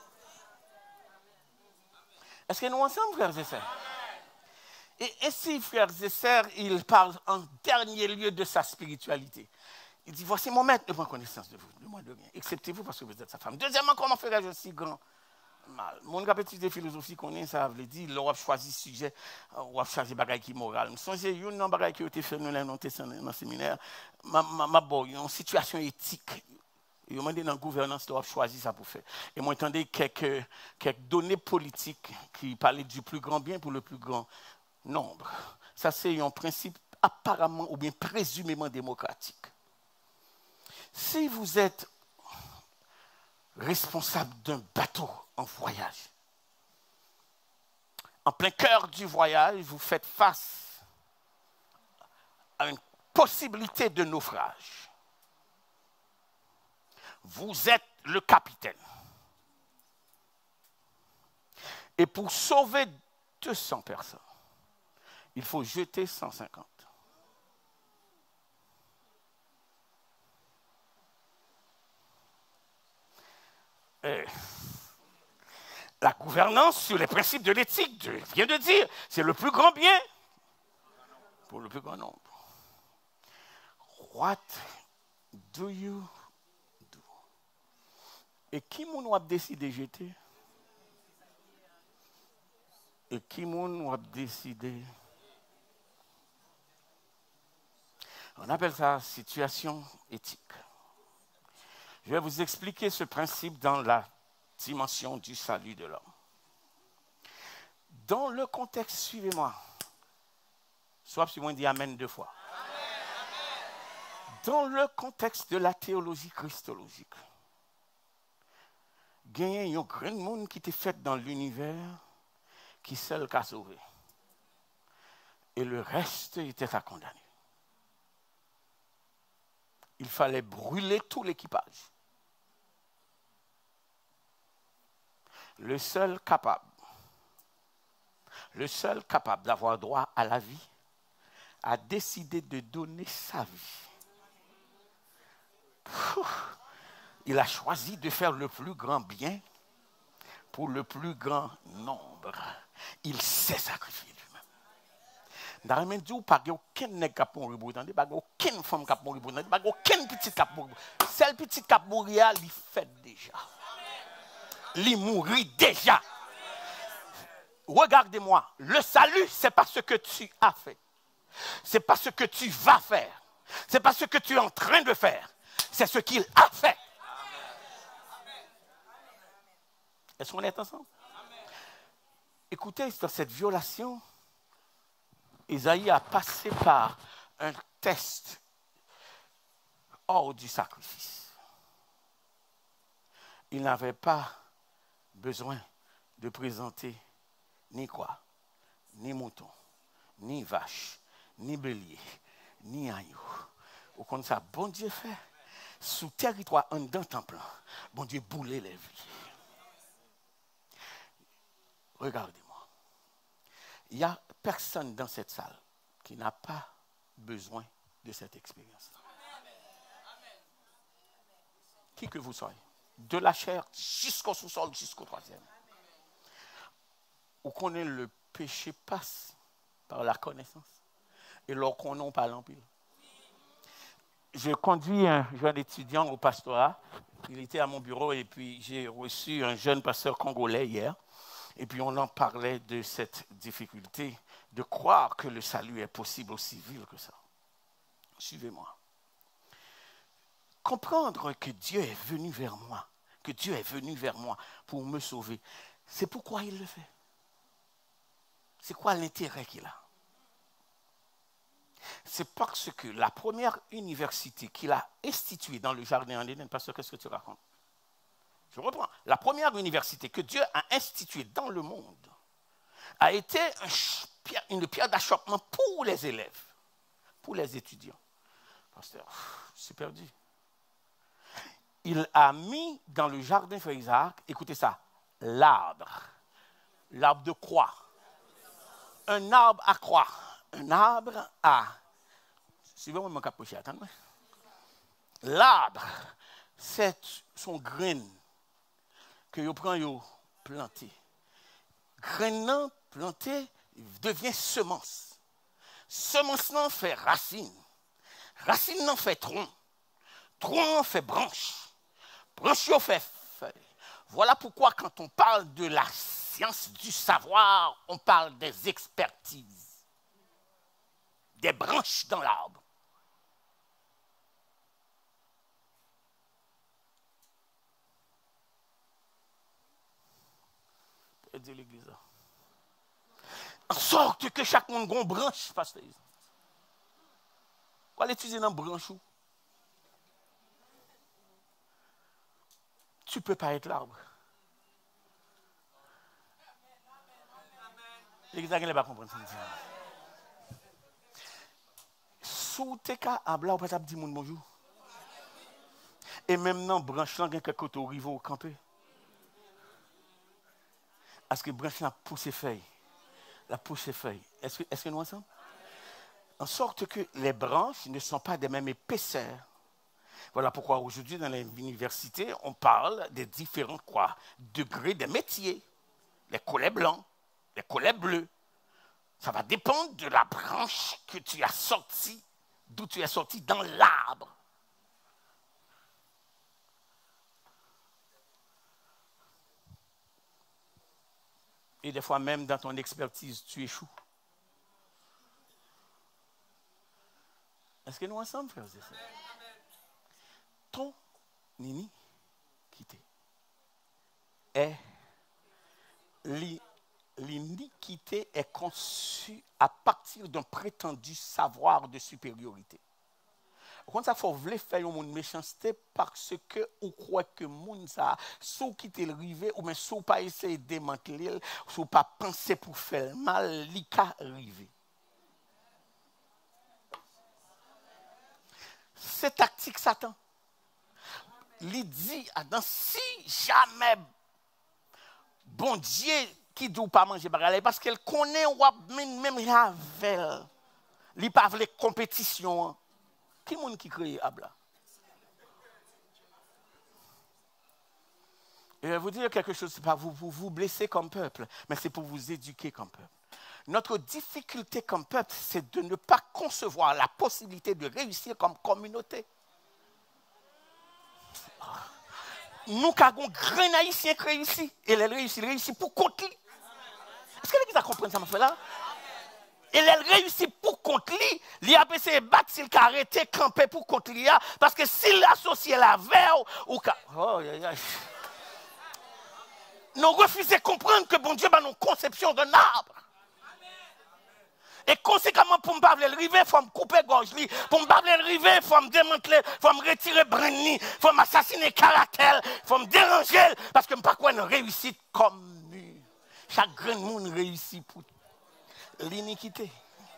Est-ce que nous ensemble, frères et sœurs? Et ainsi, frères et sœurs, il parle en dernier lieu de sa spiritualité. Il dit, voici mon maître, ne prend connaissance de vous, de moi de rien. Acceptez-vous parce que vous êtes sa femme. Deuxièmement, comment ferais-je aussi grand mal? Mon capitaine de philosophie qu'on est, ça veut dire, l'on a choisi sujet, on a choisi bagaille qui moral. Je songe, il y a une bagaille qui a été fait dans le séminaire, une situation éthique. Il m'a dit dans la gouvernance, on a choisi ça pour faire. Et moi, j'entendais quelques données politiques qui parlaient du plus grand bien pour le plus grand nombre. Ça, c'est un principe apparemment ou bien présumément démocratique. Si vous êtes responsable d'un bateau en voyage, en plein cœur du voyage, vous faites face à une possibilité de naufrage. Vous êtes le capitaine. Et pour sauver 200 personnes, il faut jeter 150. La gouvernance sur les principes de l'éthique, Dieu vient de dire, c'est le plus grand bien pour le plus grand nombre. What do you do? Et qui moun a décidé de jeter? Et qui moun a décidé? On appelle ça situation éthique. Je vais vous expliquer ce principe dans la dimension du salut de l'homme. Dans le contexte, suivez-moi. Soit si on dit Amen 2 fois. Dans le contexte de la théologie christologique, il y a un grand monde qui était fait dans l'univers qui seul qu'a sauvé. Et le reste était à condamner. Il fallait brûler tout l'équipage. Le seul capable d'avoir droit à la vie a décidé de donner sa vie. Il a choisi de faire le plus grand bien pour le plus grand nombre. Il s'est sacrifié lui-même. Dans le même temps, pas aucun nègre qui a mouru, pas aucune femme qui a mouru, pas aucun petit qui a mouru. Celle petite qui a mouru, il fait déjà. Il mourit déjà. Regardez-moi, le salut, c'est pas ce que tu as fait. C'est pas ce que tu vas faire. C'est pas ce que tu es en train de faire. C'est ce qu'il a fait. Est-ce qu'on est ensemble? Écoutez, dans cette violation, Isaïe a passé par un test hors du sacrifice. Il n'avait pas besoin de présenter ni quoi, ni mouton, ni vache, ni bélier, ni agneau. Au compte ça, bon Dieu fait, sous territoire en dedans temple, bon Dieu boule les vies. Regardez-moi. Il n'y a personne dans cette salle qui n'a pas besoin de cette expérience. Qui que vous soyez, de la chair jusqu'au sous-sol, jusqu'au troisième. Ou qu'on ait le péché passe par la connaissance et l'or qu'on n'a pas l'empile. Je conduis un jeune étudiant au pastorat. Il était à mon bureau et puis j'ai reçu un jeune pasteur congolais hier. Et puis on en parlait de cette difficulté de croire que le salut est possible aussi vil que ça. Suivez-moi. Comprendre que Dieu est venu vers moi, que Dieu est venu vers moi pour me sauver, c'est pourquoi il le fait. C'est quoi l'intérêt qu'il a? C'est parce que la première université qu'il a instituée dans le jardin en Éden, pasteur, qu'est-ce que tu racontes? Je reprends. La première université que Dieu a instituée dans le monde a été une pierre d'achoppement pour les élèves, pour les étudiants. Pasteur, je suis perdu. Il a mis dans le jardin Frère Isaac, écoutez ça, l'arbre. L'arbre de quoi? Un arbre à quoi? Un arbre à... Suivez-moi mon capuchet, attendez. L'arbre, c'est son grain que vous prenez, vous plantez. Grain planté devient semence. Semence n'en fait racine. Racine n'en fait tronc. Tronc en fait branche. Branche en fait feuille. Voilà pourquoi quand on parle de la science du savoir, on parle des expertises. Des branches dans l'arbre. De l'église. En sorte que chaque monde gon branche, pasteur. Quoi l'étudier dans branche où? Tu ne peux pas être l'arbre. L'église n'a pas compris ça. Sous tes cas, à blanc, on peut dire bonjour. Et même dans branche, il y a quelques rive au campé. Est-ce que branche la pousse feuilles? La pousse feuilles. Est-ce que nous ensemble? En sorte que les branches ne sont pas de même épaisseur. Voilà pourquoi aujourd'hui dans l'université, on parle des différents degrés des métiers. Les collets blancs, les collets bleus. Ça va dépendre de la branche que tu as sortie, d'où tu es sorti dans l'arbre. Et des fois même dans ton expertise, tu échoues. Est-ce que nous ensemble, frères et sœurs? Ton iniquité est l'iniquité est conçue à partir d'un prétendu savoir de supériorité. Quand ça faut vouloir faire une méchanceté parce que ou croit que monde ça sous quitter le rivé ou mais sous pas essayer de démanteler sous pas penser pour faire mal l'ika rivé. C'est tactique Satan. Il dit dans si jamais bon Dieu qui doit pas manger bagarre parce qu'elle connaît ou même avec il pas veut compétition. Qui est le qui crée Abla? Et je vais vous dire quelque chose, ce n'est pas vous blesser comme peuple, mais c'est pour vous éduquer comme peuple. Notre difficulté comme peuple, c'est de ne pas concevoir la possibilité de réussir comme communauté. Nous avons grand haïtien qui réussit, et il réussit pour compte. Est-ce que l'église a compris ça, ma frère là? Et elle réussit pour contre lui, il a essayé de battre s'il a arrêté, camper pour contre lui, parce que s'il associe la veille, ou nous refusons de comprendre que bon Dieu a une conception d'un arbre. Et conséquemment, pour ne pas le river, il faut me couper gorge. Pour ne pas le river, il faut me démanteler, il faut me retirer branni, il faut m'assassiner caractère, il faut me déranger, parce que je ne sais pas quoi une réussite comme chaque grand monde réussit pour l'iniquité.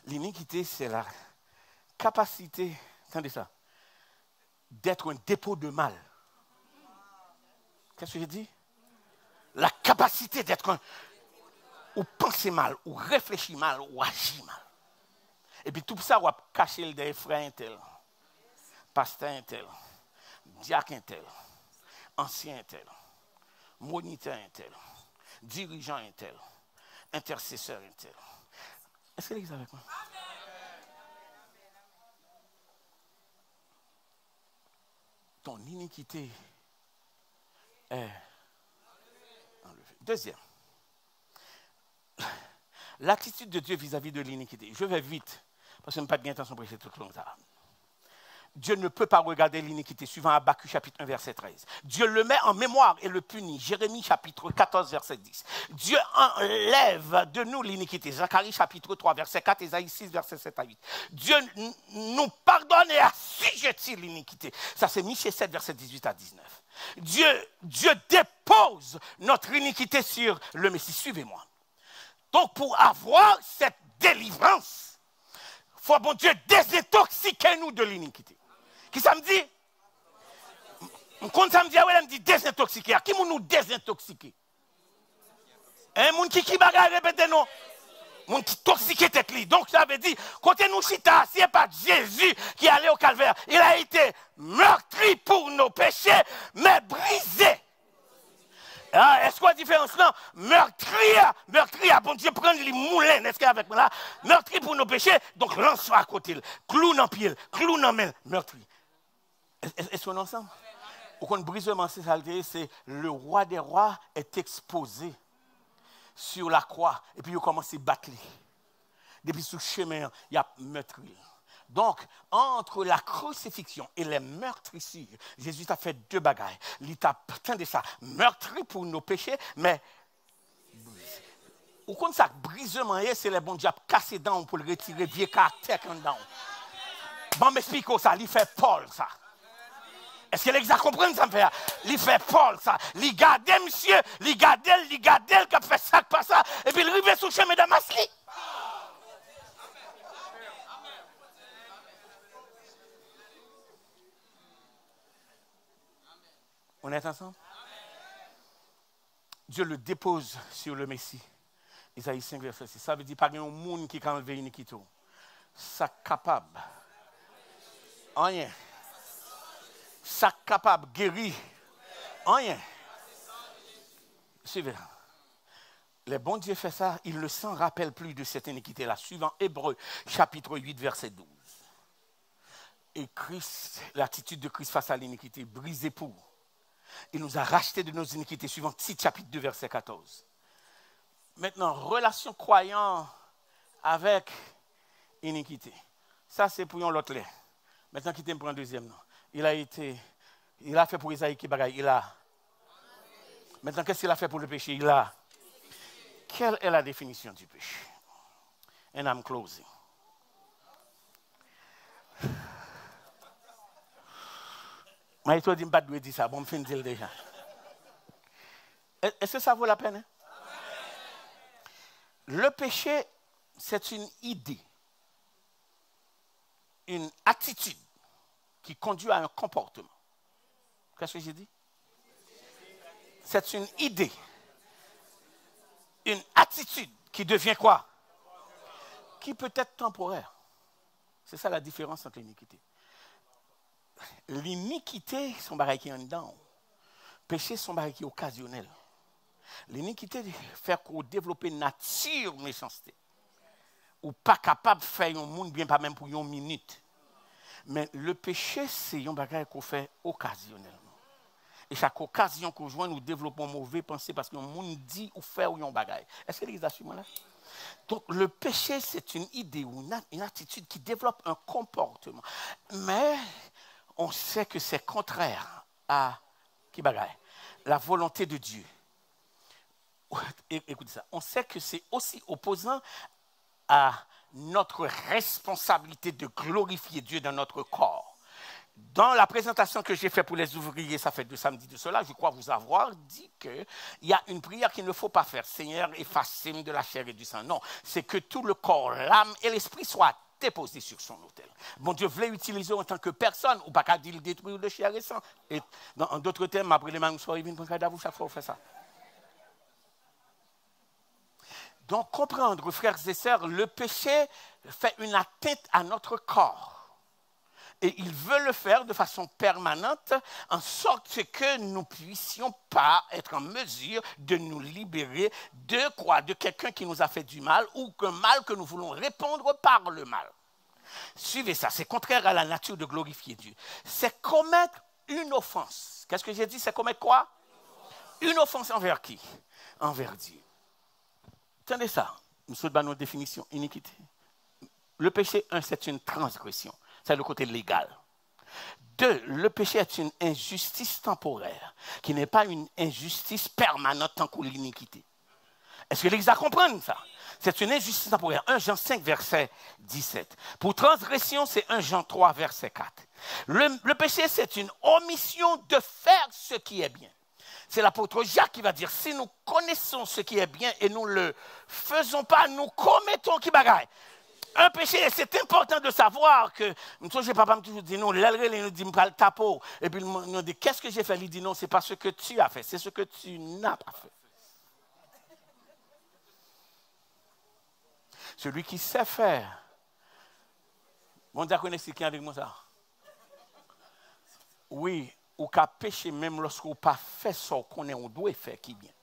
L'iniquité, c'est la capacité, attendez ça, d'être un dépôt de mal. Qu'est-ce que j'ai dit? La capacité d'être un... ou penser mal, ou réfléchir mal, ou agir mal. Et puis tout ça, on va cacher des frères tel, pasteur tel, diacre tel, ancien tel, moniteur tel, dirigeant tel, intercesseur tel. Est-ce que l'église est avec moi? Ton iniquité est enlevée. Deuxième, l'attitude de Dieu vis-à-vis de l'iniquité. Je vais vite, parce que je n'ai pas de intention de prêcher tout le long. Dieu ne peut pas regarder l'iniquité, suivant Habakkuk chapitre 1, verset 13. Dieu le met en mémoire et le punit. Jérémie chapitre 14, verset 10. Dieu enlève de nous l'iniquité. Zacharie chapitre 3, verset 4, Ésaïe 6, verset 7 à 8. Dieu nous pardonne et assujettit l'iniquité. Ça c'est Michée 7, verset 18 à 19. Dieu dépose notre iniquité sur le Messie. Suivez-moi. Donc pour avoir cette délivrance, il faut, bon Dieu, désintoxiquer nous de l'iniquité. Qui ça me dit? Quand ça me dit, ouais, me dit désintoxiquer. Qui nous désintoxiquer? Un monde qui bagaille, répétez non. Monde qui toxique tête li. Donc ça veut dire, quand nous chita, si c'est pas Jésus qui est allé au calvaire, il a été meurtri pour nos péchés, mais brisé. Ah, est-ce quoi la différence là? Meurtri, bon Dieu, prendre les moulins, est-ce qu'il y a avec moi là? Meurtri pour nos péchés, donc lance-toi à côté, clou dans pied, clou dans main, meurtri. Est-ce qu'on est ensemble? Au compte brisement, c'est le roi des rois est exposé sur la croix, et puis il commence à battre. Depuis ce chemin, il y a meurtri. Donc, entre la crucifixion et les meurtrissures, Jésus a fait deux bagailles. Il t'a de ça, meurtri pour nos péchés, mais au compte ça, brisement, c'est les bons diables cassés dedans pour le retirer, vieux caractère dedans. Bon, m'explique ça, il fait Paul ça. Est-ce que les gens comprennent ça me fait? Il fait Paul ça. Il garde monsieur, il garde, qui fait ça, pas ça, et puis il arrive sous le chemin de Damasque. On est ensemble? Dieu le dépose sur le Messie. Isaïe 5, verset 6. Ça veut dire pas qu'il y a un monde qui a enlevé l'iniquité. Ça capable. Rien. Ça capable guérir. Rien. Suivez. Le bon Dieu fait ça, il ne s'en rappelle plus de cette iniquité-là. Suivant Hébreux, chapitre 8, verset 12. Et Christ, l'attitude de Christ face à l'iniquité, brisé pour. Il nous a rachetés de nos iniquités, suivant Tite, chapitre 2, verset 14. Maintenant, relation croyant avec iniquité. Ça, c'est pour l'autre lait. Maintenant, qui t'aime pour un deuxième nom. Il a fait pour Isaïe qui bagaille. Maintenant, qu'est-ce qu'il a fait pour le péché? Quelle est la définition du péché? And I'm closing. Mais toi, dis pas de dire ça. Bon, je finis déjà. Est-ce que ça vaut la peine? Hein? Le péché, c'est une idée, une attitude qui conduit à un comportement. Qu'est-ce que j'ai dit? C'est une idée, une attitude qui devient quoi? Qui peut être temporaire. C'est ça la différence entre l'iniquité. L'iniquité, son bagage qui est en dedans. Péché, son bagage qui est occasionnel. L'iniquité fait qu'on développe une nature méchanceté. Ou pas capable de faire un monde bien, pas même pour une minute. Mais le péché, c'est un bagage qu'on fait occasionnellement. Et chaque occasion qu'on joue, nous développons mauvais pensée parce que le monde dit ou fait ou un bagage. Est-ce que les assument là? Donc le péché, c'est une idée ou une attitude qui développe un comportement. Mais on sait que c'est contraire à qui bagaille? La volonté de Dieu. Écoutez ça. On sait que c'est aussi opposant à notre responsabilité de glorifier Dieu dans notre corps. Dans la présentation que j'ai faite pour les ouvriers, ça fait 2 samedis de cela, je crois vous avoir dit qu'il y a une prière qu'il ne faut pas faire. Seigneur, efface-moi de la chair et du sang. Non, c'est que tout le corps, l'âme et l'esprit soient déposés sur son autel. Bon Dieu voulait utiliser en tant que personne, ou pas qu'à dire détruire de chair et sang. Et en d'autres termes, après les mains, ils viennent pour cadavre chaque fois on fait ça. Donc, comprendre, frères et sœurs, le péché fait une atteinte à notre corps. Et il veut le faire de façon permanente, en sorte que nous ne puissions pas être en mesure de nous libérer de quoi? De quelqu'un qui nous a fait du mal ou qu'un mal que nous voulons répondre par le mal. Suivez ça, c'est contraire à la nature de glorifier Dieu. C'est commettre une offense. Qu'est-ce que j'ai dit? C'est commettre quoi? Une offense envers qui? Envers Dieu. Attendez ça, nous sommes dans nos définitions, iniquité. Le péché, 1, c'est une transgression. C'est le côté légal. 2, le péché est une injustice temporaire, qui n'est pas une injustice permanente tant que l'iniquité. Est-ce que l'Église comprend ça? C'est une injustice temporaire. 1 Jean 5, verset 17. Pour transgression, c'est 1 Jean 3, verset 4. Le péché, c'est une omission de faire ce qui est bien. C'est l'apôtre Jacques qui va dire, si nous connaissons ce qui est bien et nous ne le faisons pas, nous commettons qui bagaille. Un péché, c'est important de savoir que, je papa me toujours dit non, l'alré nous dit, me parle tapo. Et puis, nous dit, qu'est-ce que j'ai fait? Il dit non, c'est pas ce que tu as fait, c'est ce que tu n'as pas fait. Celui qui sait faire. Mon diacre, c'est qui avec moi ça? Oui, ou qu'à pécher même lorsqu'on n'a pas fait ça qu'on on doit faire qui bien.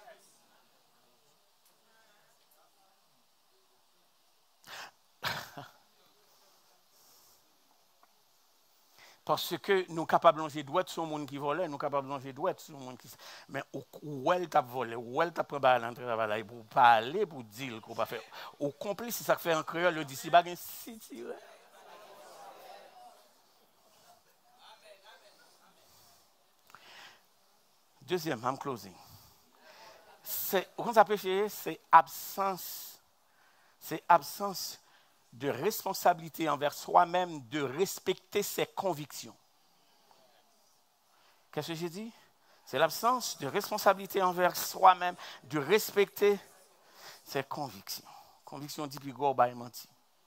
Parce que nous sommes capables de manger douette sur le monde qui volait, nous sommes capables de manger douette sur le monde qui... Mais où elle t'a volé, où elle t'a pris à l'entrée pour parler, pour dire qu'on va faire. Au complice, c'est ça que fait en créole, le dit, si bague si tiré. Deuxième, I'm closing. Quand ça péché, c'est absence de responsabilité envers soi-même, de respecter ses convictions. Qu'est-ce que j'ai dit? C'est l'absence de responsabilité envers soi-même, de respecter ses convictions. Conviction dit puis go bah menti.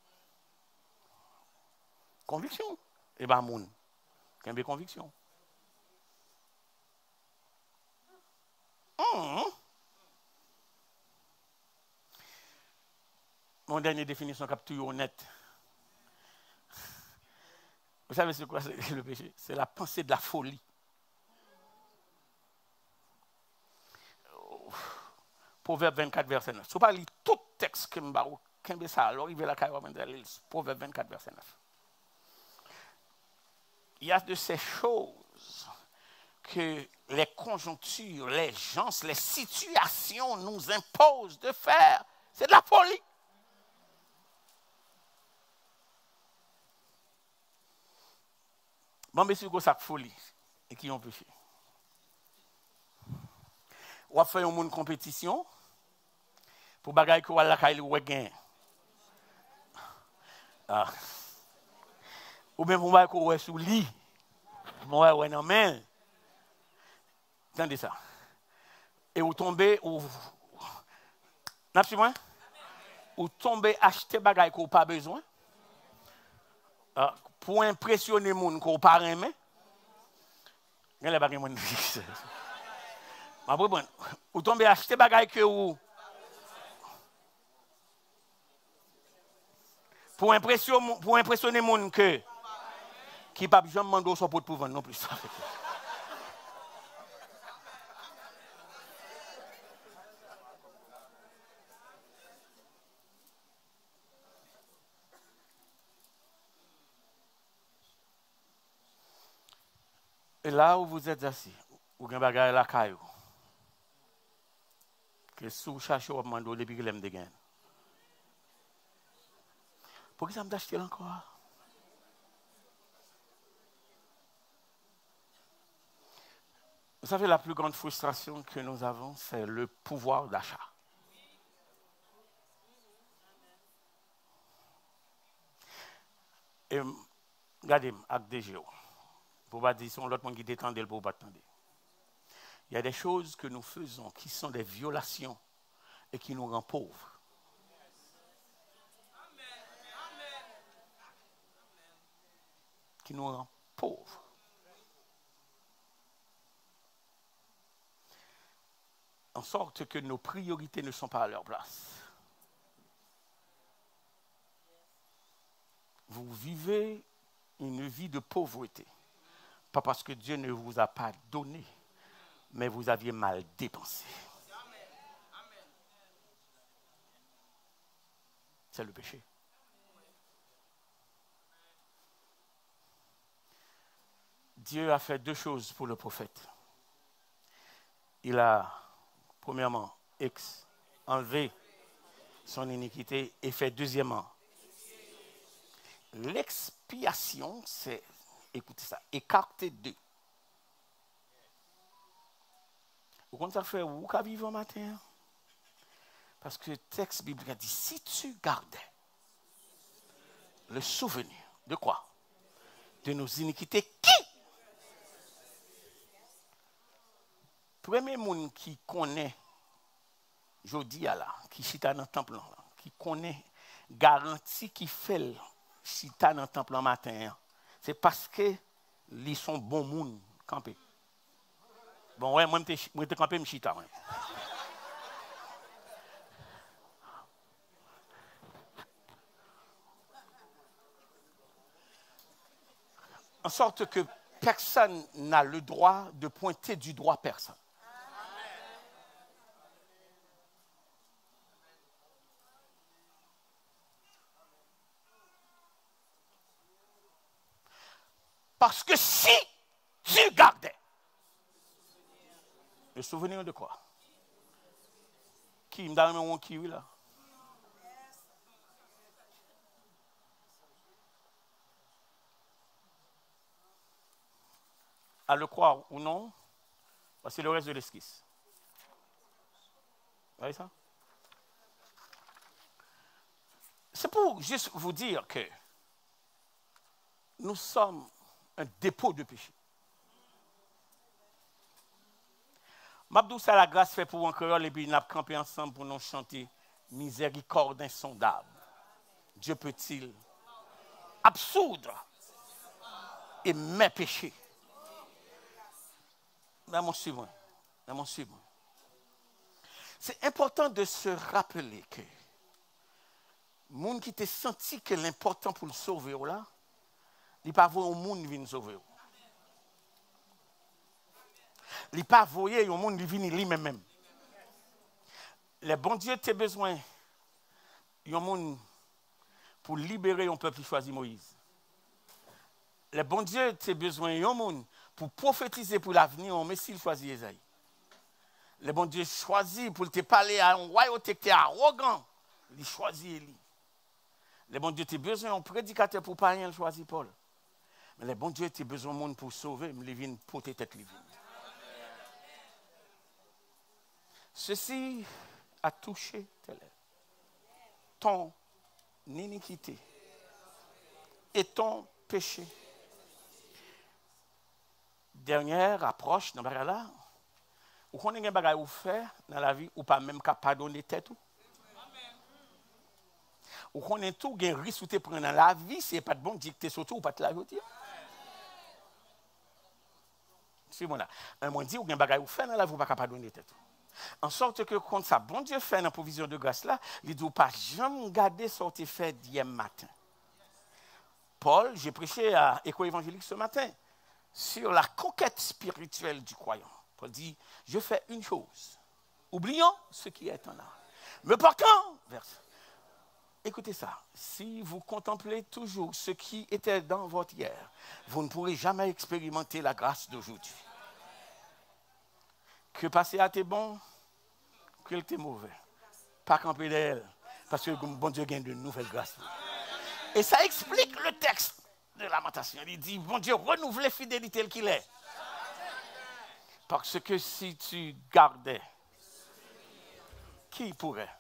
Conviction, et ben moun. Qu'est-ce que conviction? Mon dernière définition capture honnête. Vous savez c'est quoi le péché? C'est la pensée de la folie. Proverbe 24, verset 9. Si vous parlez tout texte que je ça, alors il va la carrière Proverbe 24, verset 9. Il y a de ces choses que les conjonctures, les gens, les situations nous imposent de faire. C'est de la folie. Bon, mais c'est quoi ça folie et qui ont péché? On va faire une compétition pour bagaille qu'on va la caille ou gain. Ou même pour bagaille qu'on va sous lit. Moi ouais non mais. Attendez ça. Et vous tombez ou n'a-t-il ou tomber acheter bagaille qu'on pas besoin. Pour impressionner les gens qu'on n'a pas aimé. Il y a des gens ou tomber acheter des bagages que vous. Pour impressionner les gens qui ne peuvent jamais demander son pot pour vendre non plus. Et là où vous êtes assis, vous avez un bagage à la caillou. Que si vous cherchez à demander depuis que l'aime de gain. Pourquoi ça me d'acheter encore? Vous savez, la plus grande frustration que nous avons, c'est le pouvoir d'achat. Et regardez, avec DGO. Pour pas dire son l'autre monde qui détendait pour pas attendre. Il y a des choses que nous faisons qui sont des violations et qui nous rendent pauvres. Qui nous rend pauvres. En sorte que nos priorités ne sont pas à leur place. Vous vivez une vie de pauvreté. Pas parce que Dieu ne vous a pas donné, mais vous aviez mal dépensé. C'est le péché. Dieu a fait deux choses pour le prophète. Il a, premièrement, enlevé son iniquité et fait deuxièmement. L'expiation, c'est, écoutez ça, écarter d'eux. Vous comprenez ça fait où qu'à vivre un matin? Parce que le texte biblique a dit, si tu gardais le souvenir de quoi? De nos iniquités, qui? Premier monde qui connaît, je dis à là, qui chita dans le temple, qui connaît, garantie qui fait chita dans le temple en matin, c'est parce que ils sont bons monde campés. Bon, ouais, moi, je te campé, je chita. Ouais. En sorte que personne n'a le droit de pointer du doigt personne. Parce que si tu gardais le souvenir de quoi? Qui me donne mon kiwi là? À le croire ou non, c'est le reste de l'esquisse. Vous voyez ça? C'est pour juste vous dire que nous sommes un dépôt de péché. M'abdou ça la grâce fait pour un créole et puis nous avons campé ensemble pour nous chanter miséricorde insondable. Dieu peut-il absoudre et mes péchés. C'est important de se rappeler que le monde qui t'a senti que l'important pour le sauver là, il n'est pas voulu au monde qui vient sauver. Il n'est pas voulu au monde qui vient lui-même. Le bon Dieu a besoin d'un monde pour libérer un peuple qui choisit Moïse. Le bon Dieu a besoin d'un monde pour prophétiser pour l'avenir, mais s'il choisit Esaïe. Le bon Dieu choisit pour te parler à un royauté qui est arrogant. Il choisit Élie. Le bon Dieu a besoin d'un prédicateur pour pas rien, il choisit Paul. Mais le bon Dieu a besoin d'un monde pour sauver, mais il vient pour tête livre. Ceci a touché ton iniquité et ton péché. Dernière approche dans la là, ou qu'on ait des bagages ou faire dans la vie, ou pas même qu'à pardonner tête ou. Ou qu'on ait tout gain risque ou te prendre dans la vie, c'est pas de bon dicter surtout ou pas te la dire. C'est bon là. Un moment dit ou gain bagages ou faire dans la vie, ou pas qu'à pardonner tête ou. En sorte que quand ça bon Dieu fait dans la provision de grâce là, il dit pas jamais garder sorti fait d'hier matin. Paul, j'ai prêché à Éco-évangélique ce matin sur la conquête spirituelle du croyant. Paul dit, je fais une chose, oublions ce qui est en art. Me portant vers... Écoutez ça, si vous contemplez toujours ce qui était dans votre hier, vous ne pourrez jamais expérimenter la grâce d'aujourd'hui. Que passer à tes bons, que t'es mauvais. Pas camper d'elle, parce que bon Dieu gagne de nouvelles grâces. Et ça explique le texte de Lamentation. Il dit, bon Dieu, renouvelle fidélité qu'il est. Parce que si tu gardais, qui pourrait?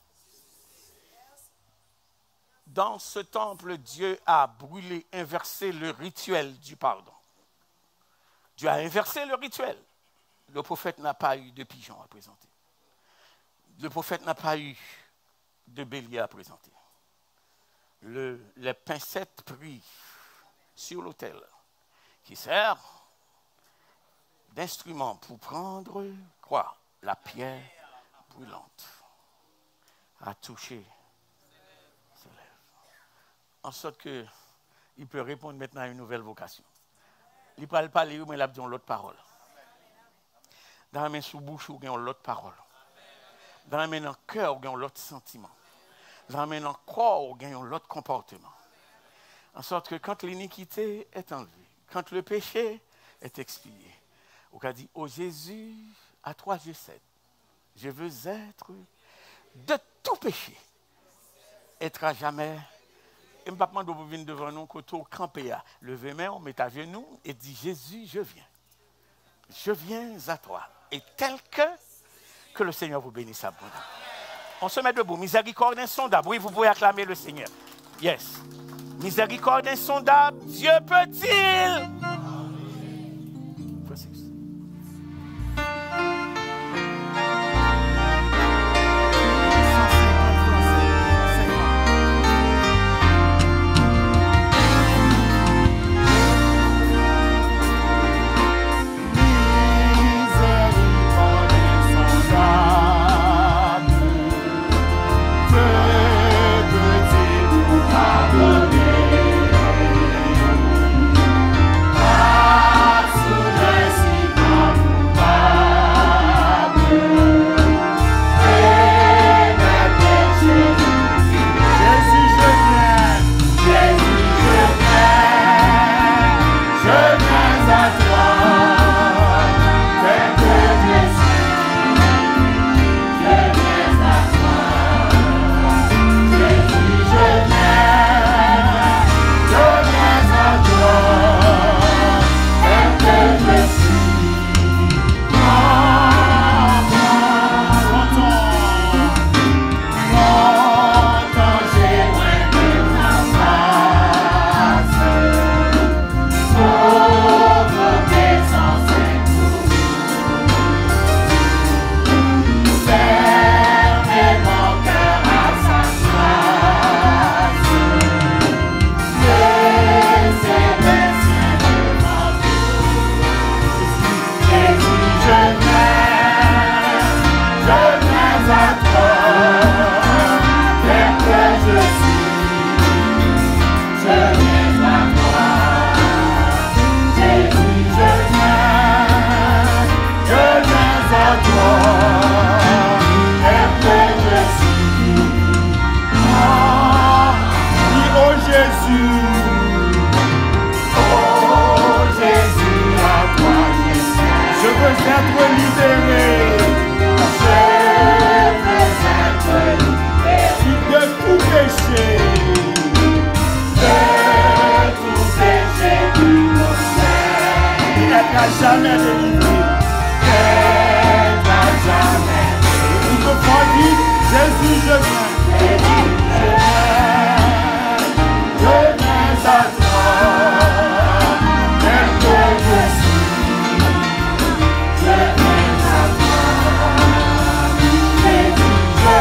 Dans ce temple, Dieu a brûlé, inversé le rituel du pardon. Dieu a inversé le rituel. Le prophète n'a pas eu de pigeon à présenter. Le prophète n'a pas eu de bélier à présenter. Les pincettes prises sur l'autel qui sert d'instrument pour prendre quoi? La pierre brûlante à toucher ses lèvres. En sorte qu'il peut répondre maintenant à une nouvelle vocation. Il ne parle pas, mais il a dit l'autre parole. Dans la main sous bouche, il y a l'autre parole. Dans la main dans le cœur, il y a l'autre sentiment. Dans la main dans le corps, il y a l'autre comportement. En sorte que quand l'iniquité est enlevée, quand le péché est expié, on a dit, oh Jésus, à toi je cède. Je veux être de tout péché. Être à jamais. Et je ne vais pas demander de venir devant nous, quand on campe, levez main, on met à genoux et dit, Jésus, je viens. Je viens à toi. Et tel que le Seigneur vous bénisse abondamment. On se met debout. Miséricorde insondable. Oui, vous pouvez acclamer le Seigneur. Yes. Miséricorde insondable. Dieu peut-il? Jamais délivré. Jamais. Il me prend dit, Jésus, je viens. Je viens à toi. Tel que je suis. Je viens à toi. Jésus, je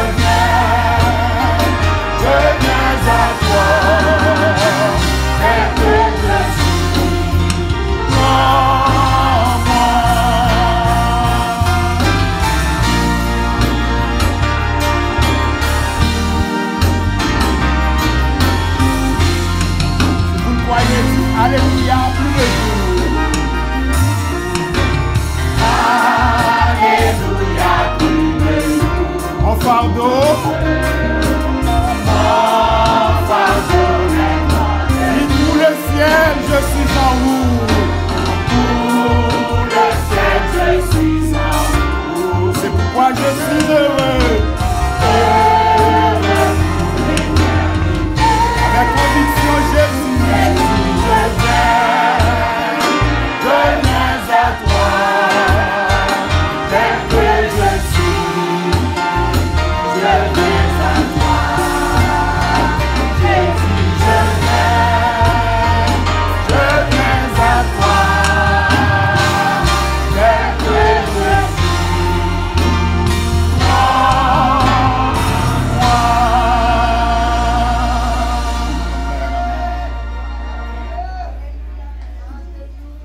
viens à toi. Tel que je suis.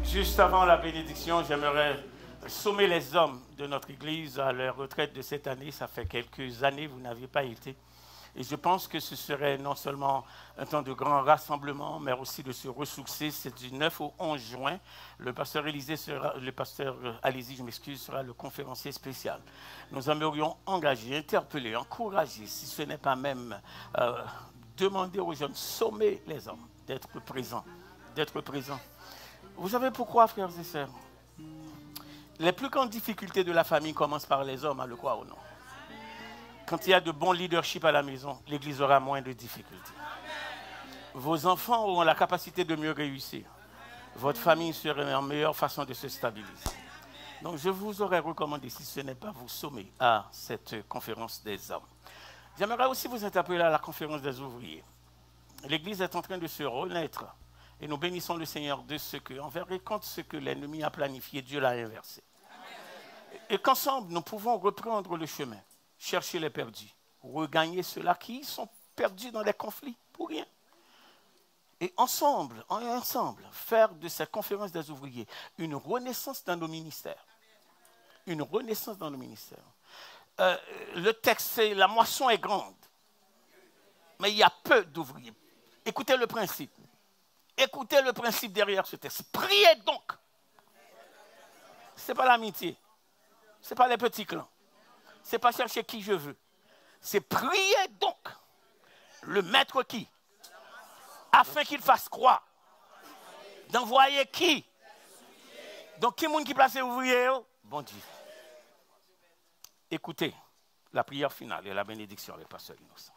Juste avant la bénédiction, j'aimerais sommer les hommes de notre Église à leur retraite de cette année. Ça fait quelques années, vous n'aviez pas été. Et je pense que ce serait non seulement un temps de grand rassemblement, mais aussi de se ressourcer. C'est du 9 au 11 juin. Le pasteur Alési, sera le conférencier spécial. Nous aimerions engager, interpeller, encourager, si ce n'est pas même demander aux jeunes, sommer les hommes d'être présents. D'être présents. Vous savez pourquoi, frères et sœurs? Les plus grandes difficultés de la famille commencent par les hommes, à le croire ou non. Quand il y a de bons leadership à la maison, l'Église aura moins de difficultés. Vos enfants auront la capacité de mieux réussir. Votre famille serait en meilleure façon de se stabiliser. Donc je vous aurais recommandé, si ce n'est pas vous sommer à cette conférence des hommes. J'aimerais aussi vous interpeller à la conférence des ouvriers. L'Église est en train de se renaître. Et nous bénissons le Seigneur de ce que, envers et contre ce que l'ennemi a planifié, Dieu l'a inversé. Et qu'ensemble, nous pouvons reprendre le chemin, chercher les perdus, regagner ceux-là qui sont perdus dans les conflits, pour rien. Et ensemble, faire de cette conférence des ouvriers une renaissance dans nos ministères. Une renaissance dans nos ministères. Le texte, c'est la moisson est grande, mais il y a peu d'ouvriers. Écoutez le principe. Écoutez le principe derrière ce texte. Priez donc. Ce n'est pas l'amitié. Ce n'est pas les petits clans. Ce n'est pas chercher qui je veux. C'est prier donc le maître qui, afin qu'il fasse croire. D'envoyer qui? Donc, qui est-ce qui place ouvrier? Bon Dieu. Écoutez la prière finale et la bénédiction avec Pasteur Innocent.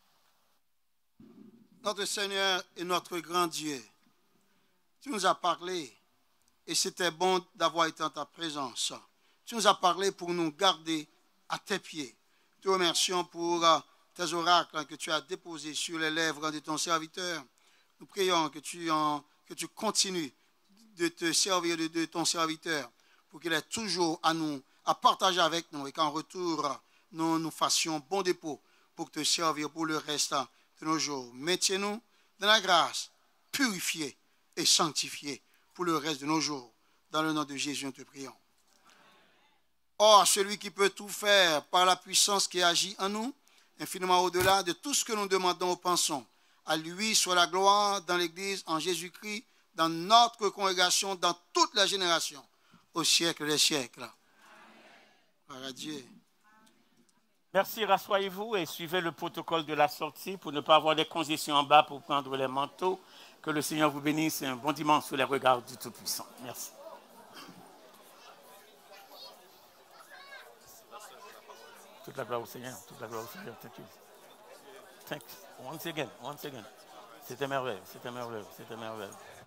Notre Seigneur et notre grand Dieu, tu nous as parlé et c'était bon d'avoir été en ta présence. Tu nous as parlé pour nous garder à tes pieds. Te remercions pour tes oracles que tu as déposés sur les lèvres de ton serviteur. Nous prions que tu continues de te servir de ton serviteur pour qu'il ait toujours à partager avec nous et qu'en retour, nous fassions bon dépôt pour te servir pour le reste de nos jours. Mettez-nous dans la grâce, purifiés et sanctifiés pour le reste de nos jours. Dans le nom de Jésus, nous te prions. Or, celui qui peut tout faire par la puissance qui agit en nous, infiniment au-delà de tout ce que nous demandons ou pensons, à lui soit la gloire dans l'Église, en Jésus-Christ, dans notre congrégation, dans toutes les générations, au siècle des siècles. Gloire à Dieu. Merci, rassoyez-vous et suivez le protocole de la sortie pour ne pas avoir des congestions en bas pour prendre les manteaux. Que le Seigneur vous bénisse et un bon dimanche sous les regards du Tout-Puissant. Merci. Toute la gloire au Seigneur, toute la gloire au Seigneur. Thank you. Thanks. Once again. C'était merveilleux, c'était merveilleux, c'était merveilleux.